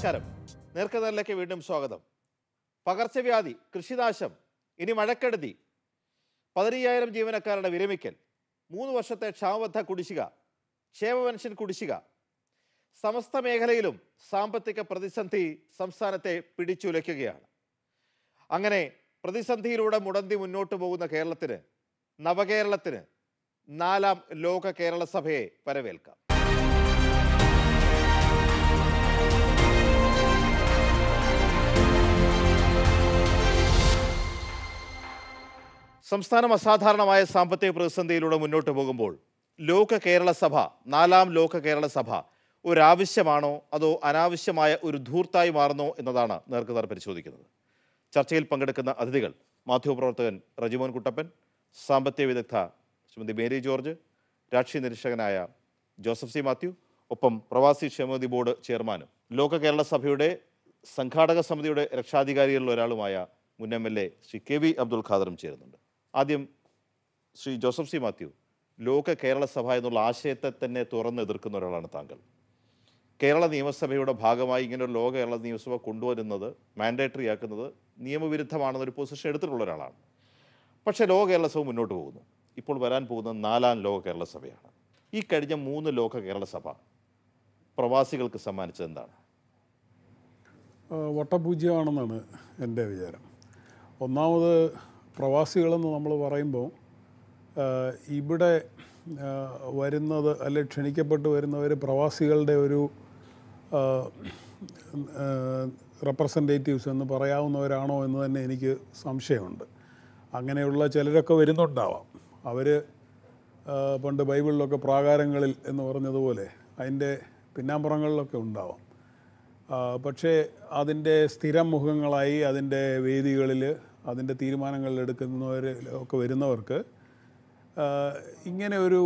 നമസ്കാരം. നേർക്കുനേരിലേക്ക് വീണ്ടും സ്വാഗതം. പകർച്ചവ്യാധി, കൃഷിനാശം, ഇനി മഴക്കെടുതി, 15,000 ജീവനക്കാരുടെ വിരമിക്കൽ, 3 വർഷത്തെ ക്ഷാമബദ്ധ കുടിശ്ശിക, ക്ഷേമ പെൻഷൻ കുടിശ്ശിക, സമസ്ത മേഖലയിലും സാമ്പത്തിക പ്രതിസന്ധി സംസ്ഥാനത്തെ പിടിച്ചുലയ്ക്കുകയാണ്. അങ്ങനെ പ്രതിസന്ധിയിലൂടെ മുടന്തി മുന്നോട്ട് പോകുന്ന കേരളത്തിന്, നവകേരളത്തിന് 4ാം ലോക കേരള സഭയെ വരവേൽക്കാം. സംസ്ഥാനം അസാധാരണമായ സാമ്പത്തിക പ്രതിസന്ധിയിലൂടെ മുന്നോട്ട് പോകുമ്പോൾ ലോക കേരള സഭ, 4ാം ലോക കേരള സഭ ഒരാവശ്യമാണോ അതോ അനാവശ്യമായ ഒരു ധൂർത്തായി മാറുന്നോ എന്നതാണ് നേർക്കുനേർ പരിശോധിക്കുന്നത്. ചർച്ചയിൽ പങ്കെടുക്കുന്ന അതിഥികൾ മാധ്യമപ്രവർത്തകൻ റജിമോൻ കുട്ടപ്പൻ, സാമ്പത്തിക വിദഗ്ധ ശ്രീമതി മേരി ജോർജ്, രാഷ്ട്രീയ നിരീക്ഷകനായ ജോസഫ് സി മാത്യു, ഒപ്പം പ്രവാസി ക്ഷേമനിധി ബോർഡ് ചെയർമാനും ലോക കേരള സഭയുടെ സംഘാടക സമിതിയുടെ രക്ഷാധികാരികളിൽ ഒരാളുമായ മുൻ MLA ശ്രീ KV അബ്ദുൽ ഖാദറും ചേരുന്നുണ്ട്. ആദ്യം ശ്രീ ജോസഫ് സി മാത്യു, ലോക കേരള സഭ എന്നുള്ള ആശയത്തെ തന്നെ തുറന്ന് എതിർക്കുന്ന ഒരാളാണ് താങ്കൾ. കേരള നിയമസഭയുടെ ഭാഗമായി ഇങ്ങനെ ഒരു ലോക കേരള നിയമസഭ കൊണ്ടുവരുന്നത്, മാൻഡേറ്ററി ആക്കുന്നത് നിയമവിരുദ്ധമാണെന്നൊരു പൊസിഷൻ എടുത്തിട്ടുള്ള ഒരാളാണ്. പക്ഷേ ലോക കേരള സഭ മുന്നോട്ട് പോകുന്നു. ഇപ്പോൾ വരാൻ പോകുന്നത് 4ാം ലോക കേരള സഭയാണ്. ഈ കഴിഞ്ഞ 3 ലോക കേരള സഭ പ്രവാസികൾക്ക് സമ്മാനിച്ചത് എന്താണ്? വട്ടപൂജ്യമാണെന്നാണ് എൻ്റെ വിചാരം. ഒന്നാമത് പ്രവാസികളെന്ന് നമ്മൾ പറയുമ്പോൾ ഇവിടെ വരുന്നത് അല്ലെ ക്ഷണിക്കപ്പെട്ട് വരുന്നവർ പ്രവാസികളുടെ ഒരു റെപ്രസെൻറ്റേറ്റീവ്സ് എന്ന് പറയാവുന്നവരാണോ എന്ന് തന്നെ എനിക്ക് സംശയമുണ്ട്. അങ്ങനെയുള്ള ചിലരൊക്കെ വരുന്നുണ്ടാവാം. അവർ പണ്ട് ബൈബിളിലൊക്കെ പ്രാകാരങ്ങളിൽ എന്ന് പറഞ്ഞതുപോലെ അതിൻ്റെ പിന്നാമ്പുറങ്ങളിലൊക്കെ ഉണ്ടാവാം. പക്ഷേ അതിൻ്റെ സ്ഥിരം മുഖങ്ങളായി അതിൻ്റെ വേദികളിൽ അതിൻ്റെ തീരുമാനങ്ങൾ എടുക്കുന്നവർ ഒക്കെ വരുന്നവർക്ക് ഇങ്ങനെ ഒരു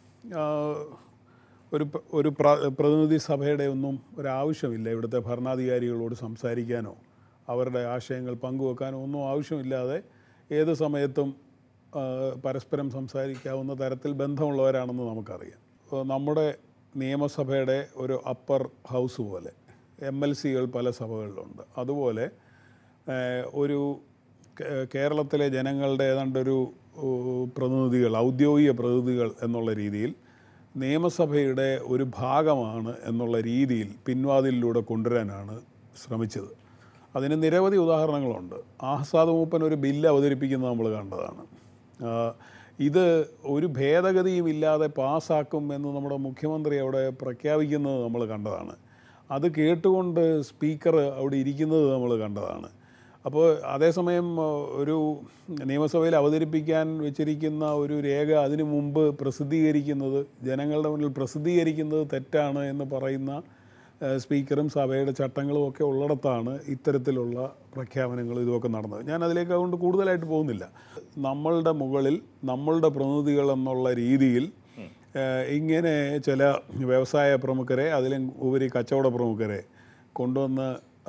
പ്രതിനിധി സഭയുടെ ഒന്നും ഒരാവശ്യമില്ല. ഇവിടുത്തെ ഭരണാധികാരികളോട് സംസാരിക്കാനോ അവരുടെ ആശയങ്ങൾ പങ്കുവെക്കാനോ ഒന്നും ആവശ്യമില്ലാതെ ഏത് സമയത്തും പരസ്പരം സംസാരിക്കാവുന്ന തരത്തിൽ ബന്ധമുള്ളവരാണെന്ന് നമുക്കറിയാം. നമ്മുടെ നിയമസഭയുടെ ഒരു അപ്പർ ഹൗസ് പോലെ MLCകൾ പല സഭകളിലുണ്ട്. അതുപോലെ ഒരു കേരളത്തിലെ ജനങ്ങളുടെ ഏതാണ്ടൊരു പ്രതിനിധികൾ, ഔദ്യോഗിക പ്രതിനിധികൾ എന്നുള്ള രീതിയിൽ നിയമസഭയുടെ ഒരു ഭാഗമാണ് എന്നുള്ള രീതിയിൽ പിൻവാതിലിലൂടെ കൊണ്ടുവരാനാണ് ശ്രമിച്ചത്. അതിന് നിരവധി ഉദാഹരണങ്ങളുണ്ട്. ആസാദ് മൂപ്പൻ ഒരു ബില്ല് അവതരിപ്പിക്കുന്നത് നമ്മൾ കണ്ടതാണ്. ഇത് ഒരു ഭേദഗതിയും ഇല്ലാതെ പാസ്സാക്കും എന്ന് നമ്മുടെ മുഖ്യമന്ത്രി അവിടെ പ്രഖ്യാപിക്കുന്നത് നമ്മൾ കണ്ടതാണ്. അത് കേട്ടുകൊണ്ട് സ്പീക്കർ അവിടെ ഇരിക്കുന്നത് നമ്മൾ കണ്ടതാണ്. അപ്പോൾ അതേസമയം ഒരു നിയമസഭയിൽ അവതരിപ്പിക്കാൻ വെച്ചിരിക്കുന്ന ഒരു രേഖ അതിനു മുമ്പ് പ്രസിദ്ധീകരിക്കുന്നത്, ജനങ്ങളുടെ മുന്നിൽ പ്രസിദ്ധീകരിക്കുന്നത് തെറ്റാണ് എന്ന് പറയുന്ന സ്പീക്കറും സഭയുടെ ചട്ടങ്ങളും ഒക്കെ ഉള്ളിടത്താണ് ഇത്തരത്തിലുള്ള പ്രഖ്യാപനങ്ങൾ ഇതുമൊക്കെ നടന്നത്. ഞാൻ അതിലേക്ക് അതുകൊണ്ട് കൂടുതലായിട്ട് പോകുന്നില്ല. നമ്മളുടെ മുകളിൽ നമ്മളുടെ പ്രതിനിധികൾ എന്നുള്ള രീതിയിൽ ഇങ്ങനെ ചില വ്യവസായ പ്രമുഖരെ, അതിലും ഉപരി കച്ചവട പ്രമുഖരെ കൊണ്ടുവന്ന്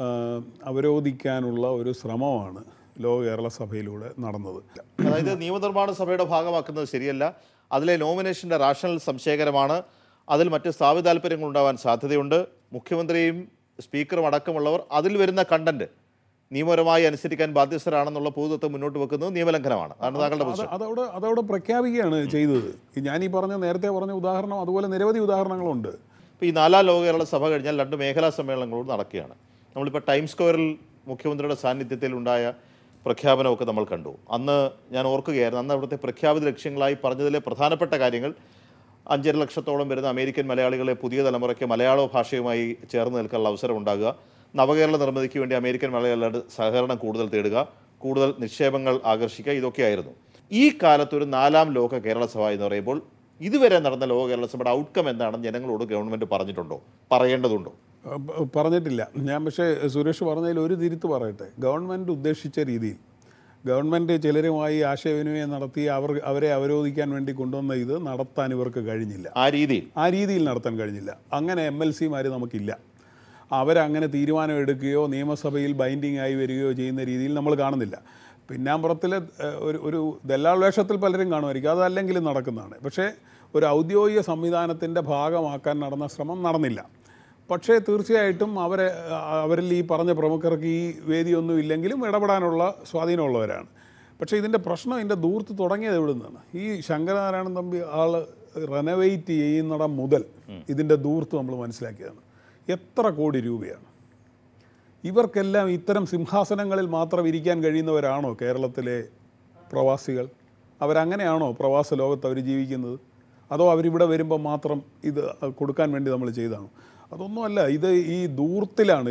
അവരോധിക്കാനുള്ള ഒരു ശ്രമമാണ് ലോക കേരള സഭയിലൂടെ നടന്നത്. അതായത് നിയമനിർമ്മാണ സഭയുടെ ഭാഗമാക്കുന്നത് ശരിയല്ല, അതിലെ നോമിനേഷൻ്റെ റാഷണൽ സംശയകരമാണ്, അതിൽ മറ്റ് സ്ഥാപിത താല്പര്യങ്ങൾ ഉണ്ടാവാൻ സാധ്യതയുണ്ട്, മുഖ്യമന്ത്രിയും സ്പീക്കറും അടക്കമുള്ളവർ അതിൽ വരുന്ന കണ്ടന്റ് നിയമപരമായി അനുസരിക്കാൻ ബാധ്യസ്ഥരാണെന്നുള്ള പൊതുതത്വം മുന്നോട്ട് വെക്കുന്നത് നിയമലംഘനമാണ്. അതാണ് താങ്കളുടെ പ്രശ്നം. അതവിടെ പ്രഖ്യാപിക്കുകയാണ് ചെയ്തത്. ഞാനീ നേരത്തെ പറഞ്ഞ ഉദാഹരണം, അതുപോലെ നിരവധി ഉദാഹരണങ്ങളുണ്ട്. ഇപ്പോൾ ഈ 4ാം ലോക കേരള സഭ കഴിഞ്ഞാൽ 2 മേഖലാ സമ്മേളനങ്ങളോട് നടക്കുകയാണ്. നമ്മളിപ്പോൾ ടൈംസ് സ്ക്വയറിൽ മുഖ്യമന്ത്രിയുടെ സാന്നിധ്യത്തിൽ ഉണ്ടായ പ്രഖ്യാപനമൊക്കെ നമ്മൾ കണ്ടു. അന്ന് ഞാൻ ഓർക്കുകയായിരുന്നു, അന്ന് അവിടുത്തെ പ്രഖ്യാപിത ലക്ഷ്യങ്ങളായി പറഞ്ഞതിലെ പ്രധാനപ്പെട്ട കാര്യങ്ങൾ 5.5 ലക്ഷത്തോളം വരുന്ന അമേരിക്കൻ മലയാളികളെ പുതിയ തലമുറയ്ക്ക് മലയാള ഭാഷയുമായി ചേർന്ന് നിൽക്കാനുള്ള അവസരം ഉണ്ടാകുക, നവകേരള നിർമ്മിതിക്ക് വേണ്ടി അമേരിക്കൻ മലയാളികളുടെ സഹകരണം കൂടുതൽ തേടുക, കൂടുതൽ നിക്ഷേപങ്ങൾ ആകർഷിക്കുക, ഇതൊക്കെയായിരുന്നു. ഈ കാലത്തൊരു 4ാം ലോക കേരള സഭ എന്ന് പറയുമ്പോൾ ഇതുവരെ നടന്ന ലോക കേരള സഭയുടെ ഔട്ട്കം എന്താണെന്ന് ജനങ്ങളോട് ഗവൺമെൻറ് പറഞ്ഞിട്ടുണ്ടോ, പറയേണ്ടതുണ്ടോ? പറഞ്ഞിട്ടില്ല. ഞാൻ പക്ഷേ സുരേഷ് പറഞ്ഞതിൽ ഒരു തിരുത്ത് പറയട്ടെ. ഗവൺമെൻറ് ഉദ്ദേശിച്ച രീതിയിൽ ഗവൺമെൻറ് ചിലരുമായി ആശയവിനിമയം നടത്തി അവരെ അവരോധിക്കാൻ വേണ്ടി കൊണ്ടുവന്ന ഇത് നടത്താൻ ഇവർക്ക് കഴിഞ്ഞില്ല. ആ രീതിയിൽ നടത്താൻ കഴിഞ്ഞില്ല. അങ്ങനെ MLCമാർ നമുക്കില്ല. അവരങ്ങനെ തീരുമാനം എടുക്കുകയോ നിയമസഭയിൽ ബൈൻഡിങ് ആയി വരികയോ ചെയ്യുന്ന രീതിയിൽ നമ്മൾ കാണുന്നില്ല. പിന്നാമ്പുറത്തിൽ ഒരു ദല്ലാൾ വേഷത്തിൽ പലരും കാണുമായിരിക്കും, അതല്ലെങ്കിലും നടക്കുന്നതാണ്. പക്ഷേ ഒരു ഔദ്യോഗിക സംവിധാനത്തിൻ്റെ ഭാഗമാക്കാൻ നടന്ന ശ്രമം നടന്നില്ല. പക്ഷേ തീർച്ചയായിട്ടും അവരിൽ ഈ പറഞ്ഞ പ്രമുഖർക്ക് ഈ വേദിയൊന്നും ഇല്ലെങ്കിലും ഇടപെടാനുള്ള സ്വാധീനമുള്ളവരാണ്. പക്ഷേ ഇതിൻ്റെ പ്രശ്നം, ഇതിൻ്റെ ദൂർത്ത് തുടങ്ങിയത് എവിടെ നിന്നാണ്? ഈ ശങ്കരനാരായണൻ തമ്പി റെനോവേറ്റ് ചെയ്യുന്നിടം മുതൽ ഇതിൻ്റെ ദൂർത്ത് നമ്മൾ മനസ്സിലാക്കിയതാണ്. എത്ര കോടി രൂപയാണ്? ഇവർക്കെല്ലാം ഇത്തരം സിംഹാസനങ്ങളിൽ മാത്രം ഇരിക്കാൻ കഴിയുന്നവരാണോ കേരളത്തിലെ പ്രവാസികൾ? അവരങ്ങനെയാണോ പ്രവാസ ലോകത്ത് അവർ ജീവിക്കുന്നത്? അതോ അവരിവിടെ വരുമ്പോൾ മാത്രം ഇത് കൊടുക്കാൻ വേണ്ടി നമ്മൾ ചെയ്തതാണോ? അതൊന്നുമല്ല. ഈ ദൂർത്തിലാണ്.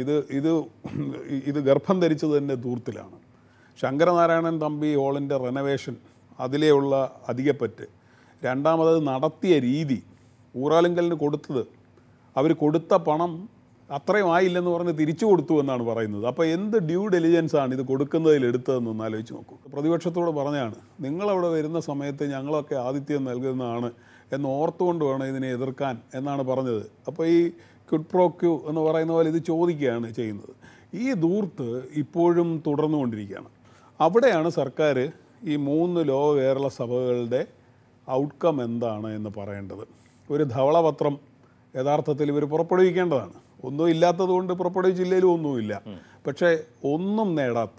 ഇത് ഗർഭം ധരിച്ചത് തന്നെ ദൂർത്തിലാണ്. ശങ്കരനാരായണൻ തമ്പി ഹാളിൻ്റെ റെനോവേഷൻ, അതിലെയുള്ള അധികപ്പറ്റ്, രണ്ടാമത് നടത്തിയ രീതി, ഊറാലുങ്കലിന് കൊടുത്തത്, അവർ കൊടുത്ത പണം അത്രയും ആയില്ലെന്ന് പറഞ്ഞ് തിരിച്ചു കൊടുത്തു എന്നാണ് പറയുന്നത്. അപ്പോൾ എന്ത് ഡ്യൂ ഡെലിജൻസ് ആണ് ഇത് കൊടുക്കുന്നതിൽ എടുത്തതെന്നൊന്ന് ആലോചിച്ച് നോക്കൂ. പ്രതിപക്ഷത്തോട് പറഞ്ഞാണ്, നിങ്ങളവിടെ വരുന്ന സമയത്ത് ഞങ്ങളൊക്കെ ആതിഥ്യം നൽകുന്നതാണ് എന്ന് ഓർത്തുകൊണ്ട് വേണം ഇതിനെ എതിർക്കാൻ എന്നാണ് പറഞ്ഞത്. അപ്പോൾ ഈ ക്വിഡ് പ്രോ ക്യൂ എന്ന് പറയുന്ന പോലെ ഇത് ചോദിക്കുകയാണ് ചെയ്യുന്നത്. ഈ ദൂർത്ത് ഇപ്പോഴും തുടർന്നുകൊണ്ടിരിക്കുകയാണ്. അവിടെയാണ് സർക്കാർ ഈ 3 ലോക കേരള സഭകളുടെ ഔട്ട്കം എന്താണ് എന്ന് പറയേണ്ടത്. ഒരു ധവളപത്രം യഥാർത്ഥത്തിൽ ഇവർ പുറപ്പെടുവിക്കേണ്ടതാണ്. ഒന്നും ഇല്ലാത്തതുകൊണ്ട് പുറപ്പെടുവിച്ചില്ലേലും ഒന്നുമില്ല. പക്ഷേ ഒന്നും നേടാത്ത,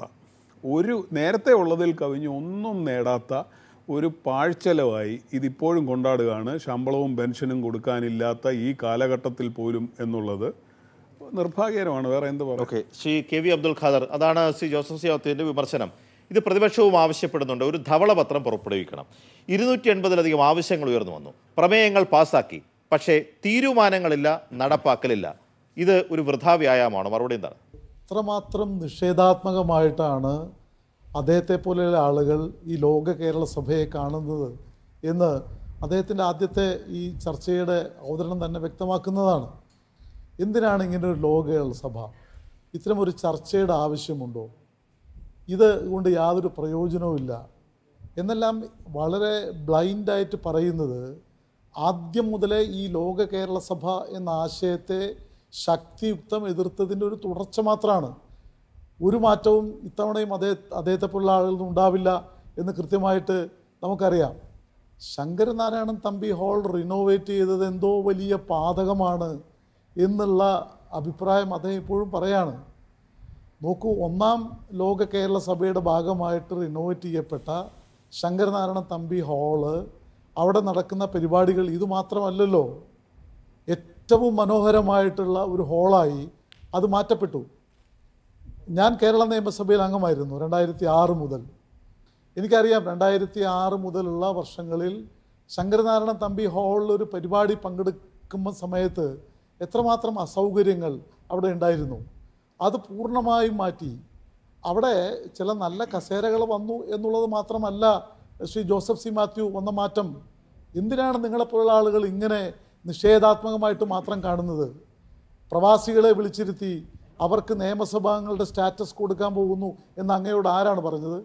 നേരത്തെ ഉള്ളതിൽ കവിഞ്ഞ് ഒന്നും നേടാത്ത ഒരു പാഴ്ചെലവായി ഇതിപ്പോഴും കൊണ്ടാടുകയാണ്. ശമ്പളവും പെൻഷനും കൊടുക്കാനില്ലാത്ത ഈ കാലഘട്ടത്തിൽ പോലും എന്നുള്ളത് നിർഭാഗ്യകരമാണ്. വേറെ എന്ത് പറയാം? ഓക്കെ, ശ്രീ KV അബ്ദുൽ ഖാദർ, അതാണ് ശ്രീ ജോസഫ് സി മാത്യുവിൻ്റെ വിമർശനം. ഇത് പ്രതിപക്ഷവും ആവശ്യപ്പെടുന്നുണ്ട്, ഒരു ധവളപത്രം പുറപ്പെടുവിക്കണം. 280-ലധികം ആവശ്യങ്ങൾ ഉയർന്നു വന്നു, പ്രമേയങ്ങൾ പാസ്സാക്കി, പക്ഷേ തീരുമാനങ്ങളില്ല, നടപ്പാക്കലില്ല. ഇത് ഒരു വൃഥാവ്യായാമമാണ്. മറുപടി എന്താണ്? അത്രമാത്രം നിഷേധാത്മകമായിട്ടാണ് അദ്ദേഹത്തെ പോലെയുള്ള ആളുകൾ ഈ ലോക കേരള സഭയെ കാണുന്നത് എന്ന് അദ്ദേഹത്തിൻ്റെ ആദ്യത്തെ ഈ ചർച്ചയുടെ അവതരണം തന്നെ വ്യക്തമാക്കുന്നതാണ്. എന്തിനാണ് ഇങ്ങനെ ഒരു ലോക കേരള സഭ? ഇത്തരമൊരു ചർച്ചയുടെ ആവശ്യമുണ്ടോ? ഇത് കൊണ്ട് യാതൊരു പ്രയോജനവുമില്ല എന്നെല്ലാം വളരെ ബ്ലൈൻഡായിട്ട് പറയുന്നത് ആദ്യം മുതലേ ഈ ലോക കേരള സഭ എന്ന ആശയത്തെ ശക്തിയുക്തം എതിർത്തതിൻ്റെ ഒരു തുടർച്ച മാത്രമാണ്. ഒരു മാറ്റവും ഇത്തവണയും അദ്ദേഹത്തെ പോലുള്ള ആളുകൾ ഉണ്ടാവില്ല എന്ന് കൃത്യമായിട്ട് നമുക്കറിയാം. ശങ്കരനാരായണൻ തമ്പി ഹാൾ റിനോവേറ്റ് ചെയ്തത് എന്തോ വലിയ പാതകമാണ് എന്നുള്ള അഭിപ്രായം അദ്ദേഹം ഇപ്പോഴും പറയാണ്. നോക്കൂ, 1-ാം ലോക കേരള സഭയുടെ ഭാഗമായിട്ട് റിനോവേറ്റ് ചെയ്യപ്പെട്ട ശങ്കരനാരായണൻ തമ്പി ഹാള്, അവിടെ നടക്കുന്ന പരിപാടികൾ ഇത് മാത്രമല്ലല്ലോ. ഏറ്റവും മനോഹരമായിട്ടുള്ള ഒരു ഹാളായി അത് മാറ്റപ്പെട്ടു. ഞാൻ കേരള നിയമസഭയിൽ അംഗമായിരുന്നു 2006 മുതൽ. എനിക്കറിയാം 2006 മുതലുള്ള വർഷങ്ങളിൽ ശങ്കരനാരായണൻ തമ്പി ഹാളിൽ ഒരു പരിപാടി പങ്കെടുക്കുന്ന സമയത്ത് എത്രമാത്രം അസൗകര്യങ്ങൾ അവിടെ ഉണ്ടായിരുന്നു. അത് പൂർണ്ണമായും മാറ്റി. അവിടെ ചില നല്ല കസേരകൾ വന്നു എന്നുള്ളത് മാത്രമല്ല ശ്രീ ജോസഫ് സി മാത്യു വന്ന മാറ്റം. എന്തിനാണ് നിങ്ങളെപ്പോലുള്ള ആളുകൾ ഇങ്ങനെ നിഷേധാത്മകമായിട്ട് മാത്രം കാണുന്നത്? പ്രവാസികളെ വിളിച്ചിരുത്തി അവർക്ക് നിയമസഭാംഗങ്ങളുടെ സ്റ്റാറ്റസ് കൊടുക്കാൻ പോകുന്നു എന്ന് അങ്ങയോട് ആരാണ് പറഞ്ഞത്?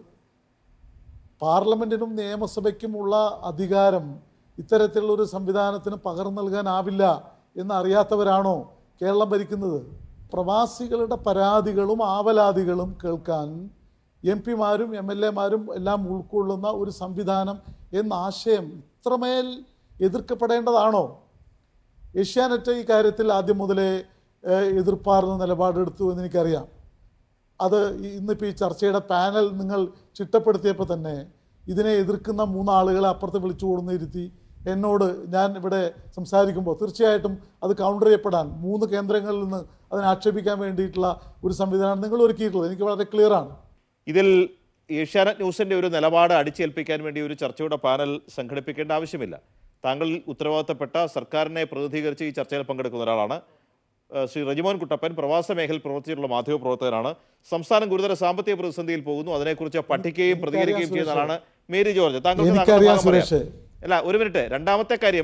പാർലമെൻറ്റിനും നിയമസഭയ്ക്കുമുള്ള അധികാരം ഇത്തരത്തിലുള്ളൊരു സംവിധാനത്തിന് പകർന്നു നൽകാനാവില്ല എന്നറിയാത്തവരാണോ കേരളം ഭരിക്കുന്നത്? പ്രവാസികളുടെ പരാതികളും ആവലാതികളും കേൾക്കാൻ MP-മാരും MLA-മാരും എല്ലാം ഉൾക്കൊള്ളുന്ന ഒരു സംവിധാനം എന്ന ആശയം ഇത്രമേൽ എതിർക്കപ്പെടേണ്ടതാണോ? ഏഷ്യാനെറ്റ് ഈ കാര്യത്തിൽ ആദ്യം മുതലേ എതിർപ്പാർന്ന നിലപാടെടുത്തു എന്നെനിക്കറിയാം. അത് ഇന്നിപ്പോൾ ഈ ചർച്ചയുടെ പാനൽ നിങ്ങൾ ചിട്ടപ്പെടുത്തിയപ്പോൾ തന്നെ ഇതിനെ എതിർക്കുന്ന 3 ആളുകളെ അപ്പുറത്ത് വിളിച്ചു കൊടുന്നിരുത്തി എന്നോട് ഞാൻ ഇവിടെ സംസാരിക്കുമ്പോൾ തീർച്ചയായിട്ടും അത് കൗണ്ടർ ചെയ്യപ്പെടാൻ 3 കേന്ദ്രങ്ങളിൽ നിന്ന് അതിനെ ആക്ഷേപിക്കാൻ വേണ്ടിയിട്ടുള്ള ഒരു സംവിധാനം നിങ്ങൾ ഒരുക്കിയിട്ടുള്ളത് എനിക്ക് വളരെ ക്ലിയറാണ്. ഇതിൽ ഏഷ്യാനെറ്റ് ന്യൂസിൻ്റെ ഒരു നിലപാട് അടിച്ചേൽപ്പിക്കാൻ വേണ്ടി ഒരു ചർച്ചയുടെ പാനൽ സംഘടിപ്പിക്കേണ്ട ആവശ്യമില്ല. താങ്കൾ ഉത്തരവാദിത്തപ്പെട്ട സർക്കാരിനെ പ്രതിനിധീകരിച്ച് ഈ ചർച്ചയിൽ പങ്കെടുക്കുന്ന ഒരാളാണ്. ശ്രീ റജിമോൻ കുട്ടപ്പൻ പ്രവാസ മേഖലയിൽ പ്രവർത്തിച്ചിട്ടുള്ള മാധ്യമപ്രവർത്തകനാണ്. സംസ്ഥാനം ഗുരുതര സാമ്പത്തിക പ്രതിസന്ധിയിൽ പോകുന്നു, അതിനെക്കുറിച്ച് പഠിക്കുകയും പ്രതികരിക്കുകയും ചെയ്യുന്ന ആളാണ് മേരി ജോർജ്. താങ്കൾക്ക് അല്ല, ഒരു മിനിറ്റ്. രണ്ടാമത്തെ കാര്യം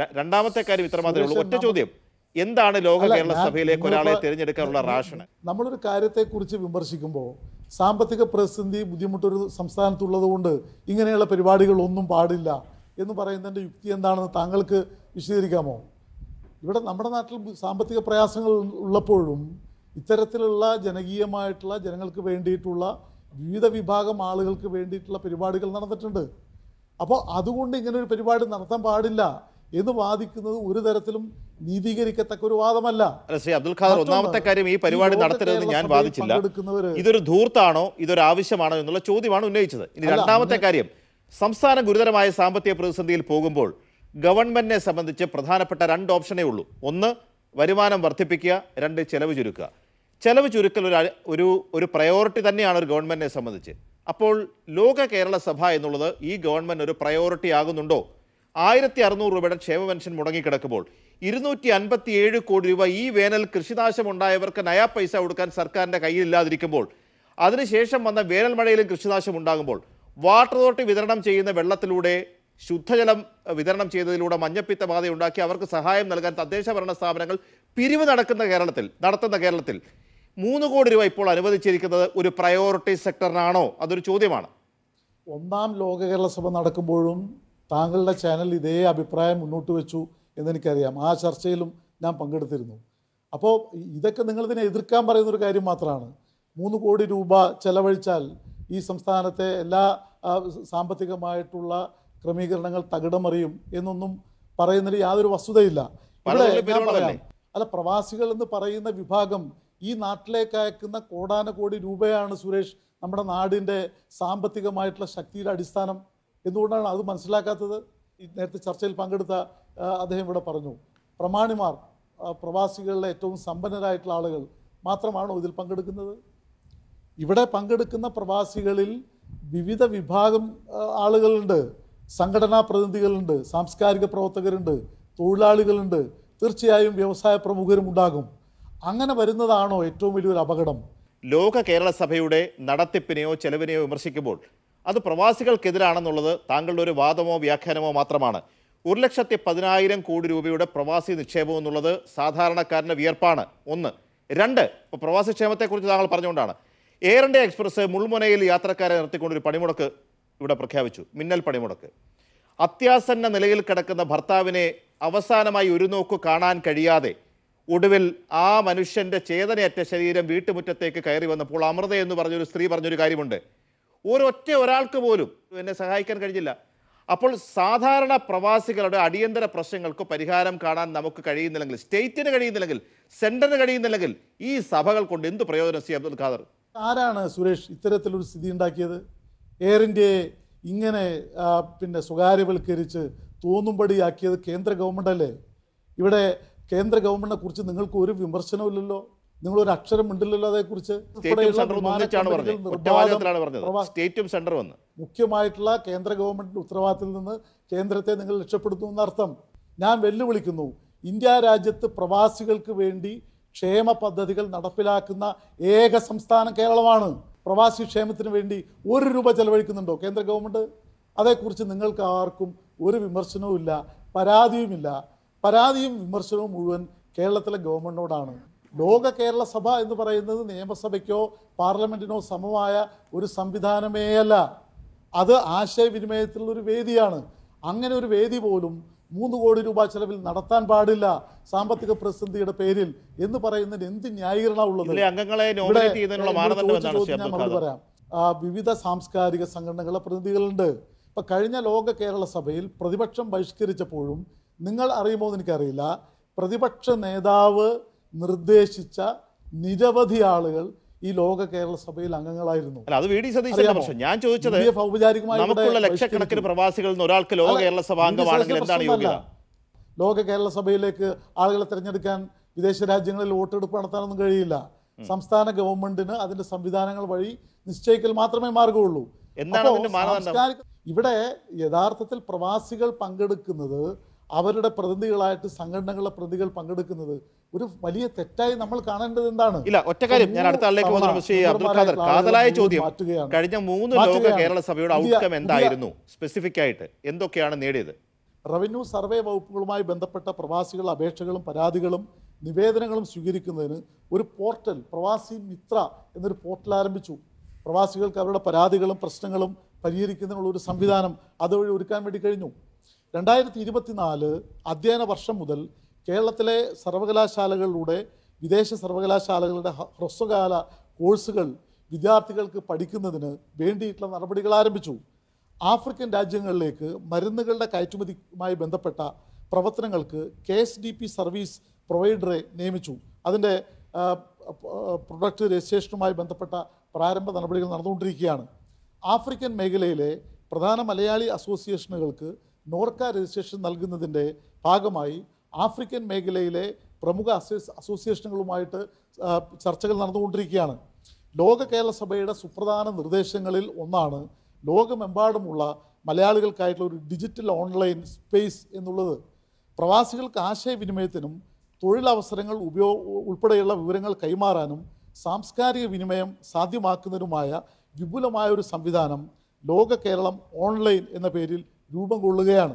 ഇത്ര മാത്രമേ ഉള്ളൂ. ഒറ്റ ചോദ്യം, എന്താണ് ലോക കേരള സഭയിലേക്ക് ഒരാളെ തിരഞ്ഞെടുക്കാനുള്ള റാഷണൽ? നമ്മളൊരു കാര്യത്തെക്കുറിച്ച് വിമർശിക്കുമ്പോൾ സാമ്പത്തിക പ്രതിസന്ധി ബുദ്ധിമുട്ടൊരു സംസ്ഥാനത്തുള്ളത് കൊണ്ട് ഇങ്ങനെയുള്ള പരിപാടികളൊന്നും പാടില്ല എന്ന് പറയുന്നതിൻ്റെ യുക്തി എന്താണെന്ന് താങ്കൾക്ക് വിശദീകരിക്കാമോ? ഇവിടെ നമ്മുടെ നാട്ടിൽ സാമ്പത്തിക പ്രയാസങ്ങൾ ഉള്ളപ്പോഴും ഇത്തരത്തിലുള്ള ജനകീയമായിട്ടുള്ള ജനങ്ങൾക്ക് വേണ്ടിയിട്ടുള്ള വിവിധ വിഭാഗം ആളുകൾക്ക് വേണ്ടിയിട്ടുള്ള പരിപാടികൾ നടന്നിട്ടുണ്ട്. അപ്പോൾ അതുകൊണ്ട് ഇങ്ങനെ ഒരു പരിപാടി നടത്താൻ പാടില്ല എന്ന് വാദിക്കുന്നത് ഒരു തരത്തിലും നീതീകരിക്കത്തക്ക ഒരു വാദമല്ല. അല്ല, ശ്രീ അബ്ദുൽ ഖാദർ, ഒന്നാമത്തെ കാര്യം ഈ പരിപാടി നടത്തരുതെന്ന് ഞാൻ വാദിച്ചില്ല. ഇതൊരു ധൂർത്താണോ ഇതൊരു ആവശ്യമാണോ എന്നുള്ള ചോദ്യമാണ് ഉന്നയിച്ചത്. ഇനി രണ്ടാമത്തെ കാര്യം, സംസ്ഥാനം ഗുരുതരമായ സാമ്പത്തിക പ്രതിസന്ധിയിൽ പോകുമ്പോൾ ഗവൺമെന്റിനെ സംബന്ധിച്ച് പ്രധാനപ്പെട്ട രണ്ട് ഓപ്ഷനേ ഉള്ളൂ. ഒന്ന്, വരുമാനം വർദ്ധിപ്പിക്കുക. രണ്ട്, ചെലവ് ചുരുക്കുക. ചെലവ് ചുരുക്കൽ ഒരു പ്രയോറിറ്റി തന്നെയാണ് ഒരു ഗവൺമെന്റിനെ സംബന്ധിച്ച്. അപ്പോൾ ലോക കേരള സഭ എന്നുള്ളത് ഈ ഗവൺമെന്റ് ഒരു പ്രയോറിറ്റി ആകുന്നുണ്ടോ? 1600 രൂപയുടെ ക്ഷേമ പെൻഷൻ മുടങ്ങിക്കിടക്കുമ്പോൾ 257 കോടി രൂപ ഈ വേനൽ കൃഷിനാശം ഉണ്ടായവർക്ക് നയാ പൈസ കൊടുക്കാൻ സർക്കാരിൻ്റെ കയ്യിലില്ലാതിരിക്കുമ്പോൾ, അതിനുശേഷം വന്ന വേനൽ മഴയിലും കൃഷിനാശം ഉണ്ടാകുമ്പോൾ, വാട്ടർ അതോറിറ്റി വിതരണം ചെയ്യുന്ന വെള്ളത്തിലൂടെ ശുദ്ധജലം വിതരണം ചെയ്തതിലൂടെ മഞ്ഞപ്പിത്ത ബാധ ഉണ്ടാക്കി അവർക്ക് സഹായം നൽകാൻ തദ്ദേശ ഭരണ സ്ഥാപനങ്ങൾ പിരിവ് നടത്തുന്ന കേരളത്തിൽ 3 കോടി രൂപ ഇപ്പോൾ അനുവദിച്ചിരിക്കുന്നത് ഒരു പ്രയോറിറ്റി സെക്ടറിനാണോ? അതൊരു ചോദ്യമാണ്. ഒന്നാം ലോക കേരള സഭ നടക്കുമ്പോഴും താങ്കളുടെ ചാനൽ ഇതേ അഭിപ്രായം മുന്നോട്ട് വെച്ചു എന്നെനിക്കറിയാം. ആ ചർച്ചയിലും ഞാൻ പങ്കെടുത്തിരുന്നു. അപ്പോൾ ഇതൊക്കെ നിങ്ങളിതിനെ എതിർക്കാൻ പറയുന്നൊരു കാര്യം മാത്രമാണ്. 3 കോടി രൂപ ചെലവഴിച്ചാൽ ഈ സംസ്ഥാനത്തെ എല്ലാ സാമ്പത്തികമായിട്ടുള്ള ക്രമീകരണങ്ങൾ തകിടമറിയും എന്നൊന്നും പറയുന്നതിൽ യാതൊരു വസ്തുതയില്ല. അല്ല, പ്രവാസികൾ എന്ന് പറയുന്ന വിഭാഗം ഈ നാട്ടിലേക്ക് അയക്കുന്ന കോടാനകോടി രൂപയാണ് സുരേഷ് നമ്മുടെ നാടിൻ്റെ സാമ്പത്തികമായിട്ടുള്ള ശക്തിയുടെ അടിസ്ഥാനം. എന്തുകൊണ്ടാണ് അത് മനസ്സിലാക്കാത്തത്? നേരത്തെ ചർച്ചയിൽ പങ്കെടുത്ത അദ്ദേഹം ഇവിടെ പറഞ്ഞു, പ്രമാണിമാർ, പ്രവാസികളിലെ ഏറ്റവും സമ്പന്നരായിട്ടുള്ള ആളുകൾ മാത്രമാണോ ഇതിൽ പങ്കെടുക്കുന്നത്? ഇവിടെ പങ്കെടുക്കുന്ന പ്രവാസികളിൽ വിവിധ വിഭാഗം ആളുകളുണ്ട്. സംഘടനാ പ്രതിനിധികളുണ്ട്, സാംസ്കാരിക പ്രവർത്തകരുണ്ട്, തൊഴിലാളികളുണ്ട്, തീർച്ചയായും വ്യവസായ പ്രമുഖരും ഉണ്ടാകും. അങ്ങനെ വരുന്നതാണോ ഏറ്റവും വലിയൊരു അപകടം? ലോക കേരള സഭയുടെ നടത്തിപ്പിനെയോ ചെലവിനെയോ വിമർശിക്കുമ്പോൾ അത് പ്രവാസികൾക്കെതിരാണെന്നുള്ളത് താങ്കളുടെ ഒരു വാദമോ വ്യാഖ്യാനമോ മാത്രമാണ്. 1,10,000 കോടി രൂപയുടെ പ്രവാസി നിക്ഷേപം എന്നുള്ളത് സാധാരണക്കാരൻ്റെ വിയർപ്പാണ്. ഒന്ന്. രണ്ട്, ഇപ്പോൾ പ്രവാസി ക്ഷേമത്തെക്കുറിച്ച് താങ്കൾ പറഞ്ഞുകൊണ്ടാണ് എയർ ഇന്ത്യ എക്സ്പ്രസ് മുൾമുനയിൽ യാത്രക്കാരെ നിർത്തിക്കൊണ്ടൊരു പണിമുടക്ക് ഇവിടെ പ്രഖ്യാപിച്ചു, മിന്നൽ പണിമുടക്ക്. അത്യാസന്ന നിലയിൽ കിടക്കുന്ന ഭർത്താവിനെ അവസാനമായി ഒരു നോക്ക് കാണാൻ കഴിയാതെ ഒടുവിൽ ആ മനുഷ്യൻ്റെ ചേതനയറ്റ ശരീരം വീട്ടുമുറ്റത്തേക്ക് കയറി വന്നപ്പോൾ അമൃത എന്ന് പറഞ്ഞൊരു സ്ത്രീ പറഞ്ഞൊരു കാര്യമുണ്ട്, ഒരാൾക്ക് പോലും എന്നെ സഹായിക്കാൻ കഴിഞ്ഞില്ല. അപ്പോൾ സാധാരണ പ്രവാസികളുടെ അടിയന്തര പ്രശ്നങ്ങൾക്ക് പരിഹാരം കാണാൻ നമുക്ക് കഴിയുന്നില്ലെങ്കിൽ, സ്റ്റേറ്റിന് കഴിയുന്നില്ലെങ്കിൽ, സെൻറ്ററിന് കഴിയുന്നില്ലെങ്കിൽ ഈ സഭകൾ കൊണ്ട് എന്ത് പ്രയോജനം? സി അബ്ദുൽ ഖാദർ, ആരാണ് സുരേഷ് ഇത്തരത്തിലൊരു സ്ഥിതി ഉണ്ടാക്കിയത്? എയർ ഇന്ത്യയെ ഇങ്ങനെ സ്വകാര്യവൽക്കരിച്ച് തോന്നുംപടിയാക്കിയത് കേന്ദ്ര ഗവൺമെൻറ് അല്ലേ? ഇവിടെ കേന്ദ്ര ഗവൺമെന്റിനെ കുറിച്ച് നിങ്ങൾക്ക് ഒരു വിമർശനമില്ലല്ലോ, നിങ്ങളൊരു അക്ഷരം ഉണ്ടല്ലോ അതേക്കുറിച്ച്. മുഖ്യമായിട്ടുള്ള കേന്ദ്ര ഗവൺമെന്റിന്റെ ഉത്തരവാദിത്തത്തിൽ നിന്ന് കേന്ദ്രത്തെ നിങ്ങൾ രക്ഷപ്പെടുത്തുന്ന അർത്ഥം. ഞാൻ വെല്ലുവിളിക്കുന്നു, ഇന്ത്യ രാജ്യത്ത് പ്രവാസികൾക്ക് വേണ്ടി ക്ഷേമ പദ്ധതികൾ നടപ്പിലാക്കുന്ന ഏക സംസ്ഥാനം കേരളമാണ്. പ്രവാസി ക്ഷേമത്തിന് വേണ്ടി 1 രൂപ ചെലവഴിക്കുന്നുണ്ടോ കേന്ദ്ര ഗവൺമെൻറ്? അതേക്കുറിച്ച് നിങ്ങൾക്ക് ആർക്കും ഒരു വിമർശനവും ഇല്ല, പരാതിയുമില്ല. പരാതിയും വിമർശനവും മുഴുവൻ കേരളത്തിലെ ഗവൺമെൻറ്റിനോടാണ്. ലോക കേരള സഭ എന്ന് പറയുന്നത് നിയമസഭയ്ക്കോ പാർലമെൻറ്റിനോ സമമായ ഒരു സംവിധാനമേ അല്ല. അത് ആശയവിനിമയത്തിലുള്ളൊരു വേദിയാണ്. അങ്ങനെ ഒരു വേദി പോലും 3 കോടി രൂപ ചെലവിൽ നടത്താൻ പാടില്ല സാമ്പത്തിക പ്രതിസന്ധിയുടെ പേരിൽ എന്ന് പറയുന്നതിന് എന്ത് ന്യായീകരണമുള്ളത്? പറയാം, വിവിധ സാംസ്കാരിക സംഘടനകളുടെ പ്രതിനിധികളുണ്ട്. ഇപ്പം കഴിഞ്ഞ ലോക കേരള സഭയിൽ പ്രതിപക്ഷം ബഹിഷ്കരിച്ചപ്പോഴും നിങ്ങൾ അറിയുമോ എന്ന് എനിക്കറിയില്ല, പ്രതിപക്ഷ നേതാവ് നിർദ്ദേശിച്ച നിരവധി ആളുകൾ ഈ ലോക കേരള സഭയിൽ അംഗങ്ങളായിരുന്നു. ഞാൻ ചോദിച്ചത് ലക്ഷക്കണക്കിന് പ്രവാസികളിൽ നിന്ന് ഒരാൾക്ക് ലോക കേരള സഭ അംഗമാണെങ്കിൽ എന്താണ് യോഗ്യത? ലോക കേരള സഭയിലേക്ക് ആളുകളെ തിരഞ്ഞെടുക്കാൻ വിദേശ രാജ്യങ്ങളിൽ വോട്ടെടുപ്പ് നടത്താനൊന്നും കഴിയില്ല. സംസ്ഥാന ഗവൺമെന്റിന് അതിന്റെ സംവിധാനങ്ങൾ വഴി നിശ്ചയിക്കൽ മാത്രമേ മാർഗമുള്ളൂ. ഇവിടെ യഥാർത്ഥത്തിൽ പ്രവാസികൾ പങ്കെടുക്കുന്നത്, അവരുടെ പ്രതിനിധികളായിട്ട് സംഘടനകളുടെ പ്രതിനിധികൾ പങ്കെടുക്കുന്നത് ഒരു വലിയ തെറ്റായി നമ്മൾ കാണേണ്ടത് എന്താണ്? ഇല്ല, ഒറ്റ കാര്യം ഞാൻ അടുത്ത ആളിലേക്ക് പോകുന്നു. ശ്രീ അബ്ദുൽ ഖാദർ, കാതലായ ചോദ്യം, കഴിഞ്ഞ 3 ലോക കേരള സഭയുടെ ഔട്ട്കം എന്തായിരുന്നു? സ്പെസിഫിക് ആയിട്ട് എന്തൊക്കെയാണ് നേടിയത്? റവന്യൂ സർവേ വകുപ്പുകളുമായി ബന്ധപ്പെട്ട പ്രവാസികളുടെ അപേക്ഷകളും പരാതികളും നിവേദനങ്ങളും സ്വീകരിക്കുന്നതിന് ഒരു പോർട്ടൽ, പ്രവാസി മിത്ര എന്നൊരു പോർട്ടൽ ആരംഭിച്ചു. പ്രവാസികൾക്ക് അവരുടെ പരാതികളും പ്രശ്നങ്ങളും പരിഹരിക്കുന്നതിനുള്ള ഒരു സംവിധാനം അതുവഴി ഒരുക്കാൻ വേണ്ടി കഴിഞ്ഞു. 2024 അധ്യയന വർഷം മുതൽ കേരളത്തിലെ സർവകലാശാലകളിലൂടെ വിദേശ സർവകലാശാലകളുടെ ഹ്രസ്വകാല കോഴ്സുകൾ വിദ്യാർത്ഥികൾക്ക് പഠിക്കുന്നതിന് വേണ്ടിയിട്ടുള്ള നടപടികൾ ആരംഭിച്ചു. ആഫ്രിക്കൻ രാജ്യങ്ങളിലേക്ക് മരുന്നുകളുടെ കയറ്റുമതിയുമായി ബന്ധപ്പെട്ട പ്രവർത്തനങ്ങൾക്ക് KSDP സർവീസ് പ്രൊവൈഡറെ നിയമിച്ചു. അതിൻ്റെ പ്രൊഡക്റ്റ് രജിസ്ട്രേഷനുമായി ബന്ധപ്പെട്ട പ്രാരംഭ നടപടികൾ നടന്നുകൊണ്ടിരിക്കുകയാണ്. ആഫ്രിക്കൻ മേഖലയിലെ പ്രധാന മലയാളി അസോസിയേഷനുകൾക്ക് നോർക്ക രജിസ്ട്രേഷൻ നൽകുന്നതിൻ്റെ ഭാഗമായി ആഫ്രിക്കൻ മേഖലയിലെ പ്രമുഖ അസോസിയേഷനുകളുമായിട്ട് ചർച്ചകൾ നടന്നുകൊണ്ടിരിക്കുകയാണ്. ലോക കേരള സഭയുടെ സുപ്രധാന നിർദ്ദേശങ്ങളിൽ ഒന്നാണ് ലോകമെമ്പാടുമുള്ള മലയാളികൾക്കായിട്ടുള്ള ഒരു ഡിജിറ്റൽ ഓൺലൈൻ സ്പേസ് എന്നുള്ളത്. പ്രവാസികൾക്ക് ആശയവിനിമയത്തിനും തൊഴിലവസരങ്ങൾ ഉൾപ്പെടെയുള്ള വിവരങ്ങൾ കൈമാറാനും സാംസ്കാരിക വിനിമയം സാധ്യമാക്കുന്നതിനുമായ വിപുലമായ ഒരു സംവിധാനം ലോക കേരളം ഓൺലൈൻ എന്ന പേരിൽ രൂപം കൊള്ളുകയാണ്.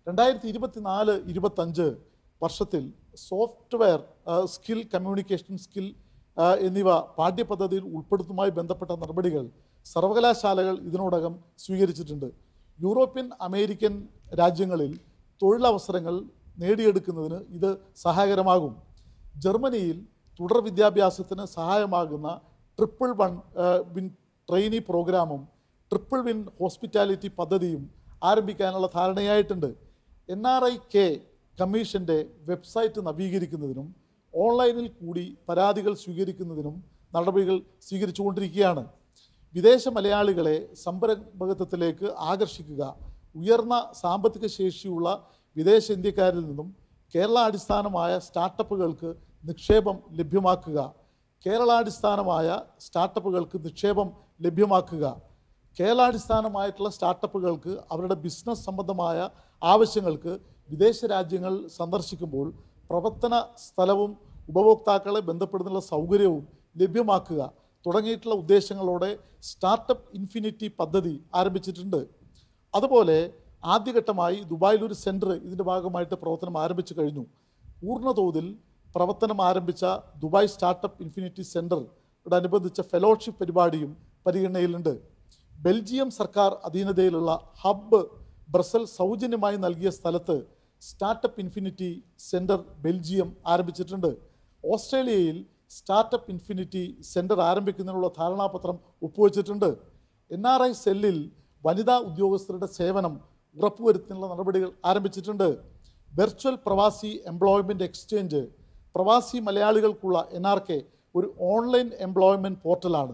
2024-25 വർഷത്തിൽ സോഫ്റ്റ്വെയർ സ്കിൽ, കമ്മ്യൂണിക്കേഷൻ സ്കിൽ എന്നിവ പാഠ്യപദ്ധതിയിൽ ഉൾപ്പെടുത്തുന്നതുമായി ബന്ധപ്പെട്ട നടപടികൾ സർവകലാശാലകൾ ഇതിനോടകം സ്വീകരിച്ചിട്ടുണ്ട്. യൂറോപ്യൻ അമേരിക്കൻ രാജ്യങ്ങളിൽ തൊഴിലവസരങ്ങൾ നേടിയെടുക്കുന്നതിന് ഇത് സഹായകരമാകും. ജർമ്മനിയിൽ തുടർ വിദ്യാഭ്യാസത്തിന് സഹായമാകുന്ന ട്രിപ്പിൾ വിൻ ട്രെയിനി പ്രോഗ്രാമും ട്രിപ്പിൾ വിൻ ഹോസ്പിറ്റാലിറ്റി പദ്ധതിയും ആരംഭിക്കാനുള്ള ധാരണയായിട്ടുണ്ട്. NRIK കമ്മീഷൻ്റെ വെബ്സൈറ്റ് നവീകരിക്കുന്നതിനും ഓൺലൈനിൽ കൂടി പരാതികൾ സ്വീകരിക്കുന്നതിനും നടപടികൾ സ്വീകരിച്ചുകൊണ്ടിരിക്കുകയാണ്. വിദേശ മലയാളികളെ സംരംഭകത്വത്തിലേക്ക് ആകർഷിക്കുക, ഉയർന്ന സാമ്പത്തിക ശേഷിയുള്ള വിദേശ ഇന്ത്യക്കാരിൽ നിന്നും കേരളാടിസ്ഥാനമായ സ്റ്റാർട്ടപ്പുകൾക്ക് നിക്ഷേപം ലഭ്യമാക്കുക, കേരളാടിസ്ഥാനമായ സ്റ്റാർട്ടപ്പുകൾക്ക് നിക്ഷേപം ലഭ്യമാക്കുക, കേരളാടിസ്ഥാനമായിട്ടുള്ള സ്റ്റാർട്ടപ്പുകൾക്ക് അവരുടെ ബിസിനസ് സംബന്ധമായ ആവശ്യങ്ങൾക്ക് വിദേശ രാജ്യങ്ങൾ സന്ദർശിക്കുമ്പോൾ പ്രവർത്തന സ്ഥലവും ഉപഭോക്താക്കളെ ബന്ധപ്പെടുന്നുള്ള സൗകര്യവും ലഭ്യമാക്കുക തുടങ്ങിയിട്ടുള്ള ഉദ്ദേശങ്ങളോടെ സ്റ്റാർട്ടപ്പ് ഇൻഫിനിറ്റി പദ്ധതി ആരംഭിച്ചിട്ടുണ്ട്. അതുപോലെ ആദ്യഘട്ടമായി ദുബായിലൊരു സെൻറ്റർ ഇതിൻ്റെ ഭാഗമായിട്ട് പ്രവർത്തനം ആരംഭിച്ചു കഴിഞ്ഞു. പൂർണ്ണതോതിൽ പ്രവർത്തനം ആരംഭിച്ച ദുബായ് സ്റ്റാർട്ടപ്പ് ഇൻഫിനിറ്റി സെൻറ്ററോടനുബന്ധിച്ച ഫെലോഷിപ്പ് പരിപാടിയും പരിഗണനയിലുണ്ട്. ബെൽജിയം സർക്കാർ അധീനതയിലുള്ള ഹബ്ബ് ബ്രസൽ സൗജന്യമായി നൽകിയ സ്ഥലത്ത് സ്റ്റാർട്ടപ്പ് ഇൻഫിനിറ്റി സെൻറ്റർ ബെൽജിയം ആരംഭിച്ചിട്ടുണ്ട്. ഓസ്ട്രേലിയയിൽ സ്റ്റാർട്ടപ്പ് ഇൻഫിനിറ്റി സെൻറ്റർ ആരംഭിക്കുന്നതിനുള്ള ധാരണാപത്രം ഒപ്പുവെച്ചിട്ടുണ്ട്. NRI സെല്ലിൽ വനിതാ ഉദ്യോഗസ്ഥരുടെ സേവനം ഉറപ്പുവരുത്തുന്നതിനുള്ള നടപടികൾ ആരംഭിച്ചിട്ടുണ്ട്. വെർച്വൽ പ്രവാസി എംപ്ലോയ്മെൻറ്റ് എക്സ്ചേഞ്ച് പ്രവാസി മലയാളികൾക്കുള്ള NRK ഒരു ഓൺലൈൻ എംപ്ലോയ്മെൻറ്റ് പോർട്ടലാണ്.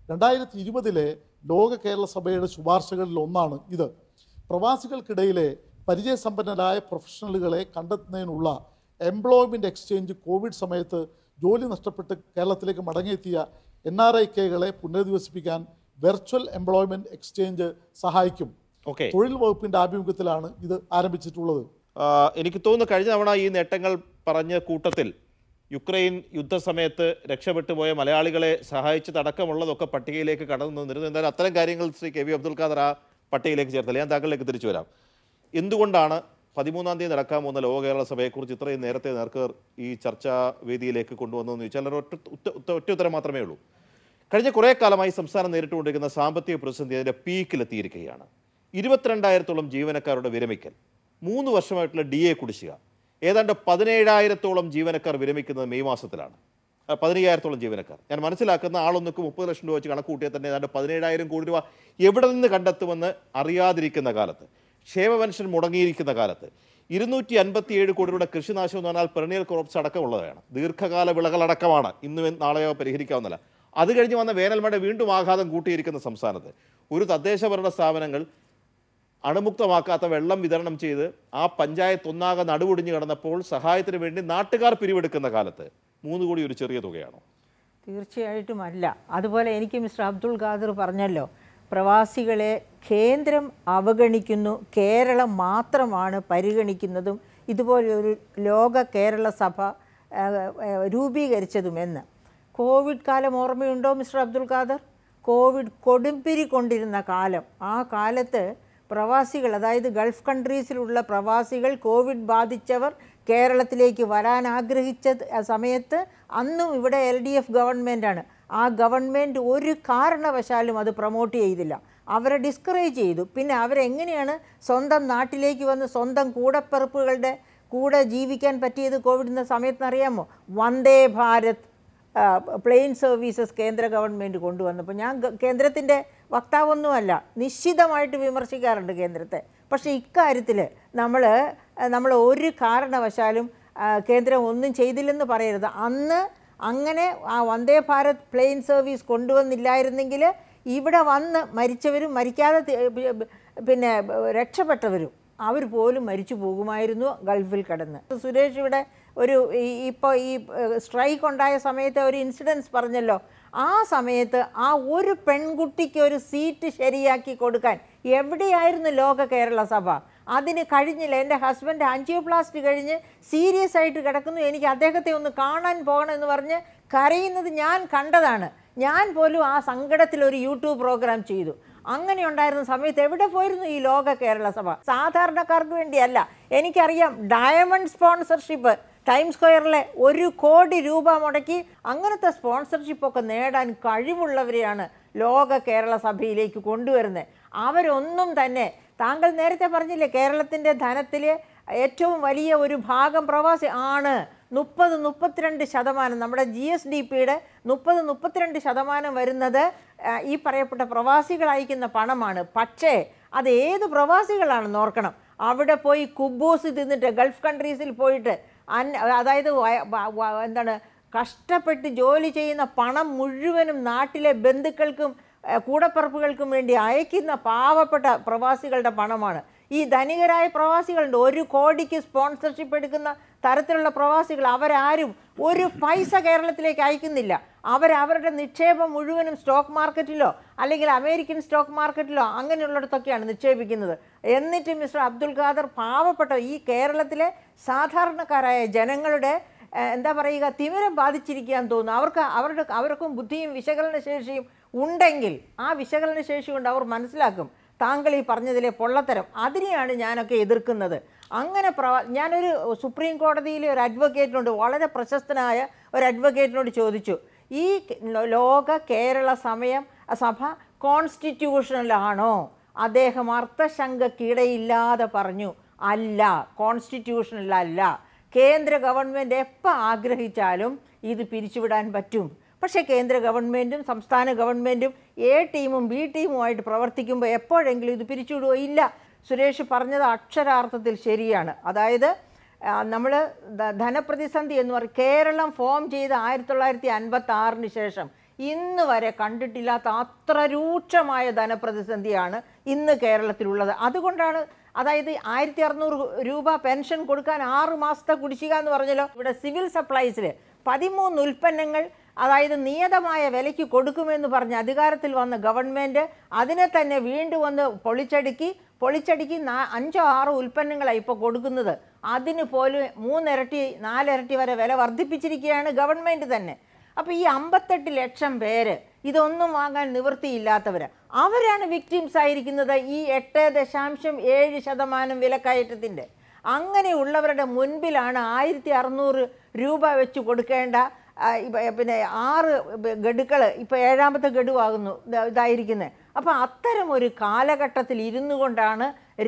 2020 ലോക കേരള സഭയുടെ ശുപാർശകളിൽ ഒന്നാണ് ഇത്. പ്രവാസികൾക്കിടയിലെ പരിചയസമ്പന്നരായ പ്രൊഫഷണലുകളെ കണ്ടെത്തുന്നതിനുള്ള എംപ്ലോയ്മെൻറ്റ് എക്സ്ചേഞ്ച് കോവിഡ് സമയത്ത് ജോലി നഷ്ടപ്പെട്ട് കേരളത്തിലേക്ക് മടങ്ങിയെത്തിയ NRIKകളെ പുനരധിവസിപ്പിക്കാൻ വെർച്വൽ എംപ്ലോയ്മെൻറ്റ് എക്സ്ചേഞ്ച് സഹായിക്കും. തൊഴിൽ വകുപ്പിൻ്റെ ആഭിമുഖ്യത്തിലാണ് ഇത് ആരംഭിച്ചിട്ടുള്ളത്. എനിക്ക് തോന്നുന്നു കഴിഞ്ഞ തവണ ഈ നേട്ടങ്ങൾ പറഞ്ഞ കൂട്ടത്തിൽ യുക്രൈൻ യുദ്ധസമയത്ത് രക്ഷപ്പെട്ടു പോയ മലയാളികളെ സഹായിച്ചതടക്കമുള്ളതൊക്കെ പട്ടികയിലേക്ക് കടന്നു നിന്നിരുന്നു. എന്തായാലും അത്തരം കാര്യങ്ങൾ ശ്രീ KV അബ്ദുൽ ഖാദർ ആ പട്ടികയിലേക്ക് ചേർത്തില്ല. ഞാൻ താങ്കളിലേക്ക് തിരിച്ചു വരാം. എന്തുകൊണ്ടാണ് 13-ാം തീയതി നടക്കാൻ പോകുന്ന ലോക കേരള സഭയെക്കുറിച്ച് ഇത്രയും നേരത്തെ നേർക്കർ ഈ ചർച്ചാ വേദിയിലേക്ക് കൊണ്ടുവന്നതെന്ന് ചോദിച്ചാൽ ഒറ്റ ഉത്തരം മാത്രമേ ഉള്ളൂ. കഴിഞ്ഞ കുറേ കാലമായി സംസ്ഥാനം നേരിട്ടുകൊണ്ടിരിക്കുന്ന സാമ്പത്തിക പ്രതിസന്ധി അതിൻ്റെ പീക്കിലെത്തിയിരിക്കുകയാണ്. 22,000-ഓളം ജീവനക്കാരുടെ വിരമിക്കൽ, 3 വർഷമായിട്ടുള്ള DA കുടിശ്ശിക, ഏതാണ്ട് 17,000-ഓളം ജീവനക്കാർ വിരമിക്കുന്നത് മെയ് മാസത്തിലാണ്. 15,000-ഓളം ജീവനക്കാർ. ഞാൻ മനസ്സിലാക്കുന്ന ആളൊന്നൊക്കെ 30 ലക്ഷം രൂപ വെച്ച് കണക്ക് കൂട്ടിയാൽ തന്നെ ഏതാണ്ട് 17,000 കോടി രൂപ എവിടെ നിന്ന് കണ്ടെത്തുമെന്ന് അറിയാതിരിക്കുന്ന കാലത്ത്, ക്ഷേമ പെൻഷൻ മുടങ്ങിയിരിക്കുന്ന കാലത്ത് 257 കോടി രൂപയുടെ കൃഷിനാശം എന്ന് പറഞ്ഞാൽ പെരണിയൽ ക്രോപ്സ് അടക്കമുള്ളതാണ്. ദീർഘകാല വിളകളടക്കമാണ്. ഇന്നും നാളെയോ പരിഹരിക്കാവുന്നതല്ല. അത് കഴിഞ്ഞ് വന്ന വേനൽമഴ വീണ്ടും ആഘാതം കൂട്ടിയിരിക്കുന്ന സംസ്ഥാനത്ത് ഒരു തദ്ദേശ ഭരണ സ്ഥാപനങ്ങൾ അണുമുക്തമാക്കാത്ത വെള്ളം വിതരണം ചെയ്ത് ആ പഞ്ചായത്ത് ഒന്നാകെ നടുവൊടിഞ്ഞ് കിടന്നപ്പോൾ സഹായത്തിന് വേണ്ടി നാട്ടുകാർ പിരിവെടുക്കുന്ന കാലത്ത് 3 കോടി ഒരു ചെറിയ തുകയാണോ? തീർച്ചയായിട്ടും അല്ല. അതുപോലെ എനിക്ക് മിസ്റ്റർ അബ്ദുൽ ഖാദർ പറഞ്ഞല്ലോ, പ്രവാസികളെ കേന്ദ്രം അവഗണിക്കുന്നു, കേരളം മാത്രമാണ് പരിഗണിക്കുന്നതും ഇതുപോലൊരു ലോക കേരള സഭ രൂപീകരിച്ചതുമെന്ന്. കോവിഡ് കാലം ഓർമ്മയുണ്ടോ മിസ്റ്റർ അബ്ദുൽ ഖാദർ? കോവിഡ് കൊടുമ്പിരി കൊണ്ടിരുന്ന കാലം. ആ കാലത്ത് പ്രവാസികൾ, അതായത് ഗൾഫ് കൺട്രീസിലുള്ള പ്രവാസികൾ, കോവിഡ് ബാധിച്ചവർ കേരളത്തിലേക്ക് വരാൻ ആഗ്രഹിച്ച സമയത്ത് അന്നും ഇവിടെ LDF ഗവൺമെൻറ്റാണ്. ആ ഗവൺമെൻറ് ഒരു കാരണവശാലും അത് പ്രൊമോട്ട് ചെയ്തില്ല. അവരെ ഡിസ്കറേജ് ചെയ്തു. പിന്നെ അവരെങ്ങനെയാണ് സ്വന്തം നാട്ടിലേക്ക് വന്ന് സ്വന്തം കൂടപ്പിറപ്പുകളുടെ കൂടെ ജീവിക്കാൻ പറ്റിയത് കോവിഡിൻ്റെ സമയത്തെന്നറിയാമോ? വന്ദേ ഭാരത് പ്ലെയിൻ സർവീസസ് കേന്ദ്ര ഗവൺമെൻറ് കൊണ്ടുവന്നപ്പോൾ, ഞാൻ കേന്ദ്രത്തിൻ്റെ വക്താവൊന്നുമല്ല, നിശ്ചിതമായിട്ട് വിമർശിക്കാറുണ്ട് കേന്ദ്രത്തെ. പക്ഷേ ഇക്കാര്യത്തിൽ നമ്മൾ ഒരു കാരണവശാലും കേന്ദ്രം ഒന്നും ചെയ്തില്ലെന്ന് പറയരുത്. അന്ന് അങ്ങനെ ആ വന്ദേ ഭാരത് പ്ലെയിൻ സർവീസ് കൊണ്ടുവന്നില്ലായിരുന്നെങ്കിൽ ഇവിടെ വന്ന് മരിച്ചവരും മരിക്കാതെ പിന്നെ രക്ഷപ്പെട്ടവരും അവർ പോലും മരിച്ചു പോകുമായിരുന്നു ഗൾഫിൽ കിടന്ന്. സുരേഷ് ഇവിടെ ഇപ്പോൾ ഈ സ്ട്രൈക്ക് ഉണ്ടായ സമയത്ത് ഒരു ഇൻസിഡൻസ് പറഞ്ഞല്ലോ. ആ സമയത്ത് ആ ഒരു പെൺകുട്ടിക്ക് ഒരു സീറ്റ് ശരിയാക്കി കൊടുക്കാൻ എവിടെയായിരുന്നു ലോക കേരള സഭ? അതിന് കഴിഞ്ഞില്ല. എൻ്റെ ഹസ്ബൻഡ് ആൻജിയോപ്ലാസ്റ്റി കഴിഞ്ഞ് സീരിയസ് ആയിട്ട് കിടക്കുന്നു, എനിക്ക് അദ്ദേഹത്തെ ഒന്ന് കാണാൻ പോകണമെന്ന് പറഞ്ഞ് കരയുന്നത് ഞാൻ കണ്ടതാണ്. ഞാൻ പോലും ആ സങ്കടത്തിൽ ഒരു യൂട്യൂബ് പ്രോഗ്രാം ചെയ്തു. അങ്ങനെ ഉണ്ടായിരുന്ന സമയത്ത് എവിടെ പോയിരുന്നു ഈ ലോക കേരള സഭ? സാധാരണക്കാർക്ക് വേണ്ടിയല്ല. എനിക്കറിയാം, ഡയമണ്ട് സ്പോൺസർഷിപ്പ് ടൈംസ് സ്ക്വയറിലെ 1 കോടി രൂപ മുടക്കി അങ്ങനത്തെ സ്പോൺസർഷിപ്പൊക്കെ നേടാൻ കഴിവുള്ളവരെയാണ് ലോക കേരള സഭയിലേക്ക് കൊണ്ടുവരുന്നത്. അവരൊന്നും തന്നെ, താങ്കൾ നേരത്തെ പറഞ്ഞില്ലേ, കേരളത്തിൻ്റെ ധനത്തിൽ ഏറ്റവും വലിയ ഒരു ഭാഗം പ്രവാസി ആണ്. 30-32% നമ്മുടെ GSDPയുടെ 30-32% വരുന്നത് ഈ പറയപ്പെട്ട പ്രവാസികൾ അയക്കുന്ന പണമാണ്. പക്ഷേ അത് ഏത് പ്രവാസികളാണെന്ന് ഓർക്കണം. അവിടെ പോയി കുബൂസ് തിന്നിട്ട് ഗൾഫ് കൺട്രീസിൽ പോയിട്ട് അതായത് എന്താണ് കഷ്ടപ്പെട്ട് ജോലി ചെയ്യുന്ന പണം മുഴുവനും നാട്ടിലെ ബന്ധുക്കൾക്കും കൂടപ്പിറപ്പുകൾക്കും വേണ്ടി അയക്കുന്ന പാവപ്പെട്ട പ്രവാസികളുടെ പണമാണ്. ഈ ധനികരായ പ്രവാസികളുണ്ട്, 1 കോടിക്ക് സ്പോൺസർഷിപ്പ് എടുക്കുന്ന തരത്തിലുള്ള പ്രവാസികൾ. അവരാരും ഒരു പൈസ കേരളത്തിലേക്ക് അയക്കുന്നില്ല. അവരവരുടെ നിക്ഷേപം മുഴുവനും സ്റ്റോക്ക് മാർക്കറ്റിലോ അല്ലെങ്കിൽ അമേരിക്കൻ സ്റ്റോക്ക് മാർക്കറ്റിലോ അങ്ങനെയുള്ളിടത്തൊക്കെയാണ് നിക്ഷേപിക്കുന്നത്. എന്നിട്ട് മിസ്റ്റർ അബ്ദുൽ ഖാദർ പാവപ്പെട്ട ഈ കേരളത്തിലെ സാധാരണക്കാരായ ജനങ്ങളുടെ എന്താ പറയുക, തിമിരം ബാധിച്ചിരിക്കുകയെന്ന് തോന്നുന്നു. അവർക്കും ബുദ്ധിയും വിശകലന ശേഷിയും ഉണ്ടെങ്കിൽ ആ വിശകലന ശേഷി കൊണ്ട് അവർ മനസ്സിലാക്കും താങ്കൾ ഈ പറഞ്ഞതിലെ പൊള്ളത്തരം. അതിനെയാണ് ഞാനൊക്കെ എതിർക്കുന്നത്. അങ്ങനെ ഞാനൊരു സുപ്രീം കോടതിയിലെ ഒരു അഡ്വക്കേറ്റിനോട്, വളരെ പ്രശസ്തനായ ഒരു അഡ്വക്കേറ്റിനോട് ചോദിച്ചു, ഈ ലോക കേരള സഭ കോൺസ്റ്റിറ്റ്യൂഷണലാണോ? അദ്ദേഹം അർത്ഥശങ്കക്കിടയില്ലാതെ പറഞ്ഞു, അല്ല, കോൺസ്റ്റിറ്റ്യൂഷണലല്ല. കേന്ദ്ര ഗവൺമെൻറ് എപ്പോൾ ആഗ്രഹിച്ചാലും ഇത് പിരിച്ചുവിടാൻ പറ്റും. പക്ഷേ കേന്ദ്ര ഗവൺമെൻറ്റും സംസ്ഥാന ഗവൺമെൻറ്റും A ടീമും B ടീമുമായിട്ട് പ്രവർത്തിക്കുമ്പോൾ എപ്പോഴെങ്കിലും ഇത് പിരിച്ചുവിടുകയോ ഇല്ല. സുരേഷ് പറഞ്ഞത് അക്ഷരാർത്ഥത്തിൽ ശരിയാണ്. അതായത് നമ്മൾ ധനപ്രതിസന്ധി എന്ന് പറയും, കേരളം ഫോം ചെയ്ത് 1956 ശേഷം ഇന്ന് വരെ കണ്ടിട്ടില്ലാത്ത അത്ര രൂക്ഷമായ ധനപ്രതിസന്ധിയാണ് ഇന്ന് കേരളത്തിലുള്ളത്. അതുകൊണ്ടാണ്, അതായത് 1600 രൂപ പെൻഷൻ കൊടുക്കാൻ 6 മാസത്തെ കുടിശ്ശിക എന്ന് പറഞ്ഞല്ലോ. ഇവിടെ സിവിൽ സപ്ലൈസിൽ 13 ഉൽപ്പന്നങ്ങൾ അതായത് നിയതമായ വിലയ്ക്ക് കൊടുക്കുമെന്ന് പറഞ്ഞ് അധികാരത്തിൽ വന്ന ഗവൺമെൻറ് അതിനെ തന്നെ വീണ്ടും വന്ന് പൊളിച്ചടുക്കി 5-6 ഉൽപ്പന്നങ്ങളാണ് ഇപ്പോൾ കൊടുക്കുന്നത്. അതിന് പോലും 3 ഇരട്ടി 4 ഇരട്ടി വരെ വില വർദ്ധിപ്പിച്ചിരിക്കുകയാണ് ഗവൺമെൻറ് തന്നെ. അപ്പോൾ ഈ 58 ലക്ഷം പേര് ഇതൊന്നും വാങ്ങാൻ നിവൃത്തിയില്ലാത്തവർ, അവരാണ് വിക്ടിംസ് ആയിരിക്കുന്നത് ഈ 8.7% വിലക്കയറ്റത്തിൻ്റെ. അങ്ങനെയുള്ളവരുടെ മുൻപിലാണ് 1600 രൂപ വെച്ച് കൊടുക്കേണ്ട പിന്നെ 6 ഗഡുക്കൾ ഇപ്പോൾ 7ാമത്തെ ഗഡുവാകുന്നു ഇതായിരിക്കുന്നത്. അപ്പോൾ അത്തരം ഒരു കാലഘട്ടത്തിൽ ഇരുന്നു കൊണ്ടാണ്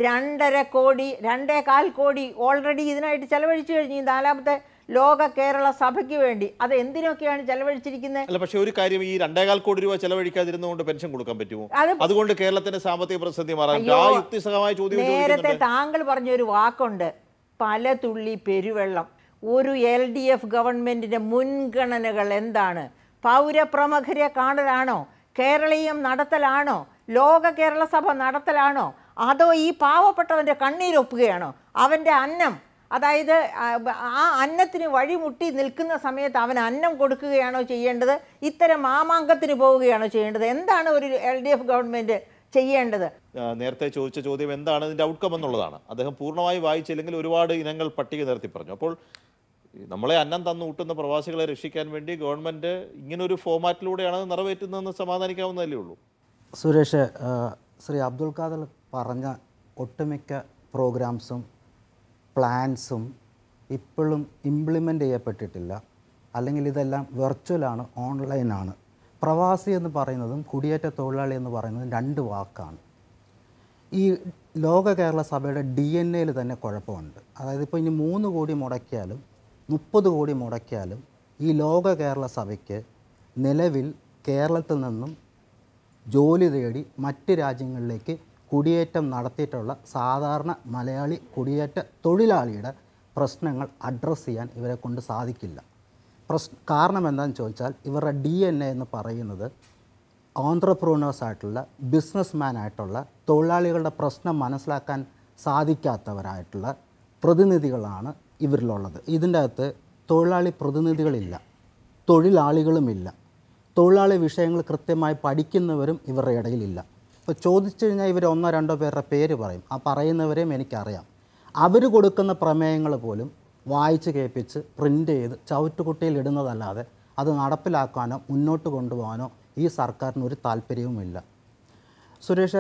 2.25 കോടി ഓൾറെഡി ഇതിനായിട്ട് ചെലവഴിച്ചു കഴിഞ്ഞു. 4ാമത്തെ ലോക കേരള സഭയ്ക്ക് വേണ്ടി അത് എന്തിനൊക്കെയാണ് ചെലവഴിച്ചിരിക്കുന്നത്? അല്ല, പക്ഷേ ഒരു കാര്യം, ഈ 2.25 കോടി രൂപ ചെലവഴിക്കാതിരുന്നുകൊണ്ട് പെൻഷൻ കൊടുക്കാൻ പറ്റുമോ? അതുകൊണ്ട് കേരളത്തിന്റെ സാമ്പത്തിക പ്രതിസന്ധി മാറാൻ ആ യുക്തിസഹമായ ചോദ്യം. നേരത്തെ താങ്കൾ പറഞ്ഞൊരു വാക്കുണ്ട്, പല തുള്ളി പെരുവെള്ളം. ഒരു LDF ഗവൺമെൻറ്റിൻ്റെ മുൻഗണനകൾ എന്താണ്? പൗരപ്രമുഖരെ കാണലാണോ? കേരളീയം നടത്തലാണോ? ലോക കേരള സഭ നടത്തലാണോ? അതോ ഈ പാവപ്പെട്ടവൻ്റെ കണ്ണീരൊപ്പുകയാണോ? അവൻ്റെ അന്നം, അതായത് ആ അന്നത്തിന് വഴിമുട്ടി നിൽക്കുന്ന സമയത്ത് അവൻ അന്നം കൊടുക്കുകയാണോ ചെയ്യേണ്ടത്? ഇത്തരം മാമാങ്കത്തിന് പോവുകയാണോ ചെയ്യേണ്ടത്? എന്താണ് ഒരു LDF ഗവൺമെൻറ് ചെയ്യേണ്ടത്? നേരത്തെ ചോദിച്ച ചോദ്യം എന്താണ് ഇതിൻ്റെ ഔട്ട്കം എന്നുള്ളതാണ്. അദ്ദേഹം പൂർണ്ണമായി വായിച്ചില്ലെങ്കിൽ ഒരുപാട് ഇനങ്ങൾ പട്ടിക നിരത്തി പറഞ്ഞു. അപ്പോൾ നമ്മളെ അന്നം തന്നു ഊട്ടുന്ന പ്രവാസികളെ രക്ഷിക്കാൻ വേണ്ടി ഗവൺമെൻറ് ഇങ്ങനൊരു ഫോമാറ്റിലൂടെയാണ് നിറവേറ്റുന്നതെന്ന് സമാധാനിക്കാവുന്നതല്ലേ ഉള്ളൂ. സുരേഷ്, ശ്രീ അബ്ദുൽ ഖാദർ പറഞ്ഞ ഒട്ടുമിക്ക പ്രോഗ്രാംസും പ്ലാൻസും ഇപ്പോഴും ഇംപ്ലിമെൻ്റ് ചെയ്യപ്പെട്ടിട്ടില്ല. അല്ലെങ്കിൽ ഇതെല്ലാം വെർച്വലാണ്, ഓൺലൈനാണ്. പ്രവാസി എന്ന് പറയുന്നതും കുടിയേറ്റ തൊഴിലാളി എന്ന് പറയുന്നതും 2 വാക്കാണ്. ഈ ലോക കേരള സഭയുടെ DNA തന്നെ കുഴപ്പമുണ്ട്. അതായത് ഇപ്പോൾ ഇനി 3 കോടി മുടക്കിയാലും 30 കോടി മുടക്കിയാലും ഈ ലോക കേരള സഭയ്ക്ക് നിലവിൽ കേരളത്തിൽ നിന്നും ജോലി തേടി മറ്റ് രാജ്യങ്ങളിലേക്ക് കുടിയേറ്റം നടത്തിയിട്ടുള്ള സാധാരണ മലയാളി കുടിയേറ്റ തൊഴിലാളിയുടെ പ്രശ്നങ്ങൾ അഡ്രസ്സ് ചെയ്യാൻ ഇവരെ കൊണ്ട് സാധിക്കില്ല. കാരണം എന്താണെന്ന് ചോദിച്ചാൽ ഇവരുടെ DNA എന്ന് പറയുന്നത് ഓൺട്രപ്രൂണേഴ്സായിട്ടുള്ള ബിസിനസ്മാൻ ആയിട്ടുള്ള തൊഴിലാളികളുടെ പ്രശ്നം മനസ്സിലാക്കാൻ സാധിക്കാത്തവരായിട്ടുള്ള പ്രതിനിധികളാണ് ഇവരിലുള്ളത്. ഇതിൻ്റെ അകത്ത് തൊഴിലാളി പ്രതിനിധികളില്ല, തൊഴിലാളികളുമില്ല, തൊഴിലാളി വിഷയങ്ങൾ കൃത്യമായി പഠിക്കുന്നവരും ഇവരുടെ ഇടയിലില്ല. ഇപ്പോൾ ചോദിച്ചു കഴിഞ്ഞാൽ ഇവർ 1-2 പേരുടെ പേര് പറയും, ആ പറയുന്നവരെയും എനിക്കറിയാം. അവർ കൊടുക്കുന്ന പ്രമേയങ്ങൾ പോലും വായിച്ച് കേൾപ്പിച്ച് പ്രിൻ്റ് ചെയ്ത് ചവിട്ടുകുട്ടിയിൽ ഇടുന്നതല്ലാതെ അത് നടപ്പിലാക്കാനോ മുന്നോട്ട് കൊണ്ടുപോകാനോ ഈ സർക്കാരിന് ഒരു താല്പര്യവുമില്ല. സുരേഷ്,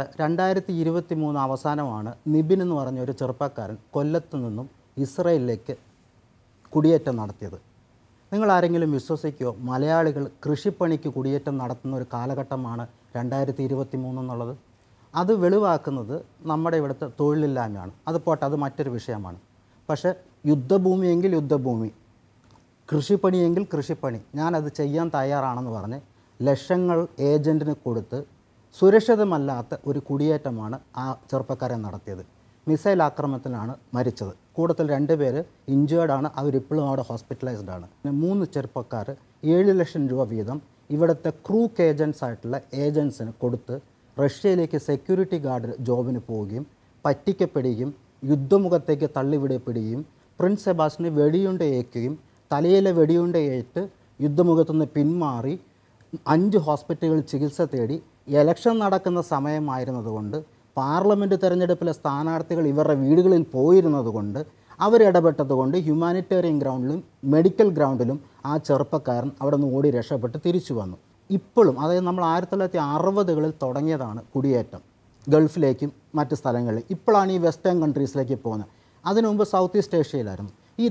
2023 അവസാനമാണ് നിബിൻ എന്ന് പറഞ്ഞ ഒരു ചെറുപ്പക്കാരൻ കൊല്ലത്ത് നിന്നും ഇസ്രയേലിലേക്ക് കുടിയേറ്റം നടത്തിയത്. നിങ്ങൾ ആരെങ്കിലും വിശ്വസിക്കുമോ മലയാളികൾ കൃഷിപ്പണിക്ക് കുടിയേറ്റം നടത്തുന്ന ഒരു കാലഘട്ടമാണ് 2023 എന്നുള്ളത്? അത് വെളിവാക്കുന്നത് നമ്മുടെ ഇവിടുത്തെ തൊഴിലില്ലായ്മയാണ്. അത് പോട്ടെ, അത് മറ്റൊരു വിഷയമാണ്. പക്ഷേ യുദ്ധഭൂമിയെങ്കിൽ യുദ്ധഭൂമി, കൃഷിപ്പണിയെങ്കിൽ കൃഷിപ്പണി, ഞാനത് ചെയ്യാൻ തയ്യാറാണെന്ന് പറഞ്ഞ് ലക്ഷങ്ങൾ ഏജൻറ്റിന് കൊടുത്ത് സുരക്ഷിതമല്ലാത്ത ഒരു കുടിയേറ്റമാണ് ആ ചെറുപ്പക്കാരൻ നടത്തിയത്. മിസൈൽ ആക്രമണത്തിലാണ് മരിച്ചത്. കൂട്ടത്തിൽ 2 പേര് ഇഞ്ചേർഡാണ്, അവരിപ്പോഴും അവിടെ ഹോസ്പിറ്റലൈസ്ഡാണ്. 3 ചെറുപ്പക്കാർ 7 ലക്ഷം രൂപ വീതം ഇവിടുത്തെ ക്രൂക്ക് ഏജൻസ് ആയിട്ടുള്ള ഏജൻസിന് കൊടുത്ത് റഷ്യയിലേക്ക് സെക്യൂരിറ്റി ഗാർഡ് ജോബിന് പോവുകയും പറ്റിക്കപ്പെടുകയും യുദ്ധമുഖത്തേക്ക് തള്ളിവിടപ്പെടുകയും പ്രിൻസ് സെബാസ്റ്റിനെ വെടിയുണ്ടയേക്കുകയും തലയിലെ വെടിയുണ്ടയേറ്റ് യുദ്ധമുഖത്തുനിന്ന് പിന്മാറി 5 ഹോസ്പിറ്റലുകളിൽ ചികിത്സ തേടി ഇലക്ഷൻ നടക്കുന്ന സമയമായിരുന്നതുകൊണ്ട് പാർലമെൻറ്റ് തെരഞ്ഞെടുപ്പിലെ സ്ഥാനാർത്ഥികൾ ഇവരുടെ വീടുകളിൽ പോയിരുന്നതുകൊണ്ട് അവരിടപെട്ടതുകൊണ്ട് ഹ്യൂമാനിറ്റേറിയൻ ഗ്രൗണ്ടിലും മെഡിക്കൽ ഗ്രൗണ്ടിലും ആ ചെറുപ്പക്കാരൻ അവിടെ നിന്ന് ഓടി രക്ഷപ്പെട്ട് തിരിച്ചു വന്നു. ഇപ്പോഴും, അതായത് നമ്മൾ 1960കളിൽ തുടങ്ങിയതാണ് കുടിയേറ്റം ഗൾഫിലേക്കും മറ്റ് സ്ഥലങ്ങളിൽ. ഇപ്പോഴാണ് ഈ വെസ്റ്റേൺ കൺട്രീസിലേക്ക് പോകുന്നത്. അതിനു മുമ്പ് സൗത്ത് ഈസ്റ്റ് ഏഷ്യയിലായിരുന്നു. ഈ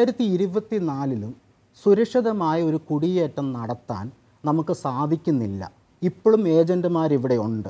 2024ലും സുരക്ഷിതമായ ഒരു കുടിയേറ്റം നടത്താൻ നമുക്ക് സാധിക്കുന്നില്ല. ഇപ്പോഴും ഏജൻറ്റുമാരിവിടെ ഉണ്ട്.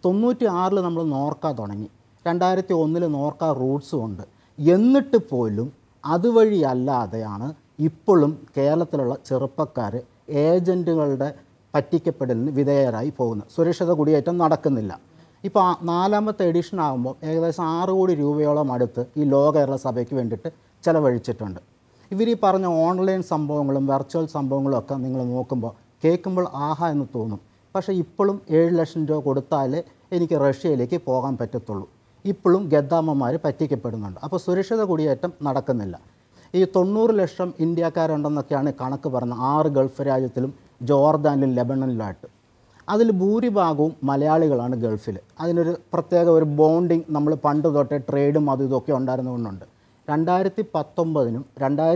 96 നമ്മൾ നോർക്ക തുടങ്ങി, 2001 നോർക്ക റൂട്ട്സും ഉണ്ട്. എന്നിട്ട് പോലും അതുവഴി അല്ലാതെയാണ് ഇപ്പോഴും കേരളത്തിലുള്ള ചെറുപ്പക്കാർ ഏജൻറ്റുകളുടെ പറ്റിക്കപ്പെടലിന് വിധേയരായി പോകുന്നത്. സുരക്ഷിത കുടിയേറ്റം നടക്കുന്നില്ല. ഇപ്പോൾ 4ാമത്തെ എഡിഷൻ ആകുമ്പോൾ ഏകദേശം 6 കോടി രൂപയോളം അടുത്ത് ഈ ലോ കേരള സഭയ്ക്ക് വേണ്ടിയിട്ട് ചിലവഴിച്ചിട്ടുണ്ട്. ഇവർ ഈ പറഞ്ഞ ഓൺലൈൻ സംഭവങ്ങളും വെർച്വൽ സംഭവങ്ങളും ഒക്കെ നിങ്ങൾ നോക്കുമ്പോൾ കേൾക്കുമ്പോൾ ആഹാ എന്ന് തോന്നും. പക്ഷേ ഇപ്പോഴും 7 ലക്ഷം രൂപ കൊടുത്താലേ എനിക്ക് റഷ്യയിലേക്ക് പോകാൻ പറ്റത്തുള്ളൂ. ഇപ്പോഴും ഗദ്ദാമ്മമാർ പറ്റിക്കപ്പെടുന്നുണ്ട്. അപ്പോൾ സുരക്ഷിത കുടിയേറ്റം നടക്കുന്നില്ല. ഈ 90 ലക്ഷം ഇന്ത്യക്കാരുണ്ടെന്നൊക്കെയാണ് കണക്ക് പറഞ്ഞത് 6 ഗൾഫ് രാജ്യത്തിലും ജോർദാനിലും ലെബണനിലുമായിട്ട്. അതിൽ ഭൂരിഭാഗവും മലയാളികളാണ് ഗൾഫിൽ. അതിനൊരു പ്രത്യേക ഒരു ബോണ്ടിങ് നമ്മൾ പണ്ട് തൊട്ടേ ട്രേഡും അതും ഇതൊക്കെ ഉണ്ടായിരുന്നുകൊണ്ടുണ്ട്. 2019നും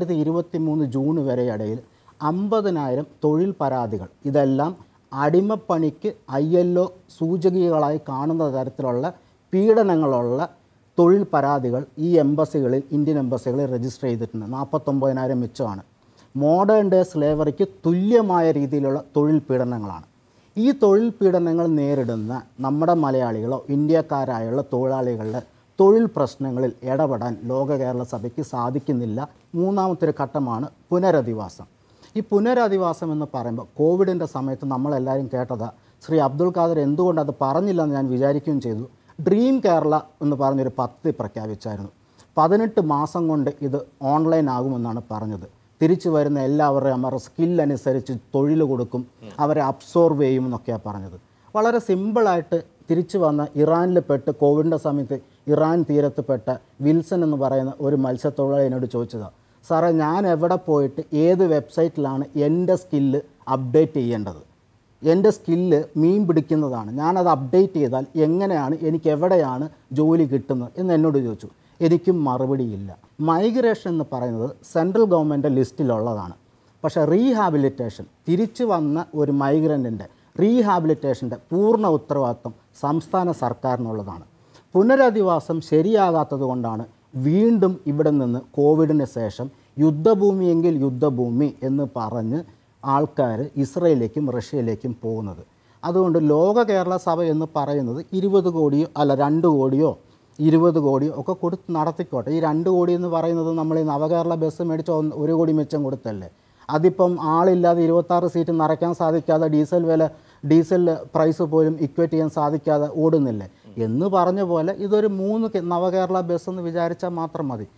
2023 ജൂൺ വരെ ഇടയിൽ 50,000 തൊഴിൽ പരാതികൾ, ഇതെല്ലാം അടിമപ്പണിക്ക് ILO സൂചകികളായി കാണുന്ന തരത്തിലുള്ള പീഡനങ്ങളുള്ള തൊഴിൽ പരാതികൾ ഈ എംബസികളിൽ, ഇന്ത്യൻ എംബസികളിൽ രജിസ്റ്റർ ചെയ്തിട്ടുണ്ട്. 49,000 മിച്ചമാണ്. മോഡേൺ ഡേ സ്ലേവറിക്ക് തുല്യമായ രീതിയിലുള്ള തൊഴിൽ പീഡനങ്ങളാണ്. ഈ തൊഴിൽ പീഡനങ്ങൾ നേരിടുന്ന നമ്മുടെ മലയാളികളോ ഇന്ത്യക്കാരായുള്ള തൊഴിലാളികളുടെ തൊഴിൽ പ്രശ്നങ്ങളിൽ ഇടപെടാൻ ലോക കേരള സഭയ്ക്ക് സാധിക്കുന്നില്ല. 3ാമത്തെ ഒരു ഘട്ടമാണ് പുനരധിവാസം. ഈ പുനരധിവാസം എന്ന് പറയുമ്പോൾ കോവിഡിൻ്റെ സമയത്ത് നമ്മളെല്ലാവരും കേട്ടതാ, ശ്രീ അബ്ദുൽ ഖാദർ എന്തുകൊണ്ട് അത് പറഞ്ഞില്ലെന്ന് ഞാൻ വിചാരിക്കുകയും ചെയ്തു. ഡ്രീം കേരള എന്ന് പറഞ്ഞൊരു പദ്ധതി പ്രഖ്യാപിച്ചായിരുന്നു. 18 മാസം കൊണ്ട് ഇത് ഓൺലൈൻ ആകുമെന്നാണ് പറഞ്ഞത്. തിരിച്ചു വരുന്ന എല്ലാവരുടെയും അവരുടെ സ്കില്ലനുസരിച്ച് തൊഴിൽ കൊടുക്കും, അവരെ അബ്സോർവ് ചെയ്യുമെന്നൊക്കെയാണ് പറഞ്ഞത്. വളരെ സിമ്പിളായിട്ട് തിരിച്ചു വന്ന ഇറാനിൽ പെട്ട് കോവിഡിൻ്റെ സമയത്ത് ഇറാൻ തീരത്ത് പെട്ട വിൽസൺ എന്ന് പറയുന്ന ഒരു മത്സ്യത്തൊഴിലാളി എന്നോട് ചോദിച്ചതാണ്, സാറേ ഞാൻ എവിടെ പോയിട്ട് ഏത് വെബ്സൈറ്റിലാണ് എൻ്റെ സ്കില്ല് അപ്ഡേറ്റ് ചെയ്യേണ്ടത്? എൻ്റെ സ്കില്ല് മീൻ പിടിക്കുന്നതാണ്, ഞാനത് അപ്ഡേറ്റ് ചെയ്താൽ എങ്ങനെയാണ് എനിക്ക് എവിടെയാണ് ജോലി കിട്ടുന്നത് എന്ന് എന്നോട് ചോദിച്ചു. എനിക്കും മറുപടിയില്ല. മൈഗ്രേഷൻ എന്ന് പറയുന്നത് സെൻട്രൽ ഗവൺമെൻറ് ലിസ്റ്റിലുള്ളതാണ്. പക്ഷേ റീഹാബിലിറ്റേഷൻ, തിരിച്ചു വന്ന ഒരു മൈഗ്രൻറ്റിൻ്റെ റീഹാബിലിറ്റേഷൻ്റെ പൂർണ്ണ ഉത്തരവാദിത്വം സംസ്ഥാന സർക്കാരിനുള്ളതാണ്. പുനരധിവാസം ശരിയാകാത്തത് കൊണ്ടാണ് വീണ്ടും ഇവിടെ നിന്ന് കോവിഡിന് ശേഷം യുദ്ധഭൂമിയെങ്കിൽ യുദ്ധഭൂമി എന്ന് പറഞ്ഞ് ആൾക്കാർ ഇസ്രയേലിലേക്കും റഷ്യയിലേക്കും പോകുന്നത്. അതുകൊണ്ട് ലോക കേരള സഭ എന്ന് പറയുന്നത് 20 കോടിയോ അല്ല 2 കോടിയോ 20 കോടിയോ ഒക്കെ കൊടുത്ത് നടത്തിക്കോട്ടെ. ഈ 2 കോടി എന്ന് പറയുന്നത് നമ്മൾ ഈ നവകേരള ബസ് മേടിച്ച 1 കോടി മെച്ചം കൊടുത്തല്ലേ. അതിപ്പം ആളില്ലാതെ 26 സീറ്റ് നിറയ്ക്കാൻ സാധിക്കാതെ ഡീസൽ പ്രൈസ് പോലും ഇക്വേറ്റ് ചെയ്യാൻ സാധിക്കാതെ ഓടുന്നില്ലേ. എന്ന് പറഞ്ഞ പോലെ ഇതൊരു 3 നവകേരള ബസ് എന്ന് വിചാരിച്ചാൽ മാത്രം മതി.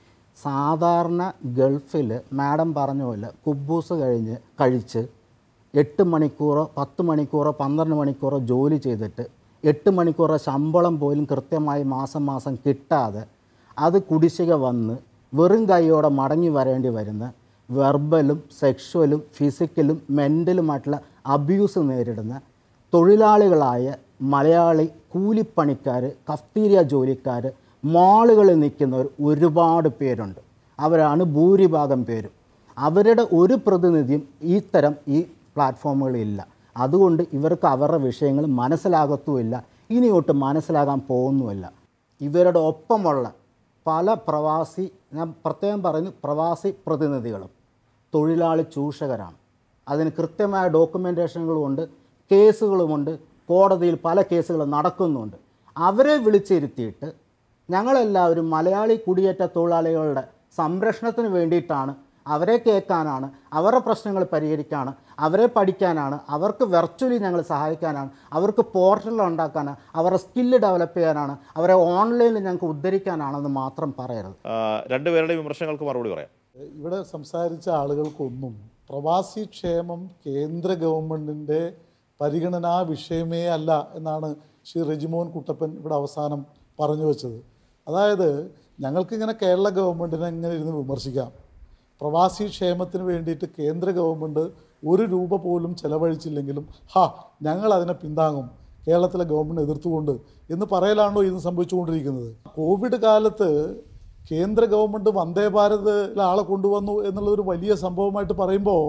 സാധാരണ ഗൾഫിൽ മാഡം പറഞ്ഞ പോലെ കുബൂസ് കഴിച്ച് 8 മണിക്കൂറോ 10 മണിക്കൂറോ 12 മണിക്കൂറോ ജോലി ചെയ്തിട്ട് 8 മണിക്കൂറോ ശമ്പളം പോലും കൃത്യമായി മാസം കിട്ടാതെ അത് കുടിശ്ശിക വന്ന് വെറും കൈയോടെ മടങ്ങി വരേണ്ടി വരുന്ന വെർബലും സെക്ഷുവലും ഫിസിക്കലും മെൻ്റലുമായിട്ടുള്ള അബ്യൂസ് നേരിടുന്ന തൊഴിലാളികളായ മലയാളി കൂലിപ്പണിക്കാർ, കഫ്തീരിയ ജോലിക്കാർ, മാളുകളിൽ നിൽക്കുന്നവർ ഒരുപാട് പേരുണ്ട്. അവരാണ് ഭൂരിഭാഗം പേരും. അവരുടെ ഒരു പ്രതിനിധിയും ഈ പ്ലാറ്റ്ഫോമുകളില്ല. അതുകൊണ്ട് ഇവർക്ക് അവരുടെ വിഷയങ്ങൾ മനസ്സിലാകത്തുമില്ല, ഇനിയൊട്ട് മനസ്സിലാകാൻ പോകുന്നുമില്ല. ഇവരുടെ ഒപ്പമുള്ള പല ഞാൻ പ്രത്യേകം പറയുന്നു, പ്രവാസി പ്രതിനിധികളും തൊഴിലാളി ചൂഷകരാണ്. അതിന് കൃത്യമായ ഡോക്യുമെൻറ്റേഷനുകളുമുണ്ട്, കേസുകളുമുണ്ട്, കോടതിയിൽ പല കേസുകളും നടക്കുന്നുണ്ട്. അവരെ വിളിച്ചിരുത്തിയിട്ട് ഞങ്ങളെല്ലാവരും മലയാളി കുടിയേറ്റ തൊഴിലാളികളുടെ സംരക്ഷണത്തിന് വേണ്ടിയിട്ടാണ്, അവരെ കേൾക്കാനാണ്, അവരുടെ പ്രശ്നങ്ങൾ പരിഹരിക്കാനാണ്, അവരെ പഠിക്കാനാണ്, അവർക്ക് വെർച്വലി ഞങ്ങൾ സഹായിക്കാനാണ്, അവർക്ക് പോർട്ടൽ ഉണ്ടാക്കാനാണ്, അവരുടെ സ്കില്ല് ഡെവലപ്പ് ചെയ്യാനാണ്, അവരെ ഓൺലൈനിൽ ഞങ്ങൾക്ക് ഉദ്ധരിക്കാനാണെന്ന് മാത്രം പറയരുത്. രണ്ടുപേരുടെയും വിമർശനങ്ങൾക്ക് മറുപടി പറയാം. ഇവിടെ സംസാരിച്ച ആളുകൾക്കൊന്നും പ്രവാസി ക്ഷേമം കേന്ദ്ര ഗവൺമെൻറ്റിൻ്റെ പരിഗണനാ വിഷയമേ അല്ല എന്നാണ് ശ്രീ റെജിമോൻ കുട്ടപ്പൻ ഇവിടെ അവസാനം പറഞ്ഞു വെച്ചത്. അതായത് ഞങ്ങൾക്കിങ്ങനെ കേരള ഗവൺമെൻറ്റിനെ ഇങ്ങനെ ഇരുന്ന് വിമർശിക്കാം. പ്രവാസി ക്ഷേമത്തിന് വേണ്ടിയിട്ട് കേന്ദ്ര ഗവൺമെൻറ് 1 രൂപ പോലും ചെലവഴിച്ചില്ലെങ്കിലും ഞങ്ങൾ അതിനെ പിന്താങ്ങും, കേരളത്തിലെ ഗവൺമെൻറ് എതിർത്തുകൊണ്ട് എന്ന് പറയലാണോ ഇന്ന് സംഭവിച്ചുകൊണ്ടിരിക്കുന്നത്? കോവിഡ് കാലത്ത് കേന്ദ്ര ഗവൺമെൻറ് വന്ദേ ഭാരതിൽ ആളെ കൊണ്ടുവന്നു എന്നുള്ളൊരു വലിയ സംഭവമായിട്ട് പറയുമ്പോൾ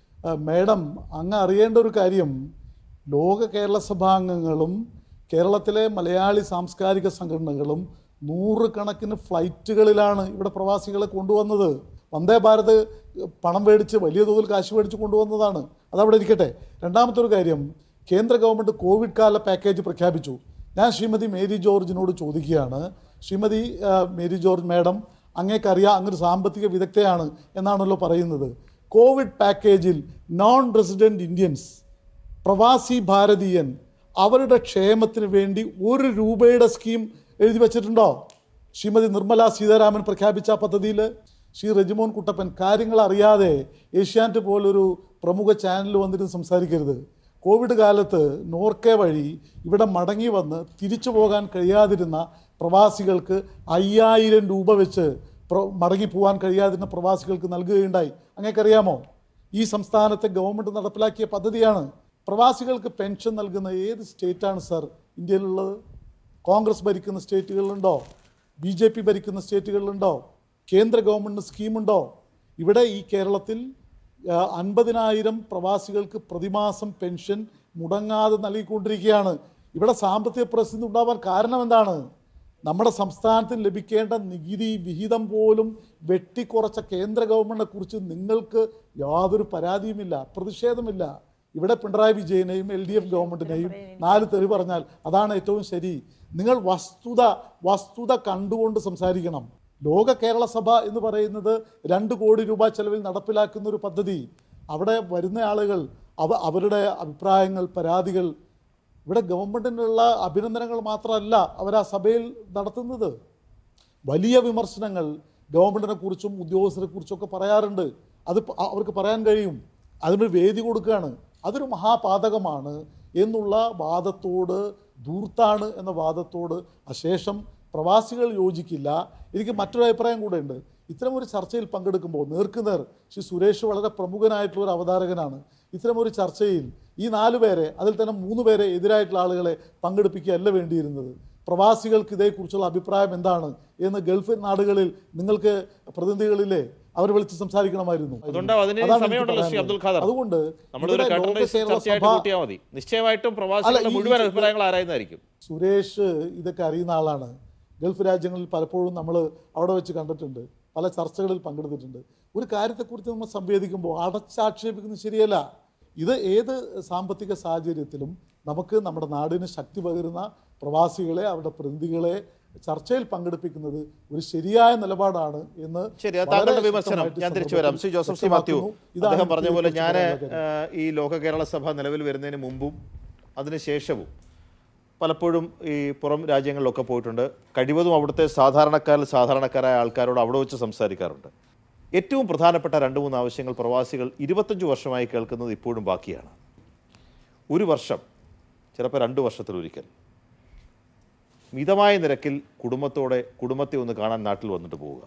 മേഡം അങ്ങ് അറിയേണ്ട ഒരു കാര്യം, ലോക കേരള സഭാംഗങ്ങളും കേരളത്തിലെ മലയാളി സാംസ്കാരിക സംഘടനകളും 100 കണക്കിന് ഫ്ലൈറ്റുകളിലാണ് ഇവിടെ പ്രവാസികളെ കൊണ്ടുവന്നത്. വന്ദേ ഭാരത് പണം മേടിച്ച് വലിയ തോതിൽ കാശ് മേടിച്ച് കൊണ്ടുവന്നതാണ്. അതവിടെ ഇരിക്കട്ടെ. രണ്ടാമത്തെ ഒരു കാര്യം, കേന്ദ്ര ഗവൺമെൻറ് കോവിഡ് കാല പാക്കേജ് പ്രഖ്യാപിച്ചു. ഞാൻ ശ്രീമതി മേരി ജോർജിനോട് ചോദിക്കുകയാണ്, ശ്രീമതി മേരി ജോർജ് മാഡം, അങ്ങേക്കറിയാം അങ്ങൊരു സാമ്പത്തിക വിദഗ്ധയാണ് എന്നാണല്ലോ പറയുന്നത്. കോവിഡ് പാക്കേജിൽ നോൺ റെസിഡൻറ്റ് ഇന്ത്യൻസ്, പ്രവാസി ഭാരതീയൻ, അവരുടെ ക്ഷേമത്തിന് വേണ്ടി 1 രൂപയുടെ സ്കീം എഴുതി വച്ചിട്ടുണ്ടോ? ശ്രീമതി നിർമ്മല സീതാരാമൻ പ്രഖ്യാപിച്ച പദ്ധതിയിൽ ശ്രീ റെജിമോൻ കുട്ടപ്പൻ കാര്യങ്ങൾ അറിയാതെ ഏഷ്യാനെറ്റ് പോലൊരു പ്രമുഖ ചാനൽ വന്നിട്ട് സംസാരിക്കരുത്. കോവിഡ് കാലത്ത് നോർക്കെ വഴി ഇവിടെ മടങ്ങി വന്ന് തിരിച്ചു പോകാൻ കഴിയാതിരുന്ന പ്രവാസികൾക്ക് 5000 രൂപ വെച്ച് മടങ്ങി പോകാൻ കഴിയാതിരുന്ന പ്രവാസികൾക്ക് നൽകുകയുണ്ടായി. അങ്ങേക്കറിയാമോ? ഈ സംസ്ഥാനത്തെ ഗവൺമെൻറ് നടപ്പിലാക്കിയ പദ്ധതിയാണ്. പ്രവാസികൾക്ക് പെൻഷൻ നൽകുന്ന ഏത് സ്റ്റേറ്റാണ് സാർ ഇന്ത്യയിലുള്ളത്? കോൺഗ്രസ് ഭരിക്കുന്ന സ്റ്റേറ്റുകളിലുണ്ടോ? BJP ഭരിക്കുന്ന സ്റ്റേറ്റുകളിലുണ്ടോ? കേന്ദ്ര ഗവൺമെൻറ് സ്കീമുണ്ടോ? ഇവിടെ ഈ കേരളത്തിൽ 50,000 പ്രവാസികൾക്ക് പ്രതിമാസം പെൻഷൻ മുടങ്ങാതെ നൽകിക്കൊണ്ടിരിക്കുകയാണ്. ഇവിടെ സാമ്പത്തിക പ്രതിസന്ധി ഉണ്ടാവാൻ കാരണം എന്താണ്? നമ്മുടെ സംസ്ഥാനത്തിന് ലഭിക്കേണ്ട നികുതി വിഹിതം പോലും വെട്ടിക്കുറച്ച കേന്ദ്ര ഗവൺമെൻറ്റിനെ കുറിച്ച് നിങ്ങൾക്ക് യാതൊരു പരാതിയുമില്ല, പ്രതിഷേധമില്ല. ഇവിടെ പിണറായി വിജയനെയും LDF ഗവൺമെൻറ്റിനെയും 4 തെറി പറഞ്ഞാൽ അതാണ് ഏറ്റവും ശരി. നിങ്ങൾ വസ്തുത കണ്ടുകൊണ്ട് സംസാരിക്കണം. ലോക കേരള സഭ എന്ന് പറയുന്നത് 2 കോടി രൂപ ചെലവിൽ നടപ്പിലാക്കുന്ന ഒരു പദ്ധതി. അവിടെ വരുന്ന ആളുകൾ അവരുടെ അഭിപ്രായങ്ങൾ, പരാതികൾ, ഇവിടെ ഗവൺമെൻറ്റിനുള്ള അഭിനന്ദനങ്ങൾ മാത്രമല്ല അവർ ആ സഭയിൽ നടത്തുന്നത്. വലിയ വിമർശനങ്ങൾ ഗവൺമെൻറ്റിനെ കുറിച്ചും ഉദ്യോഗസ്ഥരെ കുറിച്ചൊക്കെ പറയാറുണ്ട്. അത് അവർക്ക് പറയാൻ കഴിയും. അതിനൊരു വേദി കൊടുക്കുകയാണ്. അതൊരു മഹാപാതകമാണ് എന്നുള്ള വാദത്തോട്, ധൂർത്താണ് എന്ന വാദത്തോട് അശേഷം പ്രവാസികൾ യോജിക്കില്ല. എനിക്ക് മറ്റൊരു അഭിപ്രായം കൂടെ ഉണ്ട്. ഇത്തരമൊരു ചർച്ചയിൽ പങ്കെടുക്കുമ്പോൾ നേർക്കുനേർ ശ്രീ സുരേഷ് വളരെ പ്രമുഖനായിട്ടുള്ള ഒരു അവതാരകനാണ്. ഇത്തരമൊരു ചർച്ചയിൽ ഈ 4 പേരെ, അതിൽ തന്നെ 3 പേരെ എതിരായിട്ടുള്ള ആളുകളെ പങ്കെടുപ്പിക്കുകയല്ല വേണ്ടിയിരുന്നത്. പ്രവാസികൾക്ക് ഇതേക്കുറിച്ചുള്ള അഭിപ്രായം എന്താണ് എന്ന് ഗൾഫ് നാടുകളിൽ നിങ്ങൾക്ക് പ്രതിനിധികളിലെ അവർ വിളിച്ച് സംസാരിക്കണമായിരുന്നു. അതുകൊണ്ട് സുരേഷ് ഇതൊക്കെ അറിയുന്ന ആളാണ്. ഗൾഫ് രാജ്യങ്ങളിൽ പലപ്പോഴും നമ്മൾ അവിടെ വെച്ച് കണ്ടിട്ടുണ്ട്, പല ചർച്ചകളിൽ പങ്കെടുത്തിട്ടുണ്ട്. ഒരു കാര്യത്തെക്കുറിച്ച് നമ്മൾ സംവേദിക്കുമ്പോൾ അടച്ചാക്ഷേപിക്കുന്നത് ശരിയല്ല. ഇത് ഏത് സാമ്പത്തിക സാഹചര്യത്തിലും നമുക്ക് നമ്മുടെ നാടിന് ശക്തി പകരുന്ന പ്രവാസികളെ, അവരുടെ പ്രതിനിധികളെ ചർച്ചയിൽ പങ്കെടുപ്പിക്കുന്നത് ഒരു ശരിയായ നിലപാടാണ് എന്ന്. ശരി, താങ്കളുടെ വിമർശനം ഞാൻ തിരിച്ചു വരാം. ശ്രീ ജോസഫ് സി മാത്യു, അദ്ദേഹം പറഞ്ഞ പോലെ ഞാൻ ഈ ലോക കേരള സഭ നിലവിൽ വരുന്നതിന് മുമ്പും അതിനുശേഷവും പലപ്പോഴും ഈ പുറം രാജ്യങ്ങളിലൊക്കെ പോയിട്ടുണ്ട്. കഴിവതും അവിടുത്തെ സാധാരണക്കാരായ ആൾക്കാരോട് അവിടെ വെച്ച് സംസാരിക്കാറുണ്ട്. ഏറ്റവും പ്രധാനപ്പെട്ട 2-3 ആവശ്യങ്ങൾ പ്രവാസികൾ 25 വർഷമായി കേൾക്കുന്നത് ഇപ്പോഴും ബാക്കിയാണ്. 1 വർഷം, ചിലപ്പോൾ 2 വർഷത്തിലൊരിക്കൽ മിതമായ നിരക്കിൽ കുടുംബത്തെ ഒന്ന് കാണാൻ നാട്ടിൽ വന്നിട്ട് പോവുക.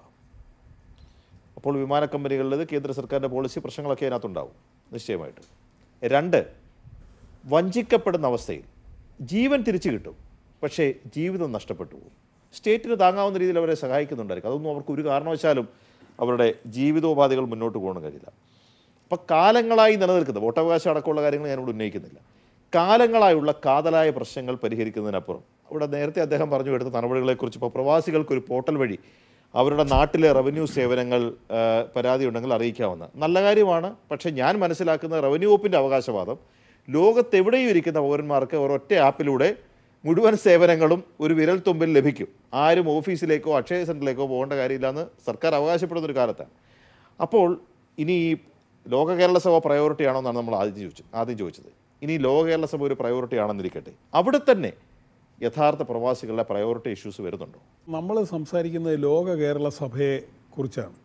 അപ്പോൾ വിമാന കമ്പനികളിലേത് കേന്ദ്ര സർക്കാരിൻ്റെ പോളിസി പ്രശ്നങ്ങളൊക്കെ അതിനകത്തുണ്ടാവും നിശ്ചയമായിട്ട്. 2, വഞ്ചിക്കപ്പെടുന്ന അവസ്ഥയിൽ ജീവൻ തിരിച്ചു കിട്ടും, പക്ഷേ ജീവിതം നഷ്ടപ്പെട്ടു പോകും. സ്റ്റേറ്റിന് താങ്ങാവുന്ന രീതിയിൽ അവരെ സഹായിക്കുന്നുണ്ടായിരിക്കും. അതൊന്നും അവർക്ക് ഒരു കാരണവശാലും അവരുടെ ജീവിതോപാധികൾ മുന്നോട്ട് പോകാൻ കഴിയില്ല. അപ്പം കാലങ്ങളായി നിലനിൽക്കുന്ന വോട്ടവകാശം അടക്കമുള്ള കാര്യങ്ങൾ ഞാനിവിടെ ഉന്നയിക്കുന്നില്ല. കാലങ്ങളായുള്ള കാതലായ പ്രശ്നങ്ങൾ പരിഹരിക്കുന്നതിനപ്പുറം ഇവിടെ നേരത്തെ അദ്ദേഹം പറഞ്ഞു എടുത്ത നടപടികളെക്കുറിച്ച് ഇപ്പോൾ പ്രവാസികൾക്കൊരു പോർട്ടൽ വഴി അവരുടെ നാട്ടിലെ റവന്യൂ സേവനങ്ങൾ പരാതി ഉണ്ടെങ്കിൽ അറിയിക്കാവുന്ന നല്ല കാര്യമാണ്. പക്ഷേ ഞാൻ മനസ്സിലാക്കുന്ന റവന്യൂ വകുപ്പിൻ്റെ അവകാശവാദം ലോകത്തെവിടെയും ഇരിക്കുന്ന പൗരന്മാർക്ക് ഒരൊറ്റ ആപ്പിലൂടെ മുഴുവൻ സേവനങ്ങളും ഒരു വിരൽ തുമ്പിൽ ലഭിക്കും. ആരും ഓഫീസിലേക്കോ അക്ഷയ സെൻറ്ററിലേക്കോ പോകേണ്ട കാര്യമില്ലെന്ന് സർക്കാർ അവകാശപ്പെടുന്നൊരു കാലത്താണ്. അപ്പോൾ ഇനി ഈ ലോക കേരള സഭ പ്രയോറിറ്റി ആണോ എന്നാണ് നമ്മൾ ആദ്യം ചോദിച്ചത്. ഇനി ലോക കേരള സഭ ഒരു പ്രയോറിറ്റി ആണെന്നിരിക്കട്ടെ, അവിടെ തന്നെ യഥാർത്ഥ പ്രവാസികളുടെ പ്രയോറിറ്റി ഇഷ്യൂസ് വരുന്നുണ്ടോ? നമ്മൾ സംസാരിക്കുന്നത് ലോക കേരള സഭയെ കുറിച്ചാണ്.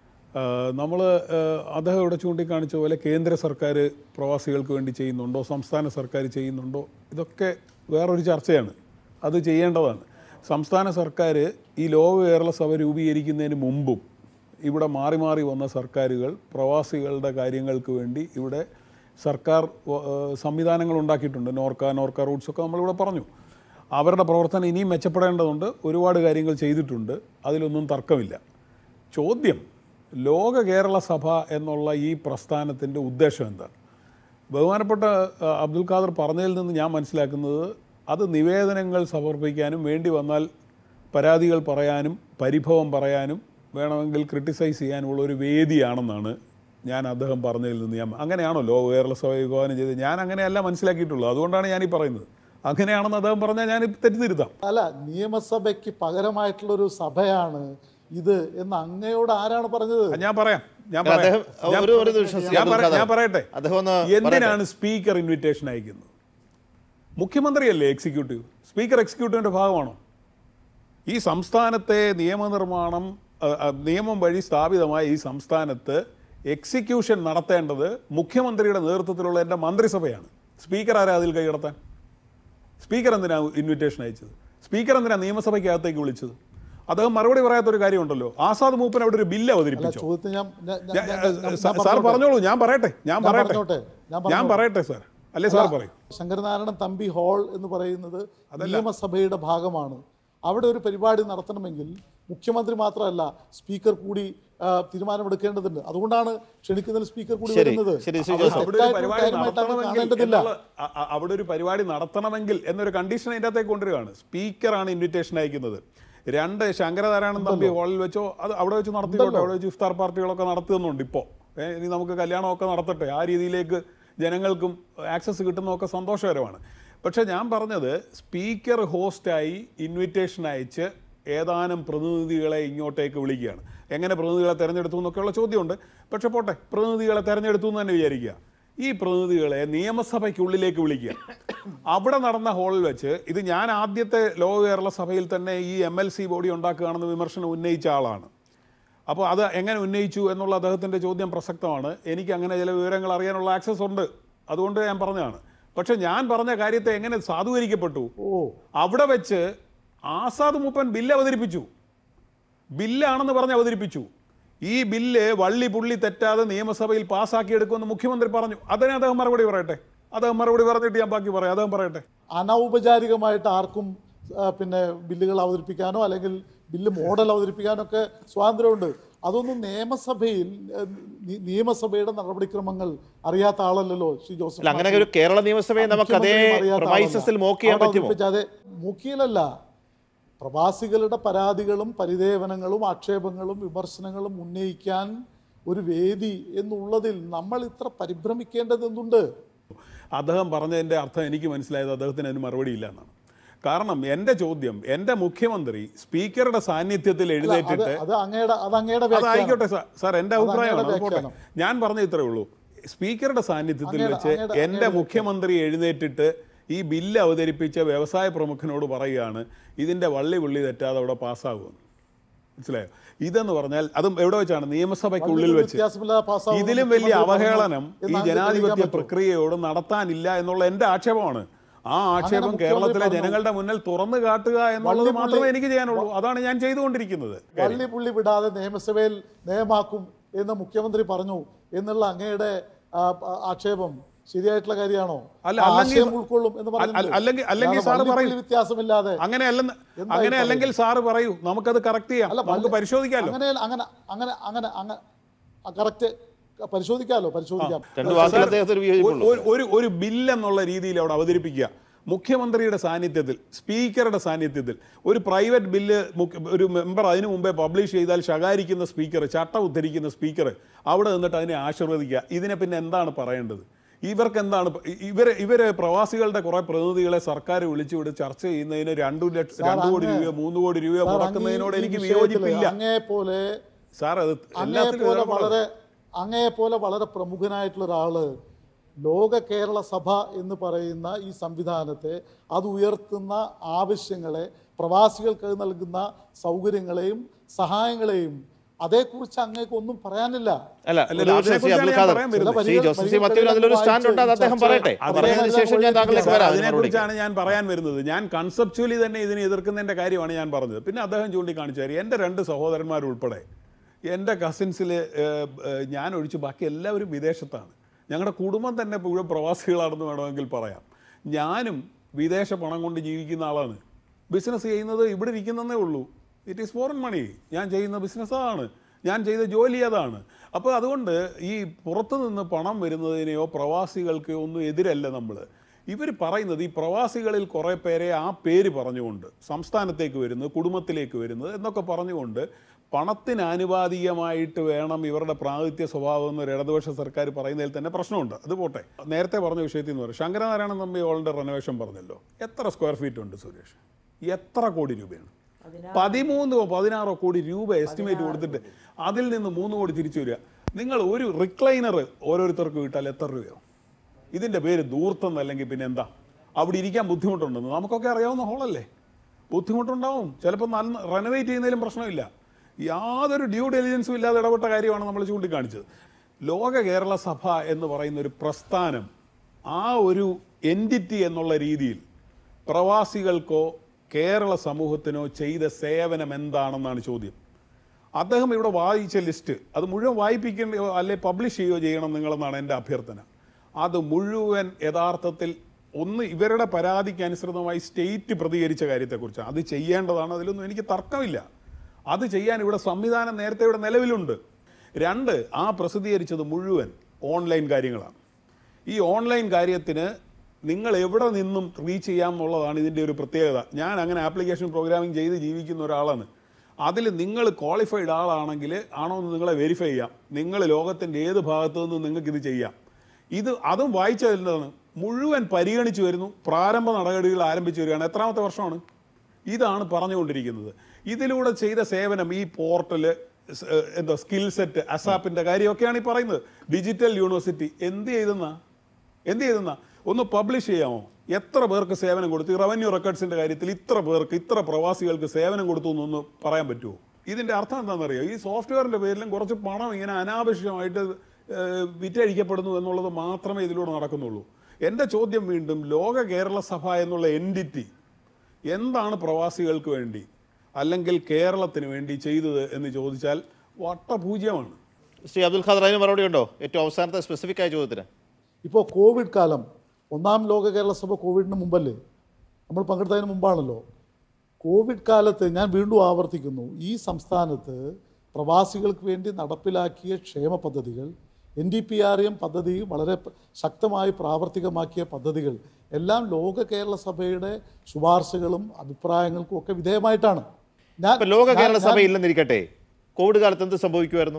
നമ്മൾ അദ്ദേഹം ഇവിടെ ചൂണ്ടിക്കാണിച്ച പോലെ കേന്ദ്ര സർക്കാർ പ്രവാസികൾക്ക് വേണ്ടി ചെയ്യുന്നുണ്ടോ, സംസ്ഥാന സർക്കാർ ചെയ്യുന്നുണ്ടോ, ഇതൊക്കെ വേറൊരു ചർച്ചയാണ്. അത് ചെയ്യേണ്ടതാണ്. സംസ്ഥാന സർക്കാർ ഈ ലോക കേരള സഭ രൂപീകരിക്കുന്നതിന് മുമ്പും ഇവിടെ മാറി മാറി വന്ന സർക്കാരുകൾ പ്രവാസികളുടെ കാര്യങ്ങൾക്ക് വേണ്ടി ഇവിടെ സർക്കാർ സംവിധാനങ്ങൾ ഉണ്ടാക്കിയിട്ടുണ്ട്. നോർക്ക റൂട്ട്സൊക്കെ നമ്മളിവിടെ പറഞ്ഞു. അവരുടെ പ്രവർത്തനം ഇനിയും മെച്ചപ്പെടേണ്ടതുണ്ട്. ഒരുപാട് കാര്യങ്ങൾ ചെയ്തിട്ടുണ്ട്, അതിലൊന്നും തർക്കമില്ല. ചോദ്യം ലോക കേരള സഭ എന്നുള്ള ഈ പ്രസ്ഥാനത്തിൻ്റെ ഉദ്ദേശം എന്താണ്? ബഹുമാനപ്പെട്ട അബ്ദുൽ ഖാദർ പറഞ്ഞതിൽ നിന്ന് ഞാൻ മനസ്സിലാക്കുന്നത് അത് നിവേദനങ്ങൾ സമർപ്പിക്കാനും വേണ്ടി വന്നാൽ പരാതികൾ പറയാനും പരിഭവം പറയാനും വേണമെങ്കിൽ ക്രിട്ടിസൈസ് ചെയ്യാനുമുള്ള ഒരു വേദിയാണെന്നാണ് ഞാൻ അദ്ദേഹം പറഞ്ഞതിൽ നിന്ന് അങ്ങനെയാണോ ലോക കേരള സഭ വിഭാവനം ചെയ്തത്? ഞാൻ അങ്ങനെയല്ല മനസ്സിലാക്കിയിട്ടുള്ളൂ. അതുകൊണ്ടാണ് ഞാനീ പറയുന്നത്. അങ്ങനെയാണെന്ന് അദ്ദേഹം പറഞ്ഞാൽ ഞാൻ തെറ്റിദ്ധരുത്താം. അല്ല, നിയമസഭയ്ക്ക് പകരമായിട്ടുള്ളൊരു സഭയാണ് ഇത് എന്ന് അങ്ങയോട് ആരാണ് പറഞ്ഞത്? ഞാൻ പറയട്ടെ. എന്തിനാണ് സ്പീക്കർ ഇൻവിറ്റേഷൻ അയക്കുന്നത്? മുഖ്യമന്ത്രിയല്ലേ എക്സിക്യൂട്ടീവ്? സ്പീക്കർ എക്സിക്യൂട്ടീവിൻ്റെ ഭാഗമാണോ? ഈ സംസ്ഥാനത്തെ നിയമം വഴി സ്ഥാപിതമായ ഈ സംസ്ഥാനത്ത് എക്സിക്യൂഷൻ നടത്തേണ്ടത് മുഖ്യമന്ത്രിയുടെ നേതൃത്വത്തിലുള്ള എൻ്റെ മന്ത്രിസഭയാണ്. സ്പീക്കർ ആരാ അതിൽ കൈകടത്താൻ? സ്പീക്കർ എന്തിനാണ് ഇൻവിറ്റേഷൻ അയച്ചത്? സ്പീക്കർ എന്തിനാണ് നിയമസഭയ്ക്കകത്തേക്ക് വിളിച്ചത്? അദ്ദേഹം മറുപടി പറയാത്തൊരു കാര്യമുണ്ടല്ലോ. ആസാദ് മൂപ്പൻ അവിടെ ഒരു ബില്ല് അവതരിപ്പിച്ചു. സാർ പറഞ്ഞോളൂ, ഞാൻ പറയട്ടെ സാർ. അല്ലേ സാർ പറയും. ശങ്കരനാരായണൻ തമ്പി ഹാൾ എന്ന് പറയുന്നത് നിയമസഭയുടെ ഭാഗമാണ്. അവിടെ ഒരു പരിപാടി നടത്തണമെങ്കിൽ മുഖ്യമന്ത്രി മാത്രമല്ല സ്പീക്കർ കൂടി തീരുമാനമെടുക്കേണ്ടതുണ്ട്. അതുകൊണ്ടാണ് ക്ഷണിക്കുന്നതിൽ സ്പീക്കർ കൂടി വരുന്നത്. അവിടെ ഒരു പരിപാടി നടത്തണമെങ്കിൽ എന്നൊരു കണ്ടീഷൻ അതിൻ്റെ അകത്തേക്ക് കൊണ്ടുവരികയാണ്. സ്പീക്കറാണ് ഇൻവിറ്റേഷൻ അയക്കുന്നത്. 2 ശങ്കരനാരായണൻ തമ്പി ഹാളിൽ വെച്ചോ അത് അവിടെ വെച്ച് നടത്തിക്കോട്ടെ. അവിടെ വെച്ച് ഇഫ്താർ പാർട്ടികളൊക്കെ നടത്തുന്നുണ്ട്. ഇപ്പോൾ ഇനി നമുക്ക് കല്യാണമൊക്കെ നടത്തട്ടെ. ആ രീതിയിലേക്ക് ജനങ്ങൾക്കും ആക്സസ് കിട്ടുന്നതൊക്കെ സന്തോഷകരമാണ്. പക്ഷേ ഞാൻ പറഞ്ഞത് സ്പീക്കർ ഹോസ്റ്റായി ഇൻവിറ്റേഷൻ അയച്ച് ഏതാനും പ്രതിനിധികളെ ഇങ്ങോട്ടേക്ക് വിളിക്കുകയാണ്. എങ്ങനെ പ്രതിനിധികളെ തിരഞ്ഞെടുത്തു എന്നൊക്കെയുള്ള ചോദ്യമുണ്ട്. പക്ഷേ പോട്ടെ, പ്രതിനിധികളെ തിരഞ്ഞെടുത്തു എന്ന് തന്നെ വിചാരിക്കുക. ഈ പ്രതിനിധികളെ നിയമസഭയ്ക്കുള്ളിലേക്ക് വിളിക്കുക. അവിടെ നടന്ന ഹാളിൽ വെച്ച് ഇത് ഞാൻ ആദ്യത്തെ ലോക കേരള സഭയിൽ തന്നെ ഈ MLC ബോഡി ഉണ്ടാക്കുകയാണെന്ന് വിമർശനം ഉന്നയിച്ച ആളാണ്. അപ്പോൾ അത് എങ്ങനെ ഉന്നയിച്ചു എന്നുള്ള അദ്ദേഹത്തിൻ്റെ ചോദ്യം പ്രസക്തമാണ്. എനിക്ക് അങ്ങനെ ചില വിവരങ്ങൾ അറിയാനുള്ള ആക്സസ് ഉണ്ട്, അതുകൊണ്ട് ഞാൻ പറഞ്ഞതാണ്. പക്ഷെ ഞാൻ പറഞ്ഞ കാര്യത്തെ എങ്ങനെ സാധൂകരിക്കപ്പെട്ടു? അവിടെ വെച്ച് ആസാദ് മൂപ്പൻ ബില്ല് അവതരിപ്പിച്ചു. ബില്ലാണെന്ന് പറഞ്ഞ് അവതരിപ്പിച്ചു. ഈ ബില്ല് വള്ളി പുള്ളി തെറ്റാതെ നിയമസഭയിൽ പാസ്സാക്കിയെടുക്കുമെന്ന് മുഖ്യമന്ത്രി പറഞ്ഞു. അതിനെ അദ്ദേഹം മറുപടി പറയട്ടെ. അദ്ദേഹം മറുപടി പറഞ്ഞിട്ട് ഞാൻ ബാക്കി പറയാം. അദ്ദേഹം പറയട്ടെ. അനൗപചാരികമായിട്ട് ആർക്കും ബില്ലുകൾ അവതരിപ്പിക്കാനോ അല്ലെങ്കിൽ ബില്ല് മോഡൽ അവതരിപ്പിക്കാനോ ഒക്കെ സ്വാതന്ത്ര്യമുണ്ട്. അതൊന്നും നിയമസഭയുടെ നടപടിക്രമങ്ങൾ അറിയാത്ത ആളല്ലല്ലോ ശ്രീ ജോസഫ്. അങ്ങനെ ഒരു കേരള നിയമസഭയെ നമുക്ക് അതേ പ്രൈസസിൽ മോക്ക് ചെയ്യാൻ പറ്റുമോ? അതെ, മൂക്കിയിലല്ല. പ്രവാസികളുടെ പരാതികളും പരിദേവനങ്ങളും ആക്ഷേപങ്ങളും വിമർശനങ്ങളും ഉന്നയിക്കാൻ ഒരു വേദി എന്നുള്ളതിൽ നമ്മൾ ഇത്ര പരിഭ്രമിക്കേണ്ടതെന്തുണ്ട്? അദ്ദേഹം പറഞ്ഞതിൻ്റെ അർത്ഥം എനിക്ക് മനസ്സിലായത് അദ്ദേഹത്തിന് അതിന് മറുപടിയില്ല എന്നാണ്. കാരണം എൻ്റെ ചോദ്യം, എൻ്റെ മുഖ്യമന്ത്രി സ്പീക്കറുടെ സാന്നിധ്യത്തിൽ എഴുന്നേറ്റിട്ട് അതായിക്കോട്ടെ സാർ, എൻ്റെ അഭിപ്രായമാണ്. ഞാൻ പറഞ്ഞ ഇത്രയേ ഉള്ളൂ. സ്പീക്കറുടെ സാന്നിധ്യത്തിൽ വെച്ച് എൻ്റെ മുഖ്യമന്ത്രി എഴുന്നേറ്റിട്ട് ഈ ബില്ല് അവതരിപ്പിച്ച വ്യവസായ പ്രമുഖനോട് പറയുകയാണ് ഇതിൻ്റെ വള്ളി പുള്ളി തെറ്റാതെ അവിടെ പാസ്സാകുമെന്ന്. മനസ്സിലായോ? ഇതെന്ന് പറഞ്ഞാൽ അതും എവിടെ വെച്ചാണ്? നിയമസഭയ്ക്കുള്ളിൽ വെച്ച്. ഇതിലും വലിയ അവഹേളനം ഈ ജനാധിപത്യ പ്രക്രിയയോട് നടത്താനില്ല എന്നുള്ള എൻ്റെ ആക്ഷേപമാണ്. ആ ആക്ഷേപം കേരളത്തിലെ ജനങ്ങളുടെ മുന്നിൽ തുറന്നു കാട്ടുക എന്നുള്ളത് മാത്രമേ എനിക്ക് ചെയ്യാനുള്ളൂ. അതാണ് ഞാൻ ചെയ്തുകൊണ്ടിരിക്കുന്നത്. വള്ളി പുള്ളി വിടാതെ നിയമസഭയിൽ നയമാക്കും എന്ന് മുഖ്യമന്ത്രി പറഞ്ഞു എന്നുള്ള അങ്ങയുടെ ആക്ഷേപം ശരിയായിട്ടുള്ള കാര്യമാണോ? ഉൾക്കൊള്ളും എന്ന് അല്ലെങ്കിൽ സാറ് പറയൂ വ്യത്യാസമില്ലാതെ. അങ്ങനെ അല്ലെങ്കിൽ സാറ് പറയൂ, നമുക്കത് കറക്റ്റ് ചെയ്യാം, നമുക്ക് പരിശോധിക്കാമല്ലോ. കറക്റ്റ് പരിശോധിക്കാം. ഒരു ബില്ലെന്നുള്ള രീതിയിൽ അവിടെ അവതരിപ്പിക്കുക. മുഖ്യമന്ത്രിയുടെ സാന്നിധ്യത്തിൽ, സ്പീക്കറുടെ സാന്നിധ്യത്തിൽ ഒരു പ്രൈവറ്റ് ബില്ല് ഒരു മെമ്പർ അതിനു മുമ്പേ പബ്ലിഷ് ചെയ്താൽ ശകാരിക്കുന്ന സ്പീക്കർ, ചട്ടം ഉദ്ധരിക്കുന്ന സ്പീക്കർ അവിടെ നിന്നിട്ട് അതിനെ ആശീർവദിക്കുക. ഇതിനെ പിന്നെ എന്താണ് പറയേണ്ടത്? ഇവർക്ക് എന്താണ്? ഇവര് പ്രവാസികളുടെ കുറെ പ്രതിനിധികളെ സർക്കാർ വിളിച്ചുവിട്ട് ചർച്ച ചെയ്യുന്നതിന് 2 കോടി രൂപയോ 3 കോടി രൂപയോ മുടക്കുന്നതിനോട് എനിക്ക് വിയോജിപ്പില്ല. സാർ അത് അങ്ങയെപ്പോലെ വളരെ പ്രമുഖനായിട്ടുള്ള ഒരാള് ലോക കേരള സഭ എന്ന് പറയുന്ന ഈ സംവിധാനത്തെ, അത് ഉയർത്തുന്ന ആവശ്യങ്ങളെ, പ്രവാസികൾക്ക് നൽകുന്ന സൗകര്യങ്ങളെയും സഹായങ്ങളെയും അതേക്കുറിച്ച് അങ്ങേക്ക് ഒന്നും പറയാനില്ല. അതിനെക്കുറിച്ചാണ് ഞാൻ പറയാൻ വരുന്നത്. ഞാൻ കൺസെപ്ച്വലി തന്നെ ഇതിനെ എതിർക്കുന്നതിന്റെ കാര്യമാണ് ഞാൻ പറഞ്ഞത്. പിന്നെ അദ്ദേഹം ചൂണ്ടിക്കാണിച്ചു തരും, എൻ്റെ 2 സഹോദരന്മാരുൾപ്പെടെ എൻ്റെ കസിൻസിൽ ഞാൻ ഒഴിച്ച് ബാക്കി എല്ലാവരും വിദേശത്താണ്. ഞങ്ങളുടെ കുടുംബം തന്നെ മുഴുവൻ പ്രവാസികളാണെന്ന് വേണമെങ്കിൽ പറയാം. ഞാനും വിദേശ പണം കൊണ്ട് ജീവിക്കുന്ന ആളാണ്. ബിസിനസ് ചെയ്യുന്നത് ഇവിടെ ഇരിക്കുന്നതേ ഉള്ളൂ. It is foreign money. ഞാൻ ചെയ്യുന്ന ബിസിനസ് അതാണ്, ഞാൻ ചെയ്ത ജോലി അതാണ്. അപ്പോൾ അതുകൊണ്ട് ഈ പുറത്തു നിന്ന് പണം വരുന്നതിനെയോ പ്രവാസികൾക്ക് ഒന്നും എതിരല്ല നമ്മൾ. ഇവർ പറയുന്നത് ഈ പ്രവാസികളിൽ കുറേ പേരെ ആ പേര് പറഞ്ഞുകൊണ്ട് സംസ്ഥാനത്തേക്ക് വരുന്നത്, കുടുംബത്തിലേക്ക് വരുന്നത് എന്നൊക്കെ പറഞ്ഞുകൊണ്ട് പണത്തിന് ആനുപാതികമായിട്ട് വേണം ഇവരുടെ പ്രാതിനിധ്യ സ്വഭാവം എന്നൊരു ഇടതുപക്ഷ സർക്കാർ പറയുന്നതിൽ തന്നെ പ്രശ്നമുണ്ട്. അത് പോട്ടെ, നേരത്തെ പറഞ്ഞ വിഷയത്തിൽ നിന്ന് പറയും. ശങ്കരനാരായണൻ തമ്പി ഹോളിൻ്റെ റെനോവേഷൻ പറഞ്ഞല്ലോ. എത്ര സ്ക്വയർ ഫീറ്റ് ഉണ്ട് സുരേഷ്? എത്ര കോടി രൂപയാണ്? 13-16 കോടി രൂപ എസ്റ്റിമേറ്റ് കൊടുത്തിട്ട് അതിൽ നിന്ന് 3 കോടി തിരിച്ചു വരിക. നിങ്ങൾ ഒരു റിക്ലൈനർ ഓരോരുത്തർക്ക് വിട്ടാൽ എത്ര രൂപയോ? ഇതിൻ്റെ പേര് ധൂർത്തം അല്ലെങ്കിൽ പിന്നെ എന്താ? അവിടെ ഇരിക്കാൻ ബുദ്ധിമുട്ടുണ്ടെന്ന് നമുക്കൊക്കെ അറിയാവുന്ന ഹോളല്ലേ. ബുദ്ധിമുട്ടുണ്ടാവും. ചിലപ്പോൾ നല്ല റെനോവേറ്റ് ചെയ്യുന്നതിലും പ്രശ്നമില്ല. യാതൊരു ഡ്യൂ ഡെലിജൻസും ഇല്ലാതെ ഇടപെട്ട കാര്യമാണ് നമ്മൾ ചൂണ്ടിക്കാണിച്ചത്. ലോക കേരള സഭ എന്ന് പറയുന്ന ഒരു പ്രസ്ഥാനം, ആ ഒരു എൻറ്റിറ്റി എന്നുള്ള രീതിയിൽ പ്രവാസികൾക്കോ കേരള സമൂഹത്തിനോ ചെയ്ത സേവനം എന്താണെന്നാണ് ചോദ്യം. അദ്ദേഹം ഇവിടെ വായിച്ച ലിസ്റ്റ് അത് മുഴുവൻ വായിപ്പിക്കേണ്ടയോ അല്ലെ പബ്ലിഷ് ചെയ്യുകയോ ചെയ്യണം നിങ്ങളെന്നാണ് എൻ്റെ അഭ്യർത്ഥന. അത് മുഴുവൻ യഥാർത്ഥത്തിൽ ഇവരുടെ പരാതിക്ക് അനുസൃതമായി സ്റ്റേറ്റ് പ്രതികരിച്ച കാര്യത്തെക്കുറിച്ചാണ്. അത് ചെയ്യേണ്ടതാണ്, അതിലൊന്നും എനിക്ക് തർക്കമില്ല. അത് ചെയ്യാൻ ഇവിടെ സംവിധാനം നേരത്തെ ഇവിടെ നിലവിലുണ്ട്. 2, ആ പ്രസിദ്ധീകരിച്ചത് മുഴുവൻ ഓൺലൈൻ കാര്യങ്ങളാണ്. ഈ ഓൺലൈൻ കാര്യത്തിന് നിങ്ങൾ എവിടെ നിന്നും റീച്ച് ചെയ്യാം എന്നുള്ളതാണ് ഇതിൻ്റെ ഒരു പ്രത്യേകത. ഞാൻ അങ്ങനെ ആപ്ലിക്കേഷൻ പ്രോഗ്രാമിംഗ് ചെയ്ത് ജീവിക്കുന്ന ഒരാളാണ്. അതിൽ നിങ്ങൾ ക്വാളിഫൈഡ് ആളാണെങ്കിൽ ആണോ എന്ന് നിങ്ങളെ വെരിഫൈ ചെയ്യാം. നിങ്ങൾ ലോകത്തിൻ്റെ ഏത് ഭാഗത്തു നിന്നും നിങ്ങൾക്കിത് ചെയ്യാം. അതും വായിച്ചതെന്താണ്? മുഴുവൻ പരിഗണിച്ചു വരുന്നു. പ്രാരംഭ നടപടികൾ ആരംഭിച്ചു വരികയാണ്. എത്രാമത്തെ വർഷമാണ്? ഇതാണ് പറഞ്ഞുകൊണ്ടിരിക്കുന്നത്. ഇതിലൂടെ ചെയ്ത സേവനം, ഈ പോർട്ടൽ, എന്താ സ്കിൽ സെറ്റ്, അസാപ്പിൻ്റെ കാര്യമൊക്കെയാണ് ഈ പറയുന്നത്. ഡിജിറ്റൽ യൂണിവേഴ്സിറ്റി എന്ത് ചെയ്തെന്നാ ഒന്ന് പബ്ലിഷ് ചെയ്യാമോ? എത്ര പേർക്ക് സേവനം കൊടുത്തു? ഈ റവന്യൂ റെക്കോർഡ്സിൻ്റെ കാര്യത്തിൽ ഇത്ര പേർക്ക്, ഇത്ര പ്രവാസികൾക്ക് സേവനം കൊടുത്തു എന്നൊന്ന് പറയാൻ പറ്റുമോ? ഇതിൻ്റെ അർത്ഥം എന്താണെന്നറിയോ? ഈ സോഫ്റ്റ്വെയറിൻ്റെ പേരിലും കുറച്ച് പണം ഇങ്ങനെ അനാവശ്യമായിട്ട് വിറ്റഴിക്കപ്പെടുന്നു എന്നുള്ളത് മാത്രമേ ഇതിലൂടെ നടക്കുന്നുള്ളൂ. എൻ്റെ ചോദ്യം വീണ്ടും, ലോക കേരള സഭ എന്നുള്ള എൻറ്റിറ്റി എന്താണ് പ്രവാസികൾക്ക് വേണ്ടി അല്ലെങ്കിൽ കേരളത്തിന് വേണ്ടി ചെയ്തത് എന്ന് ചോദിച്ചാൽ വട്ടപൂജ്യമാണ്. ശ്രീ അബ്ദുൽ ഖാദർ, അതിന് മറുപടി ഉണ്ടോ? ഏറ്റവും അവസാനത്തെ സ്പെസിഫിക് ആയ ചോദ്യത്തിന്. ഇപ്പോൾ കോവിഡ് കാലം, 1ാം ലോക കേരള സഭ കോവിഡിന് മുമ്പല്ലേ, നമ്മൾ പങ്കെടുത്തതിന് മുമ്പാണല്ലോ. കോവിഡ് കാലത്ത് ഞാൻ വീണ്ടും ആവർത്തിക്കുന്നു, ഈ സംസ്ഥാനത്ത് പ്രവാസികൾക്ക് വേണ്ടി നടപ്പിലാക്കിയ ക്ഷേമ പദ്ധതികൾ, NDPRM പദ്ധതി വളരെ ശക്തമായി പ്രാവർത്തികമാക്കിയ പദ്ധതികൾ എല്ലാം ലോക കേരള സഭയുടെ ശുപാർശകളും അഭിപ്രായങ്ങൾക്കും ഒക്കെ വിധേയമായിട്ടാണ്. ലോക കേരള സഭ ഇല്ലെന്നിരിക്കട്ടെ, കോവിഡ് കാലത്ത് എന്ത് സംഭവിക്കുമായിരുന്നു?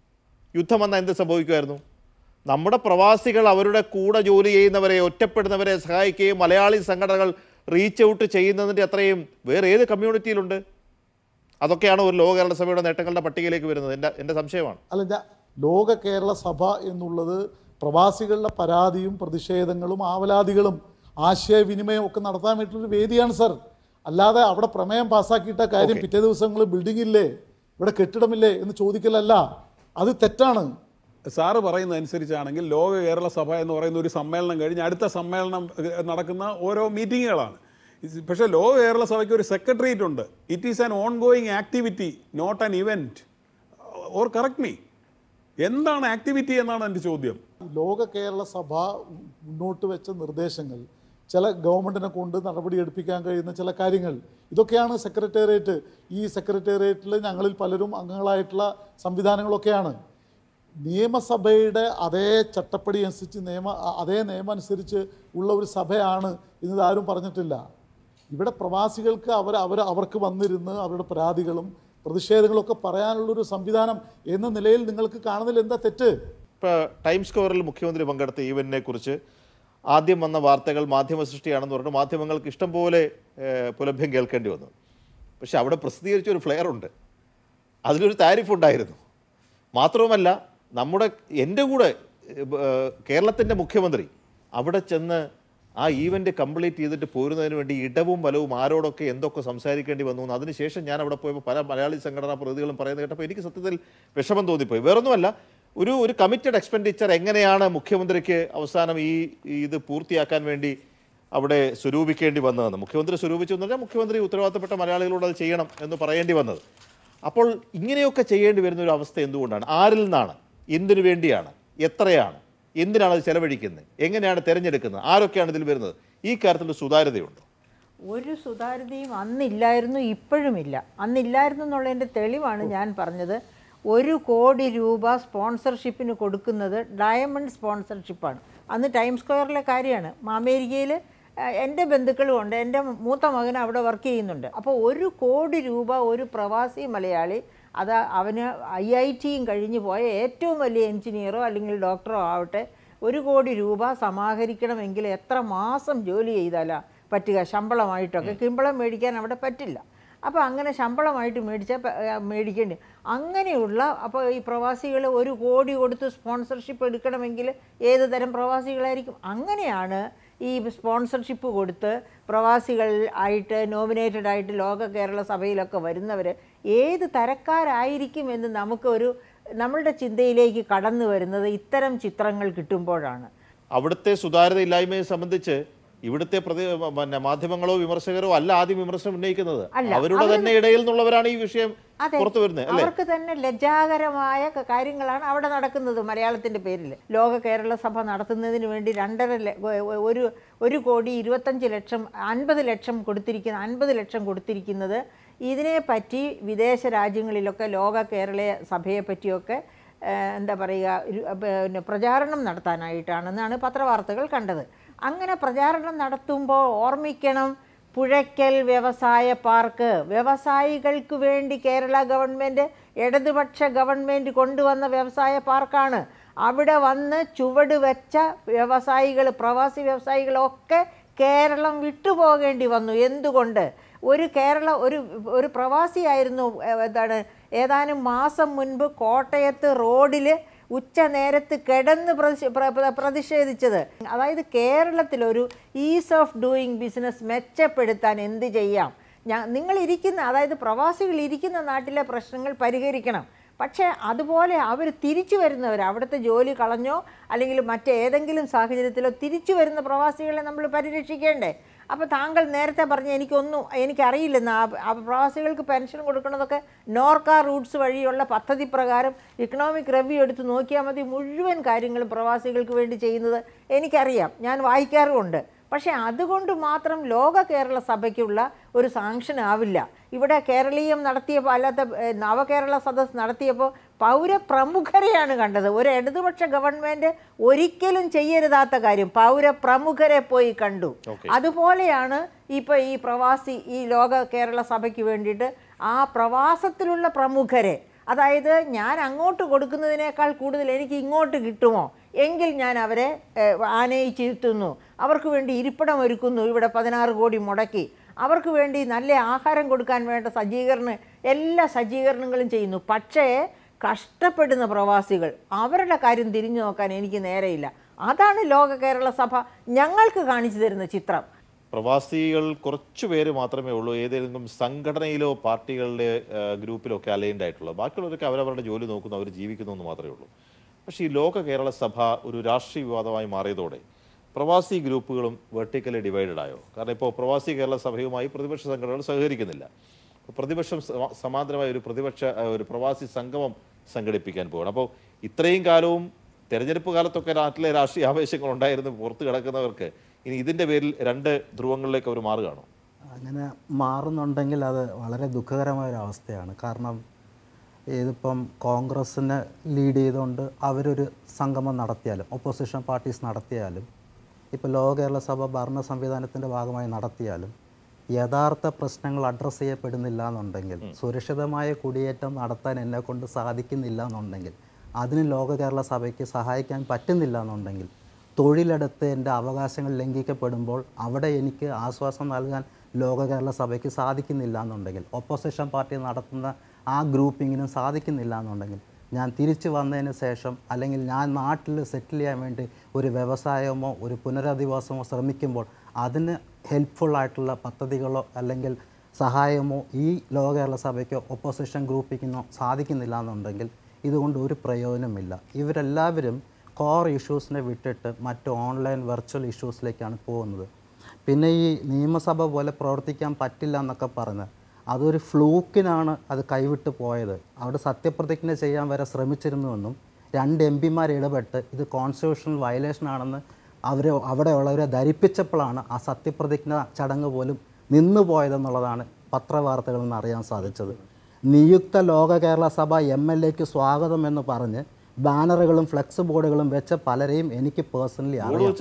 യുദ്ധം വന്നാൽ എന്ത് സംഭവിക്കുമായിരുന്നു? നമ്മുടെ പ്രവാസികൾ അവരുടെ കൂടെ ജോലി ചെയ്യുന്നവരെ, ഒറ്റപ്പെടുന്നവരെ സഹായിക്കുകയും മലയാളി സംഘടനകൾ റീച്ച് ഔട്ട് ചെയ്യുന്നതിൻ്റെ അത്രയും വേറെ ഏത് കമ്മ്യൂണിറ്റിയിലുണ്ട്? അതൊക്കെയാണ് ഒരു ലോക കേരള സഭയുടെ നേട്ടങ്ങളുടെ പട്ടികയിലേക്ക് വരുന്നത്. എൻ്റെ സംശയമാണ്. അല്ല, ലോക കേരള സഭ എന്നുള്ളത് പ്രവാസികളുടെ പരാതിയും പ്രതിഷേധങ്ങളും ആവലാതികളും ആശയവിനിമയം ഒക്കെ നടത്താൻ വേണ്ടിയിട്ടൊരു വേദിയാണ് സർ. അല്ലാതെ അവിടെ പ്രമേയം പാസ്സാക്കിയിട്ട കാര്യം പിറ്റേ ദിവസങ്ങൾ ബിൽഡിംഗ് ഇല്ലേ, ഇവിടെ കെട്ടിടമില്ലേ എന്ന് ചോദിക്കലല്ല, അത് തെറ്റാണ്. സാറ് പറയുന്നതനുസരിച്ചാണെങ്കിൽ ലോക കേരള സഭ എന്ന് പറയുന്ന ഒരു സമ്മേളനം കഴിഞ്ഞ് അടുത്ത സമ്മേളനം നടക്കുന്ന ഓരോ മീറ്റിങ്ങുകളാണ്. പക്ഷേ ലോക കേരള സഭയ്ക്ക് ഒരു സെക്രട്ടേറിയറ്റ് ഉണ്ട്. It is an ongoing activity, not an event. Or correct me, എന്താണ് ആക്ടിവിറ്റി എന്നാണ് എൻ്റെ ചോദ്യം. ലോക കേരള സഭ മുന്നോട്ട് വെച്ച നിർദ്ദേശങ്ങൾ, ചില ഗവൺമെൻറ്റിനെ കൊണ്ട് നടപടിയെടുപ്പിക്കാൻ കഴിയുന്ന ചില കാര്യങ്ങൾ, ഇതൊക്കെയാണ് സെക്രട്ടേറിയറ്റ്. ഈ സെക്രട്ടേറിയറ്റിൽ ഞങ്ങളിൽ പലരും അംഗങ്ങളായിട്ടുള്ള സംവിധാനങ്ങളൊക്കെയാണ്. നിയമസഭയുടെ അതേ ചട്ടപ്പടി അനുസരിച്ച് അതേ നിയമം അനുസരിച്ച് ഉള്ള ഒരു സഭയാണ് ഇന്നത് ആരും പറഞ്ഞിട്ടില്ല. ഇവിടെ പ്രവാസികൾക്ക് അവർക്ക് വന്നിരുന്ന് അവരുടെ പരാതികളും പ്രതിഷേധങ്ങളൊക്കെ പറയാനുള്ളൊരു സംവിധാനം എന്ന നിലയിൽ നിങ്ങൾക്ക് കാണുന്നതിൽ എന്താ തെറ്റ്? ഇപ്പോൾ ടൈംസ് സ്ക്വയറിൽ മുഖ്യമന്ത്രി പങ്കെടുത്ത ഈവൻറ്റിനെ കുറിച്ച് ആദ്യം വന്ന വാർത്തകൾ മാധ്യമ സൃഷ്ടിയാണെന്ന് പറഞ്ഞിട്ട് മാധ്യമങ്ങൾക്ക് ഇഷ്ടം പോലെ പുലഭ്യം കേൾക്കേണ്ടി വന്നു. പക്ഷെ അവിടെ പ്രസിദ്ധീകരിച്ച ഒരു ഫ്ലെയർ ഉണ്ട്, അതിലൊരു താരിഫ് ഉണ്ടായിരുന്നു. മാത്രവുമല്ല, എൻ്റെ കൂടെ കേരളത്തിൻ്റെ മുഖ്യമന്ത്രി അവിടെ ചെന്ന് ആ ഈവൻറ്റ് കംപ്ലീറ്റ് ചെയ്തിട്ട് പോരുന്നതിന് വേണ്ടി ഇടവും വലവും ആരോടൊക്കെ എന്തൊക്കെ സംസാരിക്കേണ്ടി വന്നു. അതിനുശേഷം ഞാൻ അവിടെ പോയപ്പോൾ പല മലയാളി സംഘടനാ പ്രതിനിധികളും പറയുന്നത് കേട്ടപ്പോൾ എനിക്ക് സത്യത്തിൽ വിഷമം തോന്നിപ്പോയി. വേറൊന്നുമല്ല, ഒരു കമ്മിറ്റഡ് എക്സ്പെൻഡിച്ചർ എങ്ങനെയാണ് മുഖ്യമന്ത്രിക്ക് അവസാനം ഇത് പൂർത്തിയാക്കാൻ വേണ്ടി അവിടെ സ്വരൂപിക്കേണ്ടി വന്നതെന്ന്. മുഖ്യമന്ത്രി സ്വരൂപിച്ചു എന്ന് പറഞ്ഞാൽ മുഖ്യമന്ത്രി ഉത്തരവാദിത്തപ്പെട്ട മലയാളികളോട് അത് ചെയ്യണം എന്ന് പറയേണ്ടി വന്നത്. അപ്പോൾ ഇങ്ങനെയൊക്കെ ചെയ്യേണ്ടി വരുന്ന ഒരു അവസ്ഥ എന്തുകൊണ്ടാണ്? ആരിൽ നിന്നാണ്? എന്തിനു വേണ്ടിയാണ്? എത്രയാണ്? എന്തിനാണ് അത് ചെലവഴിക്കുന്നത്? എങ്ങനെയാണ് തിരഞ്ഞെടുക്കുന്നത്? ആരൊക്കെയാണ് ഇതിൽ വരുന്നത്? ഈ കാര്യത്തിൽ സുതാര്യതയുണ്ടോ? ഒരു സുതാര്യതയും അന്നില്ലായിരുന്നു, ഇപ്പോഴുമില്ല. അന്നില്ലായിരുന്നു എന്നുള്ളതിൻ്റെ തെളിവാണ് ഞാൻ പറഞ്ഞത്. 1 കോടി രൂപ സ്പോൺസർഷിപ്പിന് കൊടുക്കുന്നത് ഡയമണ്ട് സ്പോൺസർഷിപ്പാണ്. അന്ന് ടൈംസ് സ്ക്വയറിലെ കാര്യമാണ്. അമേരിക്കയിൽ എൻ്റെ ബന്ധുക്കളുമുണ്ട്, എൻ്റെ മൂത്ത മകൻ അവിടെ വർക്ക് ചെയ്യുന്നുണ്ട്. അപ്പോൾ 1 കോടി രൂപ ഒരു പ്രവാസി മലയാളി, അത് അവന് IITയും കഴിഞ്ഞ് പോയ ഏറ്റവും വലിയ എഞ്ചിനീയറോ അല്ലെങ്കിൽ ഡോക്ടറോ ആവട്ടെ, 1 കോടി രൂപ സമാഹരിക്കണമെങ്കിൽ എത്ര മാസം ജോലി ചെയ്താലാ പറ്റുക? ശമ്പളമായിട്ടൊക്കെ ശമ്പളം മേടിക്കാൻ അവിടെ പറ്റില്ല. അപ്പോൾ അങ്ങനെ ശമ്പളമായിട്ട് മേടിക്കേണ്ടി അങ്ങനെയുള്ള. അപ്പോൾ ഈ പ്രവാസികൾ 1 കോടി കൊടുത്ത് സ്പോൺസർഷിപ്പ് എടുക്കണമെങ്കിൽ ഏത് തരം പ്രവാസികളായിരിക്കും? അങ്ങനെയാണ് ഈ സ്പോൺസർഷിപ്പ് കൊടുത്ത് പ്രവാസികൾ ആയിട്ട് നോമിനേറ്റഡ് ആയിട്ട് ലോക കേരള സഭയിലൊക്കെ വരുന്നവർ ഏത് തരക്കാരായിരിക്കും എന്ന് നമ്മളുടെ ചിന്തയിലേക്ക് കടന്നു വരുന്നത് ഇത്തരം ചിത്രങ്ങൾ കിട്ടുമ്പോഴാണ്. അവിടുത്തെ സുതാര്യതയില്ലായ്മയെ സംബന്ധിച്ച് ഇവിടുത്തെ മാധ്യമങ്ങളോ വിമർശകരോ അല്ല ആദ്യം വിമർശനം ഉന്നയിക്കുന്നത്. അവരുടെ തന്നെ ഇടയിൽ നിന്നുള്ളവരാണ് ഈ വിഷയം പുറത്തു വരുന്നത്. അവർക്ക് തന്നെ ലജ്ജാകരമായ കാര്യങ്ങളാണ് അവിടെ നടക്കുന്നത്. മലയാളത്തിന്റെ പേരിൽ ലോക കേരള സഭ നടത്തുന്നതിന് വേണ്ടി 1 കോടി 25 ലക്ഷം 50 ലക്ഷം കൊടുത്തിരിക്കുന്ന 50 ലക്ഷം കൊടുത്തിരിക്കുന്നത് ഇതിനെപ്പറ്റി വിദേശ രാജ്യങ്ങളിലൊക്കെ ലോക കേരള സഭയെ പറ്റിയൊക്കെ എന്താ പറയുക, പ്രചാരണം നടത്താനായിട്ടാണെന്നാണ് പത്രവാർത്തകൾ കണ്ടത്. അങ്ങനെ പ്രചാരണം നടത്തുമ്പോൾ ഓർമ്മിക്കണം, പുഴയ്ക്കൽ വ്യവസായ പാർക്ക് വ്യവസായികൾക്ക് വേണ്ടി കേരള ഗവൺമെൻറ്, ഇടതുപക്ഷ ഗവൺമെൻറ് കൊണ്ടുവന്ന വ്യവസായ പാർക്കാണ്. അവിടെ വന്ന് ചുവട് വെച്ച വ്യവസായികൾ, പ്രവാസി വ്യവസായികളൊക്കെ കേരളം വിട്ടുപോകേണ്ടി വന്നു. എന്തുകൊണ്ട്? ഒരു പ്രവാസിയായിരുന്നു ഏതാനും മാസം മുൻപ് കോട്ടയത്ത് റോഡിൽ ഉച്ച നേരത്ത് കിടന്ന് പ്രതിഷേധിച്ചത്. അതായത് കേരളത്തിലൊരു ഈസ് ഓഫ് ഡൂയിങ് ബിസിനസ് മെച്ചപ്പെടുത്താൻ എന്ത് ചെയ്യാം? അതായത് പ്രവാസികൾ ഇരിക്കുന്ന നാട്ടിലെ പ്രശ്നങ്ങൾ പരിഹരിക്കണം. പക്ഷേ അതുപോലെ അവർ തിരിച്ചു വരുന്നവർ, അവിടുത്തെ ജോലി കളഞ്ഞോ അല്ലെങ്കിൽ മറ്റേതെങ്കിലും സാഹചര്യത്തിലോ തിരിച്ചു വരുന്ന പ്രവാസികളെ നമ്മൾ പരിരക്ഷിക്കേണ്ടേ? അപ്പോൾ താങ്കൾ നേരത്തെ പറഞ്ഞ എനിക്കറിയില്ലെന്ന് ആ പ്രവാസികൾക്ക് പെൻഷൻ കൊടുക്കുന്നതൊക്കെ നോർക്ക റൂട്ട്സ് വഴിയുള്ള പദ്ധതി പ്രകാരം ഇക്കണോമിക് റിവ്യൂ എടുത്ത് നോക്കിയാൽ മതി. മുഴുവൻ കാര്യങ്ങളും പ്രവാസികൾക്ക് വേണ്ടി ചെയ്യുന്നത് എനിക്കറിയാം, ഞാൻ വായിക്കാറുമുണ്ട്. പക്ഷേ അതുകൊണ്ട് മാത്രം ലോക കേരള സഭയ്ക്കുള്ള ഒരു സാങ്ഷൻ ആവില്ല. ഇവിടെ കേരളീയം നടത്തിയപ്പോൾ, അല്ലാത്ത നവകേരള സദസ് നടത്തിയപ്പോൾ പൗരപ്രമുഖരെയാണ് കണ്ടത്. ഒരു ഇടതുപക്ഷ ഗവൺമെൻറ് ഒരിക്കലും ചെയ്യരുതാത്ത കാര്യം പൗരപ്രമുഖരെ പോയി കണ്ടു. അതുപോലെയാണ് ഇപ്പോൾ ഈ ലോക കേരള സഭയ്ക്ക് വേണ്ടിയിട്ട് ആ പ്രവാസത്തിലുള്ള പ്രമുഖരെ, അതായത് ഞാൻ അങ്ങോട്ട് കൊടുക്കുന്നതിനേക്കാൾ കൂടുതൽ എനിക്ക് ഇങ്ങോട്ട് കിട്ടുമോ എങ്കിൽ ഞാൻ അവരെ ആനയിച്ചിരുത്തുന്നു, അവർക്ക് വേണ്ടി ഇരിപ്പിടം ഒരുക്കുന്നു, ഇവിടെ 16 കോടി മുടക്കി അവർക്ക് വേണ്ടി നല്ല ആഹാരം കൊടുക്കാൻ വേണ്ട എല്ലാ സജ്ജീകരണങ്ങളും ചെയ്യുന്നു. പക്ഷേ കഷ്ടപ്പെടുന്ന പ്രവാസികൾ, അവരുടെ കാര്യം തിരിഞ്ഞു നോക്കാൻ എനിക്ക് നേരെയില്ല. അതാണ് ലോക കേരള സഭ ഞങ്ങൾക്ക് കാണിച്ചു തരുന്ന ചിത്രം. പ്രവാസികൾ കുറച്ചു പേര് മാത്രമേ ഉള്ളൂ ഏതെങ്കിലും സംഘടനയിലോ പാർട്ടികളുടെ ഗ്രൂപ്പിലോ ഒക്കെ അലൈൻഡ് ആയിട്ടുള്ളത്. ബാക്കിയുള്ളവരൊക്കെ അവരവരുടെ ജോലി നോക്കുന്നു, അവർ ജീവിക്കുന്നു എന്ന് മാത്രമേ ഉള്ളൂ. പക്ഷേ ഈ ലോക കേരള സഭ ഒരു രാഷ്ട്രീയ വിവാദമായി മാറിയതോടെ പ്രവാസി ഗ്രൂപ്പുകളും വെർട്ടിക്കലി ഡിവൈഡഡ് ആയോ? കാരണം ഇപ്പോൾ പ്രവാസി കേരള സഭയുമായി പ്രതിപക്ഷ സംഘടനകൾ സഹകരിക്കുന്നില്ല. പ്രതിപക്ഷം സമാന്തരമായ ഒരു പ്രവാസി സംഗമം സംഘടിപ്പിക്കാൻ പോവുകയാണ്. അപ്പോൾ ഇത്രയും കാലവും തെരഞ്ഞെടുപ്പ് കാലത്തൊക്കെ നാട്ടിലെ രാഷ്ട്രീയ ആവേശങ്ങൾ ഉണ്ടായിരുന്നു പുറത്ത് കിടക്കുന്നവർക്ക് ഇനി ഇതിൻ്റെ പേരിൽ രണ്ട് ധ്രുവങ്ങളിലേക്ക് അവർ മാറുകയാണോ? അങ്ങനെ മാറുന്നുണ്ടെങ്കിൽ അത് വളരെ ദുഃഖകരമായ ഒരു അവസ്ഥയാണ്. കാരണം ഇതിപ്പം കോൺഗ്രസ്സിനെ ലീഡ് ചെയ്തുകൊണ്ട് അവരൊരു സംഗമം നടത്തിയാലും ഓപ്പോസിഷൻ പാർട്ടീസ് നടത്തിയാലും ഇപ്പോൾ ലോക കേരള സഭ ഭരണ സംവിധാനത്തിൻ്റെ ഭാഗമായി നടത്തിയാലും യഥാർത്ഥ പ്രശ്നങ്ങൾ അഡ്രസ്സ് ചെയ്യപ്പെടുന്നില്ല എന്നുണ്ടെങ്കിൽ, സുരക്ഷിതമായ കുടിയേറ്റം നടത്താൻ എന്നെക്കൊണ്ട് സാധിക്കുന്നില്ല എന്നുണ്ടെങ്കിൽ, അതിന് ലോക കേരള സഭയ്ക്ക് സഹായിക്കാൻ പറ്റുന്നില്ല എന്നുണ്ടെങ്കിൽ, തൊഴിലെടുത്ത് എൻ്റെ അവകാശങ്ങൾ ലംഘിക്കപ്പെടുമ്പോൾ അവിടെ എനിക്ക് ആശ്വാസം നൽകാൻ ലോക കേരള സഭയ്ക്ക് സാധിക്കുന്നില്ല എന്നുണ്ടെങ്കിൽ, ഒപ്പോസിഷൻ പാർട്ടി നടത്തുന്ന ആ ഗ്രൂപ്പിങ്ങിനും സാധിക്കുന്നില്ല എന്നുണ്ടെങ്കിൽ, ഞാൻ തിരിച്ചു വന്നതിന് ശേഷം അല്ലെങ്കിൽ ഞാൻ നാട്ടിൽ സെറ്റിൽ ചെയ്യാൻ വേണ്ടി ഒരു വ്യവസായമോ ഒരു പുനരധിവാസമോ ശ്രമിക്കുമ്പോൾ അതിന് ഹെൽപ്ഫുള്ളായിട്ടുള്ള പദ്ധതികളോ അല്ലെങ്കിൽ സഹായമോ ഈ ലോക കേരള സഭയ്ക്കോ ഒപ്പോസിഷൻ ഗ്രൂപ്പിങ്ങിനോ സാധിക്കുന്നില്ല എന്നുണ്ടെങ്കിൽ ഇതുകൊണ്ട് ഒരു പ്രയോജനമില്ല. ഇവരെല്ലാവരും കോർ ഇഷ്യൂസിനെ വിട്ടിട്ട് മറ്റ് ഓൺലൈൻ വെർച്വൽ ഇഷ്യൂസിലേക്കാണ് പോകുന്നത്. പിന്നെ ഈ നിയമസഭ പോലെ പ്രവർത്തിക്കാൻ പറ്റില്ല എന്നൊക്കെ പറഞ്ഞ് അതൊരു ഫ്ലൂക്കിനാണ് അത് കൈവിട്ട് പോയത്. അവിടെ സത്യപ്രതിജ്ഞ ചെയ്യാൻ വരെ ശ്രമിച്ചിരുന്നുവെന്നും 2 MP ഇടപെട്ട് ഇത് കോൺസ്റ്റിറ്റ്യൂഷണൽ വയലേഷനാണെന്ന് അവിടെയുള്ളവരെ ധരിപ്പിച്ചപ്പോഴാണ് ആ സത്യപ്രതിജ്ഞ ചടങ്ങ് പോലും നിന്നു പോയതെന്നുള്ളതാണ് പത്രവാർത്തകളിൽ നിന്ന് അറിയാൻ സാധിച്ചത്. നിയുക്ത ലോക കേരള സഭ MLAക്ക് സ്വാഗതം എന്ന് പറഞ്ഞ് ബാനറുകളും ഫ്ലെക്സ് ബോർഡുകളും വെച്ച പലരെയും എനിക്ക് പേഴ്സണലി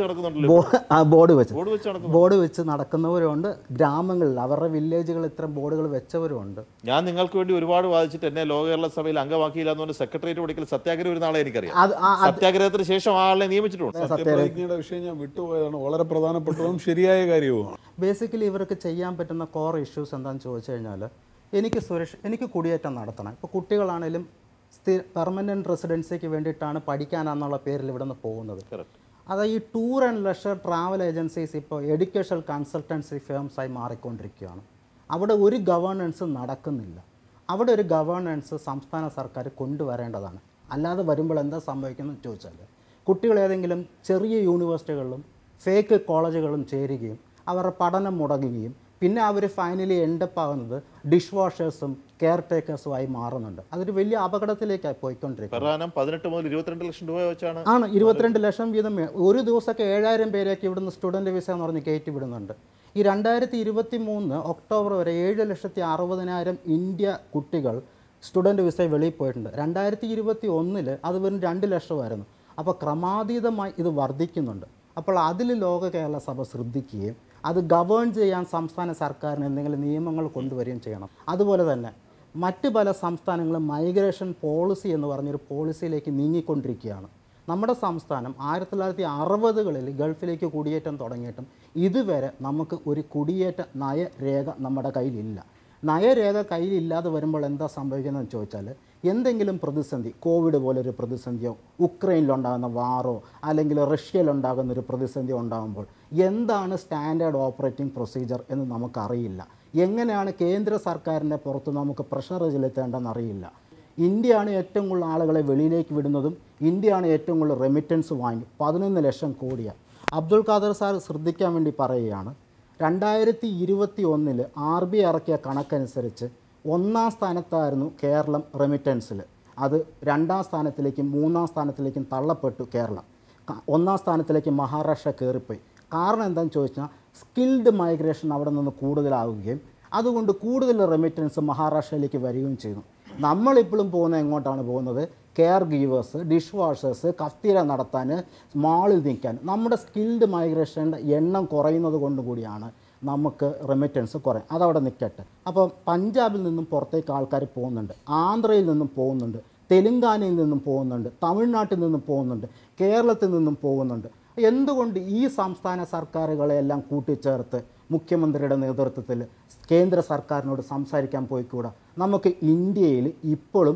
അറിയാം. ബോർഡ് വെച്ച് നടക്കുന്നവരുണ്ട്, ഗ്രാമങ്ങളിൽ അവരുടെ വില്ലേജുകൾ ഇത്തരം ബോർഡുകൾ വെച്ചവരുമുണ്ട്. ഞാൻ നിങ്ങൾക്ക് വേണ്ടി ഒരുപാട് വാദിച്ചിട്ട് എന്നെ ലോക കേരള സഭയിൽ അംഗമാക്കിയില്ല എന്ന് പറഞ്ഞ സെക്രട്ടേറിയറ്റ് പഠിക്കൽ സത്യാഗ്രഹം ഒരു നാളെ എനിക്കറിയാം. സത്യാഗ്രഹത്തിന് ശേഷം ആ ആളെ നിയമിച്ചിട്ടുണ്ട്. സത്യപ്രതിജ്ഞയുടെ വിഷയം ഞാൻ വിട്ടുപോയതാണ്, വളരെ പ്രധാനപ്പെട്ടതും ശരിയായ കാര്യവുമാണ്. ബേസിക്കലി ഇവർക്ക് ചെയ്യാൻ പറ്റുന്ന കോർ ഇഷ്യൂസ് എന്താണെന്ന് ചോദിച്ചു കഴിഞ്ഞാൽ, എനിക്ക് കുടിയേറ്റം നടത്തണം. ഇപ്പോൾ കുട്ടികളാണേലും പെർമനൻറ്റ് റെസിഡൻസിക്ക് വേണ്ടിയിട്ടാണ് പഠിക്കാനെന്നുള്ള പേരിൽ ഇവിടെ നിന്ന് പോകുന്നത്. അതായത് ഈ tour and leisure travel agencies ഇപ്പോൾ എഡ്യൂക്കേഷണൽ കൺസൾട്ടൻസി ഫേംസായി മാറിക്കൊണ്ടിരിക്കുകയാണ്. അവിടെ ഒരു ഗവേണൻസ് നടക്കുന്നില്ല. അവിടെ ഒരു ഗവേണൻസ് സംസ്ഥാന സർക്കാർ കൊണ്ടുവരേണ്ടതാണ്. അല്ലാതെ വരുമ്പോൾ എന്താ സംഭവിക്കുന്നത് ചോദിച്ചാൽ, കുട്ടികൾ ഏതെങ്കിലും ചെറിയ യൂണിവേഴ്സിറ്റികളിലും ഫേക്ക് കോളേജുകളും ചേരുകയും അവരുടെ പഠനം മുടങ്ങുകയും പിന്നെ അവർ ഫൈനലി എൻഡപ്പ് ആകുന്നത് ഡിഷ് വാഷേഴ്സും കെയർ ടേക്കേഴ്സുമായി മാറുന്നുണ്ട്. അതൊരു വലിയ അപകടത്തിലേക്കായി പോയിക്കൊണ്ടിരിക്കുന്നത്. 18 മുതൽ 22 ലക്ഷം രൂപ വെച്ചാണ് 22 ലക്ഷം വീതം ഒരു ദിവസമൊക്കെ 7000 പേരേക്ക് ഇവിടുന്ന് സ്റ്റുഡൻറ്റ് വിസ എന്ന് പറഞ്ഞ് കയറ്റി വിടുന്നുണ്ട്. ഈ 2023 ഒക്ടോബർ വരെ 7,60,000 ഇന്ത്യ കുട്ടികൾ സ്റ്റുഡൻറ്റ് വിസ വെളിയിൽ പോയിട്ടുണ്ട്. 2021 അത് വെറും 2 ലക്ഷമായിരുന്നു. അപ്പോൾ ക്രമാതീതമായി ഇത് വർദ്ധിക്കുന്നുണ്ട്. അപ്പോൾ അതിൽ ലോക കേരള സഭ ശ്രദ്ധിക്കുകയും അത് ഗവേൺ ചെയ്യാൻ സംസ്ഥാന സർക്കാരിന് എന്തെങ്കിലും നിയമങ്ങൾ കൊണ്ടുവരികയും ചെയ്യണം. അതുപോലെ തന്നെ മറ്റ് പല സംസ്ഥാനങ്ങളും മൈഗ്രേഷൻ പോളിസി എന്ന് പറഞ്ഞൊരു പോളിസിയിലേക്ക് നീങ്ങിക്കൊണ്ടിരിക്കുകയാണ്. നമ്മുടെ സംസ്ഥാനം 1960കളിൽ ഗൾഫിലേക്ക് കുടിയേറ്റം തുടങ്ങിയിട്ടും ഇതുവരെ നമുക്ക് ഒരു കുടിയേറ്റ നയരേഖ നമ്മുടെ കയ്യിലില്ല. നയരേഖ കയ്യിലില്ലാതെ വരുമ്പോൾ എന്താ സംഭവിക്കുന്നതെന്ന് ചോദിച്ചാൽ, എന്തെങ്കിലും പ്രതിസന്ധി, കോവിഡ് പോലൊരു പ്രതിസന്ധിയോ ഉക്രൈനിലുണ്ടാകുന്ന വാറോ അല്ലെങ്കിൽ റഷ്യയിലുണ്ടാകുന്നൊരു പ്രതിസന്ധിയോ ഉണ്ടാകുമ്പോൾ എന്താണ് സ്റ്റാൻഡേർഡ് ഓപ്പറേറ്റിംഗ് പ്രൊസീജിയർ എന്ന് നമുക്കറിയില്ല. എങ്ങനെയാണ് കേന്ദ്ര സർക്കാരിൻ്റെ പുറത്ത് നമുക്ക് പ്രഷർ ചെലുത്തേണ്ടതെന്ന് അറിയില്ല. ഇന്ത്യയാണ് ഏറ്റവും കൂടുതൽ ആളുകളെ വെളിയിലേക്ക് വിടുന്നതും ഇന്ത്യയാണ് ഏറ്റവും കൂടുതൽ റെമിറ്റൻസ് വാങ്ങി 11 ലക്ഷം കോടിയാണ്. അബ്ദുൾ ഖാദർ സാർ ശ്രദ്ധിക്കാൻ വേണ്ടി പറയുകയാണ്, 2021 RBI ഇറക്കിയ കണക്കനുസരിച്ച് 1ാം സ്ഥാനത്തായിരുന്നു കേരളം റെമിറ്റൻസിൽ. അത് 2ാം സ്ഥാനത്തിലേക്കും 3ാം സ്ഥാനത്തിലേക്കും തള്ളപ്പെട്ടു കേരളം. 1ാം സ്ഥാനത്തിലേക്ക് മഹാരാഷ്ട്ര കയറിപ്പോയി. കാരണം എന്താണെന്ന് ചോദിച്ചാൽ സ്കിൽഡ് മൈഗ്രേഷൻ അവിടെ നിന്ന് കൂടുതലാവുകയും അതുകൊണ്ട് കൂടുതൽ റെമിറ്റൻസ് മഹാരാഷ്ട്രയിലേക്ക് വരികയും ചെയ്തു. നമ്മളിപ്പോഴും പോകുന്നത് എങ്ങോട്ടാണ് പോകുന്നത്? Caregivers, dishwashers, cafeteria നടത്താൻ, മാളിൽ നിൽക്കാൻ. നമ്മുടെ സ്കിൽഡ് മൈഗ്രേഷൻ്റെ എണ്ണം കുറയുന്നത് കൊണ്ടുകൂടിയാണ് നമുക്ക് റെമിറ്റൻസ് കുറയും. അതവിടെ നിൽക്കട്ടെ. അപ്പോൾ പഞ്ചാബിൽ നിന്നും പുറത്തേക്ക് ആൾക്കാർ പോകുന്നുണ്ട്, ആന്ധ്രയിൽ നിന്നും പോകുന്നുണ്ട്, തെലുങ്കാനയിൽ നിന്നും പോകുന്നുണ്ട്, തമിഴ്നാട്ടിൽ നിന്നും പോകുന്നുണ്ട്, കേരളത്തിൽ നിന്നും പോകുന്നുണ്ട്. എന്തുകൊണ്ട് ഈ സംസ്ഥാന സർക്കാരുകളെല്ലാം കൂട്ടിച്ചേർത്ത് മുഖ്യമന്ത്രിയുടെ നേതൃത്വത്തിൽ കേന്ദ്ര സർക്കാരിനോട് സംസാരിക്കാൻ പോയിക്കൂടാ? നമുക്ക് ഇന്ത്യയിൽ ഇപ്പോഴും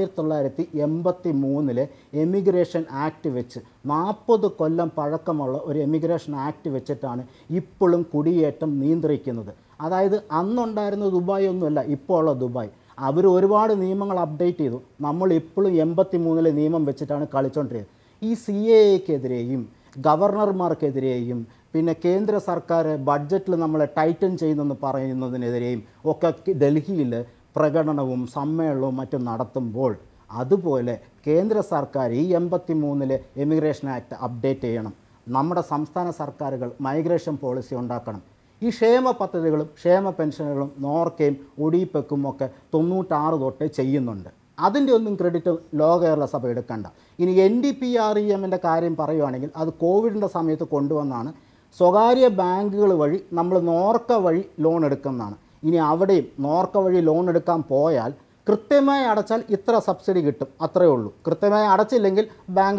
1983 എമിഗ്രേഷൻ ആക്ട് വെച്ച് 40 കൊല്ലം പഴക്കമുള്ള ഒരു എമിഗ്രേഷൻ ആക്ട് വെച്ചിട്ടാണ് ഇപ്പോഴും കുടിയേറ്റം നിയന്ത്രിക്കുന്നത്. അതായത് അന്നുണ്ടായിരുന്ന ദുബായ് ഒന്നുമല്ല ഇപ്പോൾ ഉള്ള ദുബായ്. അവർ ഒരുപാട് നിയമങ്ങൾ അപ്ഡേറ്റ് ചെയ്തു. നമ്മൾ ഇപ്പോഴും 83 നിയമം വെച്ചിട്ടാണ് കളിച്ചുകൊണ്ടിരിക്കുന്നത്. ഈ CAA-ക്കെതിരെയും ഗവർണർമാർക്കെതിരെയും പിന്നെ കേന്ദ്ര സർക്കാർ ബഡ്ജറ്റിൽ നമ്മളെ ടൈറ്റൻ ചെയ്യുന്നെന്ന് പറയുന്നതിനെതിരെയും ഒക്കെ ഡൽഹിയിൽ പ്രകടനവും സമ്മേളനവും മറ്റും നടത്തുമ്പോൾ, അതുപോലെ കേന്ദ്ര സർക്കാർ ഈ 83 എമിഗ്രേഷൻ ആക്ട് അപ്ഡേറ്റ് ചെയ്യണം. നമ്മുടെ സംസ്ഥാന സർക്കാരുകൾ മൈഗ്രേഷൻ പോളിസി ഉണ്ടാക്കണം. ഈ ക്ഷേമ പദ്ധതികളും ക്ഷേമ പെൻഷനുകളും നോർക്കയും ഒഡീപെക്കും ഒക്കെ 96 തൊട്ടേ ചെയ്യുന്നുണ്ട്. അതിൻ്റെ ഒന്നും ക്രെഡിറ്റ് ലോക കേരള സഭ എടുക്കണ്ട. ഇനി NDPREMൻ്റെ കാര്യം പറയുവാണെങ്കിൽ അത് കോവിഡിൻ്റെ സമയത്ത് കൊണ്ടുവന്നാണ്. സ്വകാര്യ ബാങ്കുകൾ വഴി നമ്മൾ നോർക്ക വഴി ലോൺ എടുക്കുന്നതാണ്. ഇനി അവിടെയും നോർക്ക വഴി ലോൺ എടുക്കാൻ പോയാൽ കൃത്യമായി അടച്ചാൽ ഇത്ര സബ്സിഡി കിട്ടും, അത്രയേ ഉള്ളൂ. കൃത്യമായി അടച്ചില്ലെങ്കിൽ ബാങ്ക്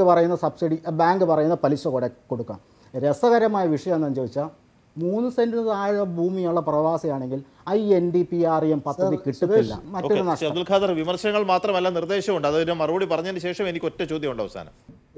പറയുന്ന പലിശ കൊടുക്കാം. രസകരമായ വിഷയം എന്താണെന്ന് ചോദിച്ചാൽ 3 സെൻറ്റിന് താഴെ ഭൂമിയുള്ള പ്രവാസിയാണെങ്കിൽ NDPREM പദ്ധതി കിട്ടത്തില്ല. മറ്റൊരു നഷ്ടം. അബ്ദുൽ ഖാദർ, വിമർശനങ്ങൾ മാത്രമല്ല നിർദ്ദേശമുണ്ട്. അതിന് മറുപടി പറഞ്ഞതിന് ശേഷം എനിക്ക് ഒറ്റ ചോദ്യമുണ്ട് അവസാനം.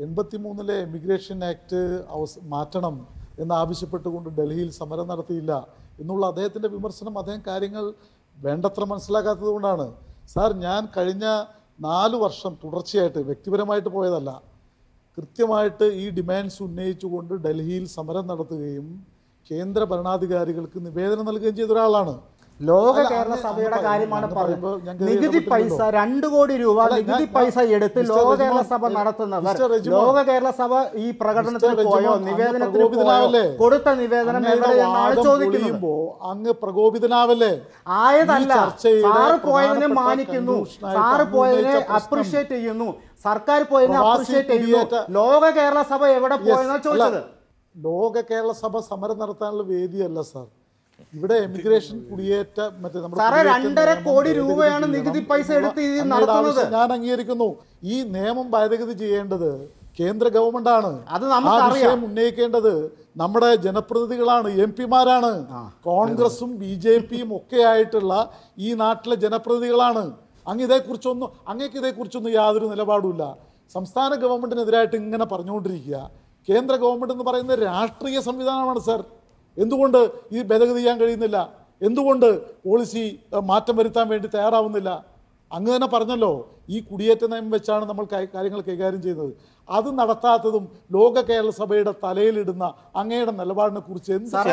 83 എമിഗ്രേഷൻ ആക്ട് മാറ്റണം എന്നാവശ്യപ്പെട്ടുകൊണ്ട് ഡൽഹിയിൽ സമരം നടത്തിയില്ല എന്നുള്ള അദ്ദേഹത്തിൻ്റെ വിമർശനം അദ്ദേഹം കാര്യങ്ങൾ വേണ്ടത്ര മനസ്സിലാക്കാത്തത് കൊണ്ടാണ്. സാർ, ഞാൻ കഴിഞ്ഞ 4 വർഷം തുടർച്ചയായിട്ട് വ്യക്തിപരമായിട്ട് പോയതല്ല, കൃത്യമായിട്ട് ഈ ഡിമാൻഡ്സ് ഉന്നയിച്ചുകൊണ്ട് ഡൽഹിയിൽ സമരം നടത്തുകയും കേന്ദ്ര ഭരണാധികാരികൾക്ക് നിവേദനം നൽകുകയും ചെയ്ത ഒരാളാണ്. ലോക കേരള സഭയുടെ കാര്യമാണ് പറയുന്നത്. നികുതി പൈസ 2 കോടി രൂപ നികുതി പൈസ എടുത്ത് ലോക കേരള സഭ നടത്തുന്നവർ, ലോക കേരള സഭ ഈ പ്രകടനത്തിന് പോയോ, നിവേദനത്തിന് പോയോ, കൊടുത്ത നിവേദനം എവിടെയെന്നാണ് ചോദിക്കുന്നത്. അങ്ങ് പ്രകോപിതനാവല്ലേ? ആയതല്ല. സാറ് പോയതിനെ മാനിക്കുന്നു, സാറ് പോയതിനെ അപ്രീഷിയേറ്റ് ചെയ്യുന്നു, സർക്കാർ പോയതിനെ അപ്രീഷിയേറ്റ് ചെയ്യുന്നു. ലോക കേരള സഭ എവിടെ പോയെന്നാണ് ചോദിച്ചത്. ലോക കേരള സഭ സമരം നടത്താനുള്ള വേദിയല്ല സാർ. ഇവിടെ എമിഗ്രേഷൻ കുടിയേറ്റ മറ്റേ 2.5 കോടി രൂപയാണ് നികുതി പൈസ എടുത്ത് നടത്തുന്നത്. ഞാൻ അംഗീകരിക്കുന്നു. ഈ നിയമം ഭേദഗതി ചെയ്യേണ്ടത് കേന്ദ്ര ഗവൺമെന്റ് ആണ്. അത് നമുക്കറിയാം. ഉന്നയിക്കേണ്ടത് നമ്മുടെ ജനപ്രതിനിധികളാണ്, MP-മാരാണ്. കോൺഗ്രസും BJP-യും ഒക്കെ ആയിട്ടുള്ള ഈ നാട്ടിലെ ജനപ്രതിനിധികളാണ്. അങ്ങേക്ക് ഇതേക്കുറിച്ചൊന്നും യാതൊരു നിലപാടുമില്ല. സംസ്ഥാന ഗവൺമെന്റിനെതിരായിട്ട് ഇങ്ങനെ പറഞ്ഞുകൊണ്ടിരിക്കുക. കേന്ദ്ര ഗവൺമെന്റ് എന്ന് പറയുന്നത് രാഷ്ട്രീയ സംവിധാനമാണ് സാർ. എന്തുകൊണ്ട് ഈ ഭേദഗതി ചെയ്യാൻ കഴിയുന്നില്ല? എന്തുകൊണ്ട് പോളിസി മാറ്റം വരുത്താൻ വേണ്ടി തയ്യാറാവുന്നില്ല? അങ്ങ് തന്നെ പറഞ്ഞല്ലോ, ഈ കുടിയേറ്റ നിയമം വെച്ചാണ് നമ്മൾ കാര്യങ്ങൾ കൈകാര്യം ചെയ്യുന്നത്. അത് നടത്താത്തതും ലോക കേരള സഭയുടെ തലയിലിടുന്ന അങ്ങയുടെ നിലപാടിനെ കുറിച്ച്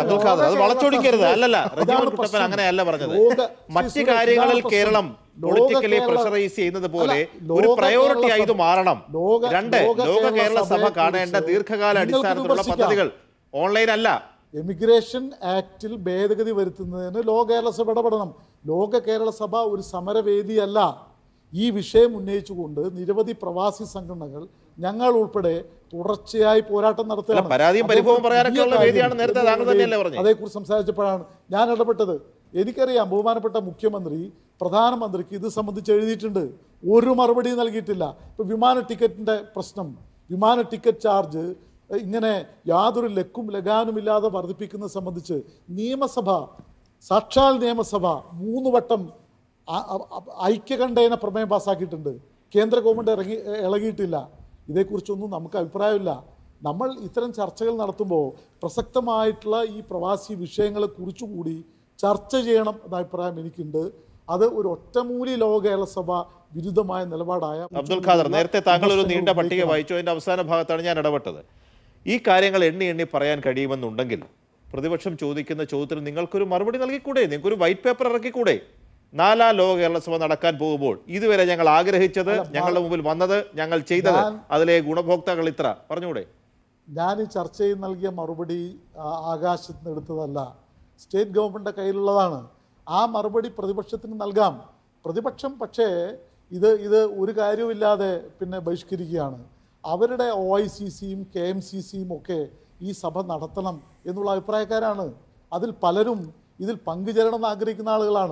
അങ്ങനെയല്ല പറഞ്ഞത്. മറ്റ് കാര്യങ്ങളിൽ കേരളം പൊളിറ്റിക്കലി പ്രഷറൈസ് ചെയ്യുന്നത് പോലെ ഒരു പ്രയോറിറ്റി ആയി ഇത് മാറണം. 2, ലോക കേരള സഭ കാണേണ്ട ദീർഘകാല അടിസ്ഥാനത്തിലുള്ള പദ്ധതികൾ ഓൺലൈൻ അല്ല. എമിഗ്രേഷൻ ആക്ടിൽ ഭേദഗതി വരുത്തുന്നതിന് ലോക കേരള സഭ ഇടപെടണം. ലോക കേരള സഭ ഒരു സമരവേദിയല്ല. ഈ വിഷയം ഉന്നയിച്ചുകൊണ്ട് നിരവധി പ്രവാസി സംഘടനകൾ, ഞങ്ങൾ ഉൾപ്പെടെ തുടർച്ചയായി പോരാട്ടം നടത്തുകയാണ്. അതേക്കുറിച്ച് സംസാരിച്ചപ്പോഴാണ് ഞാൻ ഇടപെട്ടത്. എനിക്കറിയാം, ബഹുമാനപ്പെട്ട മുഖ്യമന്ത്രി പ്രധാനമന്ത്രിക്ക് ഇത് സംബന്ധിച്ച് എഴുതിയിട്ടുണ്ട്. ഒരു മറുപടി നൽകിയിട്ടില്ല. ഇപ്പോൾ വിമാന ടിക്കറ്റിൻ്റെ പ്രശ്നം, വിമാന ടിക്കറ്റ് ചാർജ് ഇങ്ങനെ യാതൊരു ലക്കും ലഗാനുമില്ലാതെ വർദ്ധിപ്പിക്കുന്നത് സംബന്ധിച്ച് സാക്ഷാൽ നിയമസഭ 3 വട്ടം ഐക്യകണ്ഠേന പ്രമേയം പാസ്സാക്കിയിട്ടുണ്ട്. കേന്ദ്ര ഗവൺമെൻറ് ഇളകിയിട്ടില്ല. ഇതേക്കുറിച്ചൊന്നും നമുക്ക് അഭിപ്രായമില്ല. നമ്മൾ ഇത്തരം ചർച്ചകൾ നടത്തുമ്പോൾ പ്രസക്തമായിട്ടുള്ള ഈ പ്രവാസി വിഷയങ്ങളെ കുറിച്ചുകൂടി ചർച്ച ചെയ്യണം എന്ന അഭിപ്രായം എനിക്കുണ്ട്. അത് ഒരു ഒറ്റമൂലി ലോക കേരള സഭ വിരുദ്ധമായ നിലപാടായ. അബ്ദുൽ ഖാദർ, നേരത്തെ താങ്കൾ ഒരു നീണ്ട പട്ടിക വായിച്ചു. അതിൻ്റെ അവസാന ഭാഗത്താണ് ഞാൻ ഇടപെട്ടത്. ഈ കാര്യങ്ങൾ എണ്ണി പറയാൻ കഴിയുമെന്നുണ്ടെങ്കിൽ പ്രതിപക്ഷം ചോദിക്കുന്ന ചോദ്യത്തിന് നിങ്ങൾക്കൊരു മറുപടി നൽകിക്കൂടെ? നിങ്ങൾക്കൊരു വൈറ്റ് പേപ്പർ ഇറക്കിക്കൂടെ? 4ാം ലോക കേരള സഭ നടക്കാൻ പോകുമ്പോൾ ഇതുവരെ ഞങ്ങൾ ആഗ്രഹിച്ചത്, ഞങ്ങളുടെ മുമ്പിൽ വന്നത്, ഞങ്ങൾ ചെയ്തത്, അതിലെ ഗുണഭോക്താക്കൾ ഇത്ര പറഞ്ഞുകൂടെ? ഞാൻ ഈ ചർച്ചയിൽ നൽകിയ മറുപടി ആകാശത്ത് നിന്ന് എടുത്തതല്ല, സ്റ്റേറ്റ് ഗവൺമെൻറ്റിൻ്റെ കയ്യിലുള്ളതാണ്. ആ മറുപടി പ്രതിപക്ഷത്തിന് നൽകാം. പ്രതിപക്ഷം പക്ഷേ ഇത് ഒരു കാര്യവുമില്ലാതെ പിന്നെ ബഹിഷ്കരിക്കുകയാണ്. അവരുടെ OICC-യും KMCC-യും ഒക്കെ ഈ സഭ നടത്തണം എന്നുള്ള അഭിപ്രായക്കാരാണ്. അതിൽ പലരും ഇതിൽ പങ്കുചേരണമെന്ന് ആഗ്രഹിക്കുന്ന ആളുകളാണ്.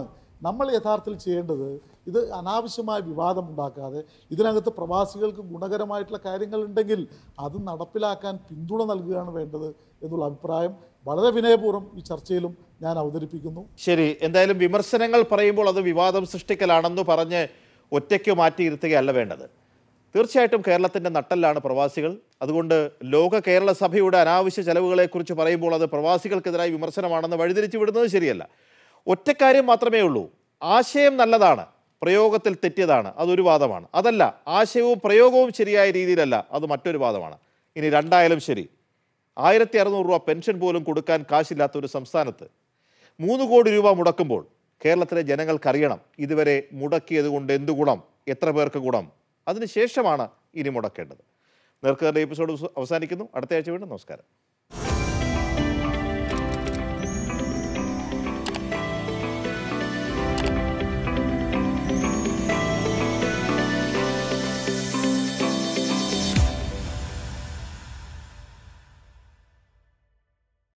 നമ്മൾ യഥാർത്ഥത്തിൽ ചെയ്യേണ്ടത് ഇത് അനാവശ്യമായ വിവാദം ഉണ്ടാക്കാതെ ഇതിനകത്ത് പ്രവാസികൾക്ക് ഗുണകരമായിട്ടുള്ള കാര്യങ്ങളുണ്ടെങ്കിൽ അത് നടപ്പിലാക്കാൻ പിന്തുണ നൽകുകയാണ് വേണ്ടത് എന്നുള്ള അഭിപ്രായം വളരെ വിനയപൂർവ്വം ഈ ചർച്ചയിലും ഞാൻ അവതരിപ്പിക്കുന്നു. ശരി, എന്തായാലും വിമർശനങ്ങൾ പറയുമ്പോൾ അത് വിവാദം സൃഷ്ടിക്കലാണെന്ന് പറഞ്ഞ് ഒറ്റയ്ക്ക് മാറ്റിയിരുത്തുകയല്ല വേണ്ടത്. തീർച്ചയായിട്ടും കേരളത്തിൻ്റെ നട്ടെല്ലാണ് പ്രവാസികൾ. അതുകൊണ്ട് ലോക കേരള സഭയുടെ അനാവശ്യ ചെലവുകളെക്കുറിച്ച് പറയുമ്പോൾ അത് പ്രവാസികൾക്കെതിരായി വിമർശനമാണെന്ന് വഴിതിരിച്ചു വിടുന്നത് ശരിയല്ല. ഒറ്റക്കാര്യം മാത്രമേ ഉള്ളൂ, ആശയം നല്ലതാണ്, പ്രയോഗത്തിൽ തെറ്റിയതാണ്, അതൊരു വാദമാണ്. അതല്ല, ആശയവും പ്രയോഗവും ശരിയായ രീതിയിലല്ല, അത് മറ്റൊരു വാദമാണ്. ഇനി രണ്ടായാലും ശരി, 1600 രൂപ പെൻഷൻ പോലും കൊടുക്കാൻ കാശില്ലാത്ത ഒരു സംസ്ഥാനത്ത് 3 കോടി രൂപ മുടക്കുമ്പോൾ കേരളത്തിലെ ജനങ്ങൾക്കറിയണം ഇതുവരെ മുടക്കിയത് കൊണ്ട് എന്ത് ഗുണം, എത്ര പേർക്ക് ഗുണം. അതിനുശേഷമാണ് ഇനി മുടക്കേണ്ടത്. നേർക്കുനേർ എപ്പിസോഡ് അവസാനിക്കുന്നു. അടുത്ത ആഴ്ച വീണ്ടും നമസ്കാരം.